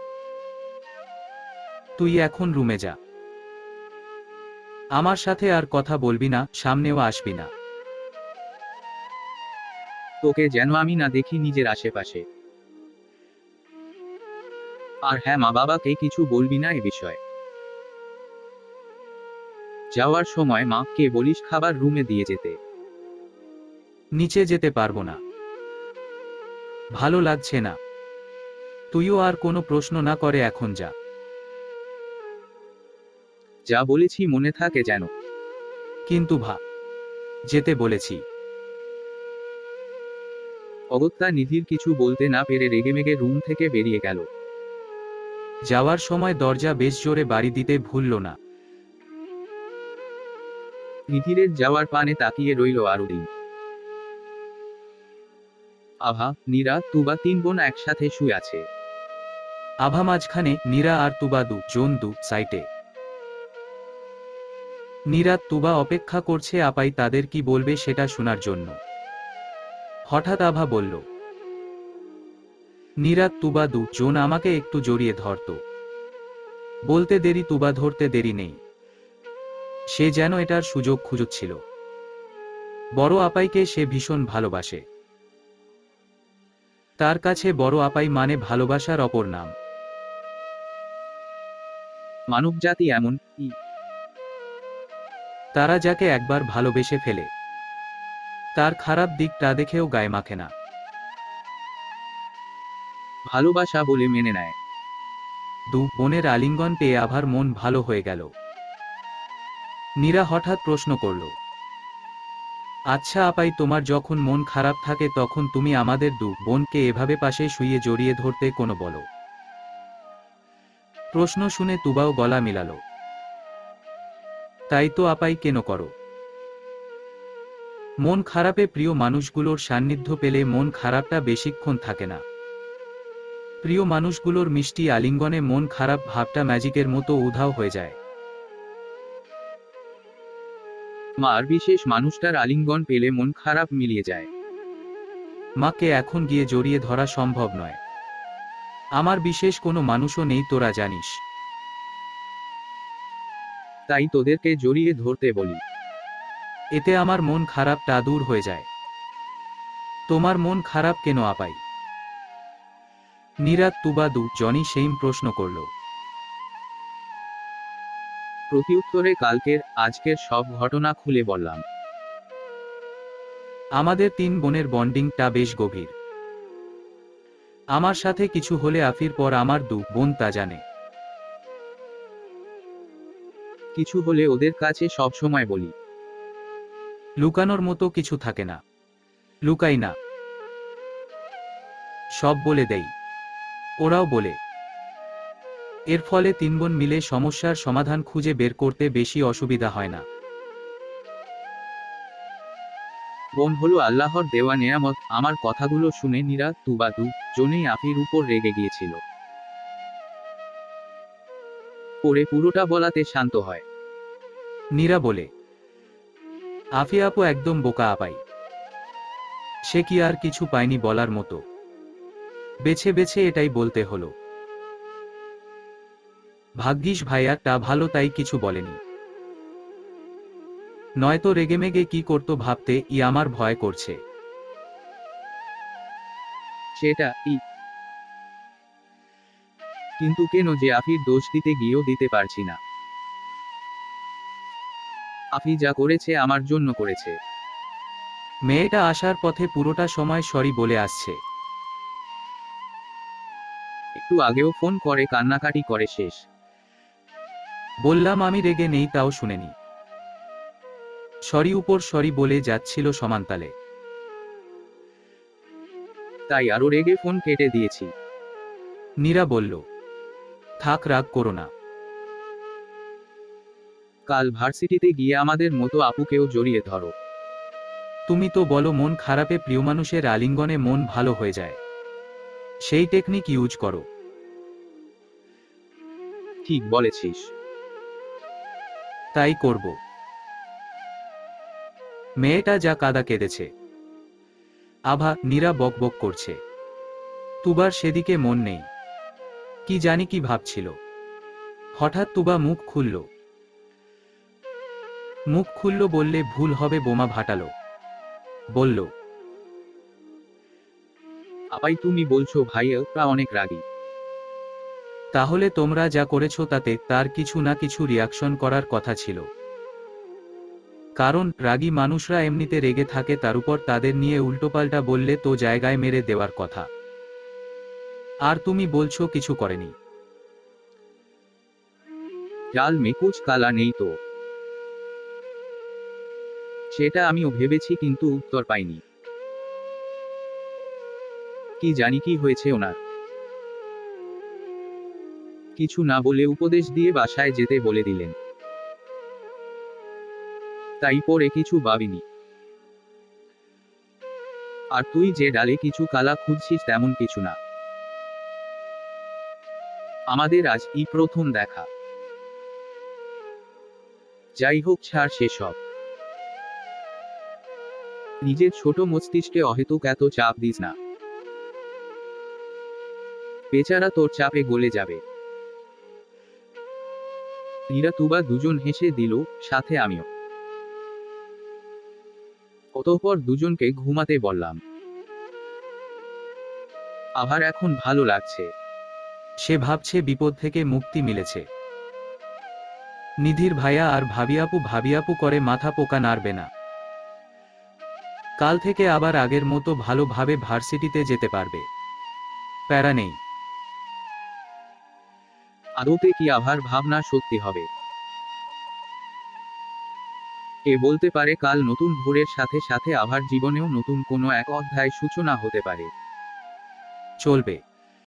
তুই এখন রুমে যা। আমার সাথে আর কথা বলবি না, সামনেও আসবি না। তোকে যেন আমি না দেখি নিজের আশেপাশে। আর হ্যাঁ, মা বাবাকে কিছু বলবি না এ বিষয়ে। যাওয়ার সময় মা কে বলিস খাবার রুমে দিয়ে যেতে। নিচে যেতে পারবো না, ভালো লাগছে না। তুইও আর কোনো প্রশ্ন না করে এখন যা। যা বলেছি মনে থাকে যেন। কিন্তু ভা যেতে বলেছি। অগত্যা নিধির কিছু বলতে না পেরে রেগেমেগে রুম থেকে বেরিয়ে গেল। যাওয়ার সময় দরজা বেশ জোরে বাড়ি দিতে ভুলল না। নিধিরের যাওয়ার পানে তাকিয়ে রইল আরদিন। আভা, নীরা, তুবা তিন বোন একসাথে শুয়ে আছে। আভা মাঝখানে, নীরা আর তুবা দু জন দু সাইটে। নীরা তুবা অপেক্ষা করছে আপাই তাদের কি বলবে সেটা শোনার জন্য। হঠাৎ আভা বলল, নীরা, তুবা দু জন আমাকে একটু জড়িয়ে ধরতো। বলতে দেরি, তুবা ধরতে দেরি নেই। সে যেন এটার সুযোগ খুঁজছিল। বড় আপাইকে সে ভীষণ ভালোবাসে। তার কাছে বড় আপাই মানে ভালোবাসার অপর নাম। মানবজাতি এমন ই তারা যাকে একবার ভালোবেসে ফেলে তার খারাপ দিকটা দেখেও গায়ে মাখে না। ভালোবাসা বলে মেনে নেয়। দু বোনের আলিঙ্গন পেয়ে আভার মন ভালো হয়ে গেল। নীরা হঠাৎ প্রশ্ন করল, আচ্ছা আপাই, তোমার যখন মন খারাপ থাকে তখন তুমি আমাদের দু বোনকে এভাবে পাশে শুইয়ে জড়িয়ে ধরতে কোনো বলো? প্রশ্ন শুনে তুবাও গলা মিলাল। তাই তো আপাই, কেন করো? মন খারাপে প্রিয় মানুষগুলোর সান্নিধ্য পেলে মন খারাপটা বেশিক্ষণ থাকে না। প্রিয় মানুষগুলোর মিষ্টি আলিঙ্গনে মন খারাপ ভাবটা ম্যাজিকের মতো উধাও হয়ে যায়। মার বিশেষ মানুষটার আলিঙ্গন পেলে মন খারাপ মিলিয়ে যায়। মাকে এখন গিয়ে জড়িয়ে ধরা সম্ভব নয়। আমার বিশেষ কোনো মানুষও নেই, তোরা জানিস। তাই তোদেরকে জড়িয়ে ধরতে বলি। এতে আমার মন খারাপটা দূর হয়ে যায়। তোমার মন খারাপ কেন আপাই? নীরা, তুবা দু জনই সেইম প্রশ্ন করল। প্রতিউত্তরে কালকের আজকের সব ঘটনা খুলে বললাম। আমাদের তিন বোনের বন্ডিংটা বেশ গভীর। আমার সাথে কিছু হলে আফির পর আমার দু বোন তা জানে। কিছু হলে ওদের কাছে সব সময় বলি। লুকানোর মতো কিছু থাকে না। লুকাই না, সব বলে দেই। ওরাও বলে। এর ফলে তিন বোন মিলে সমস্যার সমাধান খুঁজে বের করতে বেশি অসুবিধা হয় না। বোন হলো আল্লাহর দেওয়া নেয়ামত। আমার কথাগুলো শুনে নীরা, তুবা দু জনেই আফির উপর রেগে গিয়েছিল। পরে পুরোটা বলাতে শান্ত হয়। নীরা বলে, আফি আপু একদম বোকা আপাই। সে কি আর কিছু পায়নি বলার মতো? বেছে বেছে এটাই বলতে হলো। ভাগ্যিস ভাইয়াটা ভালো, তাই কিছু বলেনি। নয়তো রেগেমেগে কি করতো ভাবতে ই আমার ভয় করছে। সেটা ই কিন্তু কেন যে আফির দোষ দিতে গিয়েও দিতে পারছি না। আফি যা করেছে আমার জন্য করেছে। মেয়েটা আসার পথে পুরোটা সময় সরি বলে আসছে। একটু আগেও ফোন করে কান্নাকাটি করে শেষ। বললাম আমি রেগে নেই, তাও শুনেনি। সরি উপর সরি বলে যাচ্ছিল সমান্তালে। তাই আরো রেগে ফোন কেটে দিয়েছি। নীরা বলল, থাক, রাগ করো না। কাল ভার্সিটিতে গিয়ে আমাদের মতো আপুকেও জড়িয়ে ধরো। তুমি তো বলো মন খারাপে প্রিয় মানুষের আলিঙ্গনে মন ভালো হয়ে যায়। সেই টেকনিক ইউজ করো। ঠিক বলেছিস। তাই করব। মেয়েটা যা কাদা কেঁদেছে। আভা, নীরা বকবক করছে। তুবার সেদিকে মন নেই। কি জানি কি ভাবছিল। হঠাৎ তুবা মুখ খুলল। মুখ খুলল বললে ভুল হবে, বোমা ফাটালো। বলল, আপাই তুমি বলছো ভাইয়া অনেক রাগী। তাহলে তোমরা যা করেছো তাতে তার কিছু না কিছু রিয়াকশন করার কথা ছিল। কারণ রাগী মানুষরা এমনিতে রেগে থাকে, তার উপর তাদের নিয়ে উল্টোপাল্টা বললে তো জায়গায় মেরে দেওয়ার কথা। আর তুমি বলছো কিছু করেনি। জাল মে কুচ কালা নেই তো? সেটা আমিও ভেবেছি কিন্তু উত্তর পাইনি। কি জানি কি হয়েছে ওনার। কিছু না বলে উপদেশ দিয়ে বাসায় যেতে বলে দিলেন। তাই পরে কিছু ভাবিনি। আর তুই যে ডালে কিছু কালা খুঁজছিস তেমন কিছু না। আমাদের আজ এই প্রথম দেখা। যাই হোক, ছাড় সেসব। নিজের ছোট মস্তিষ্কে অহেতুক এত চাপ দিস না। বেচারা তোর চাপে গলে যাবে। নীরা তুবা দুজন হেসে দিল, সাথে আমিও। অতঃপর দুজনকে ঘুমাতে বললাম। আভার এখন ভালো লাগছে। সে ভাবছে বিপদ থেকে মুক্তি মিলেছে। নিধির ভাইয়া আর ভাবিয়াপু ভাবিয়াপু করে মাথা পোকা নাড়বে না। কাল থেকে আবার আগের মতো ভালোভাবে ভার্সিটিতে যেতে পারবে, প্যারা নেই। আদৌতে কি আভার ভাবনা সত্যি হবে? কে বলতে পারে, কাল নতুন ভোরের সাথে সাথে আভার জীবনেও নতুন কোনো এক অধ্যায় সূচনা হতে পারে। চলবে।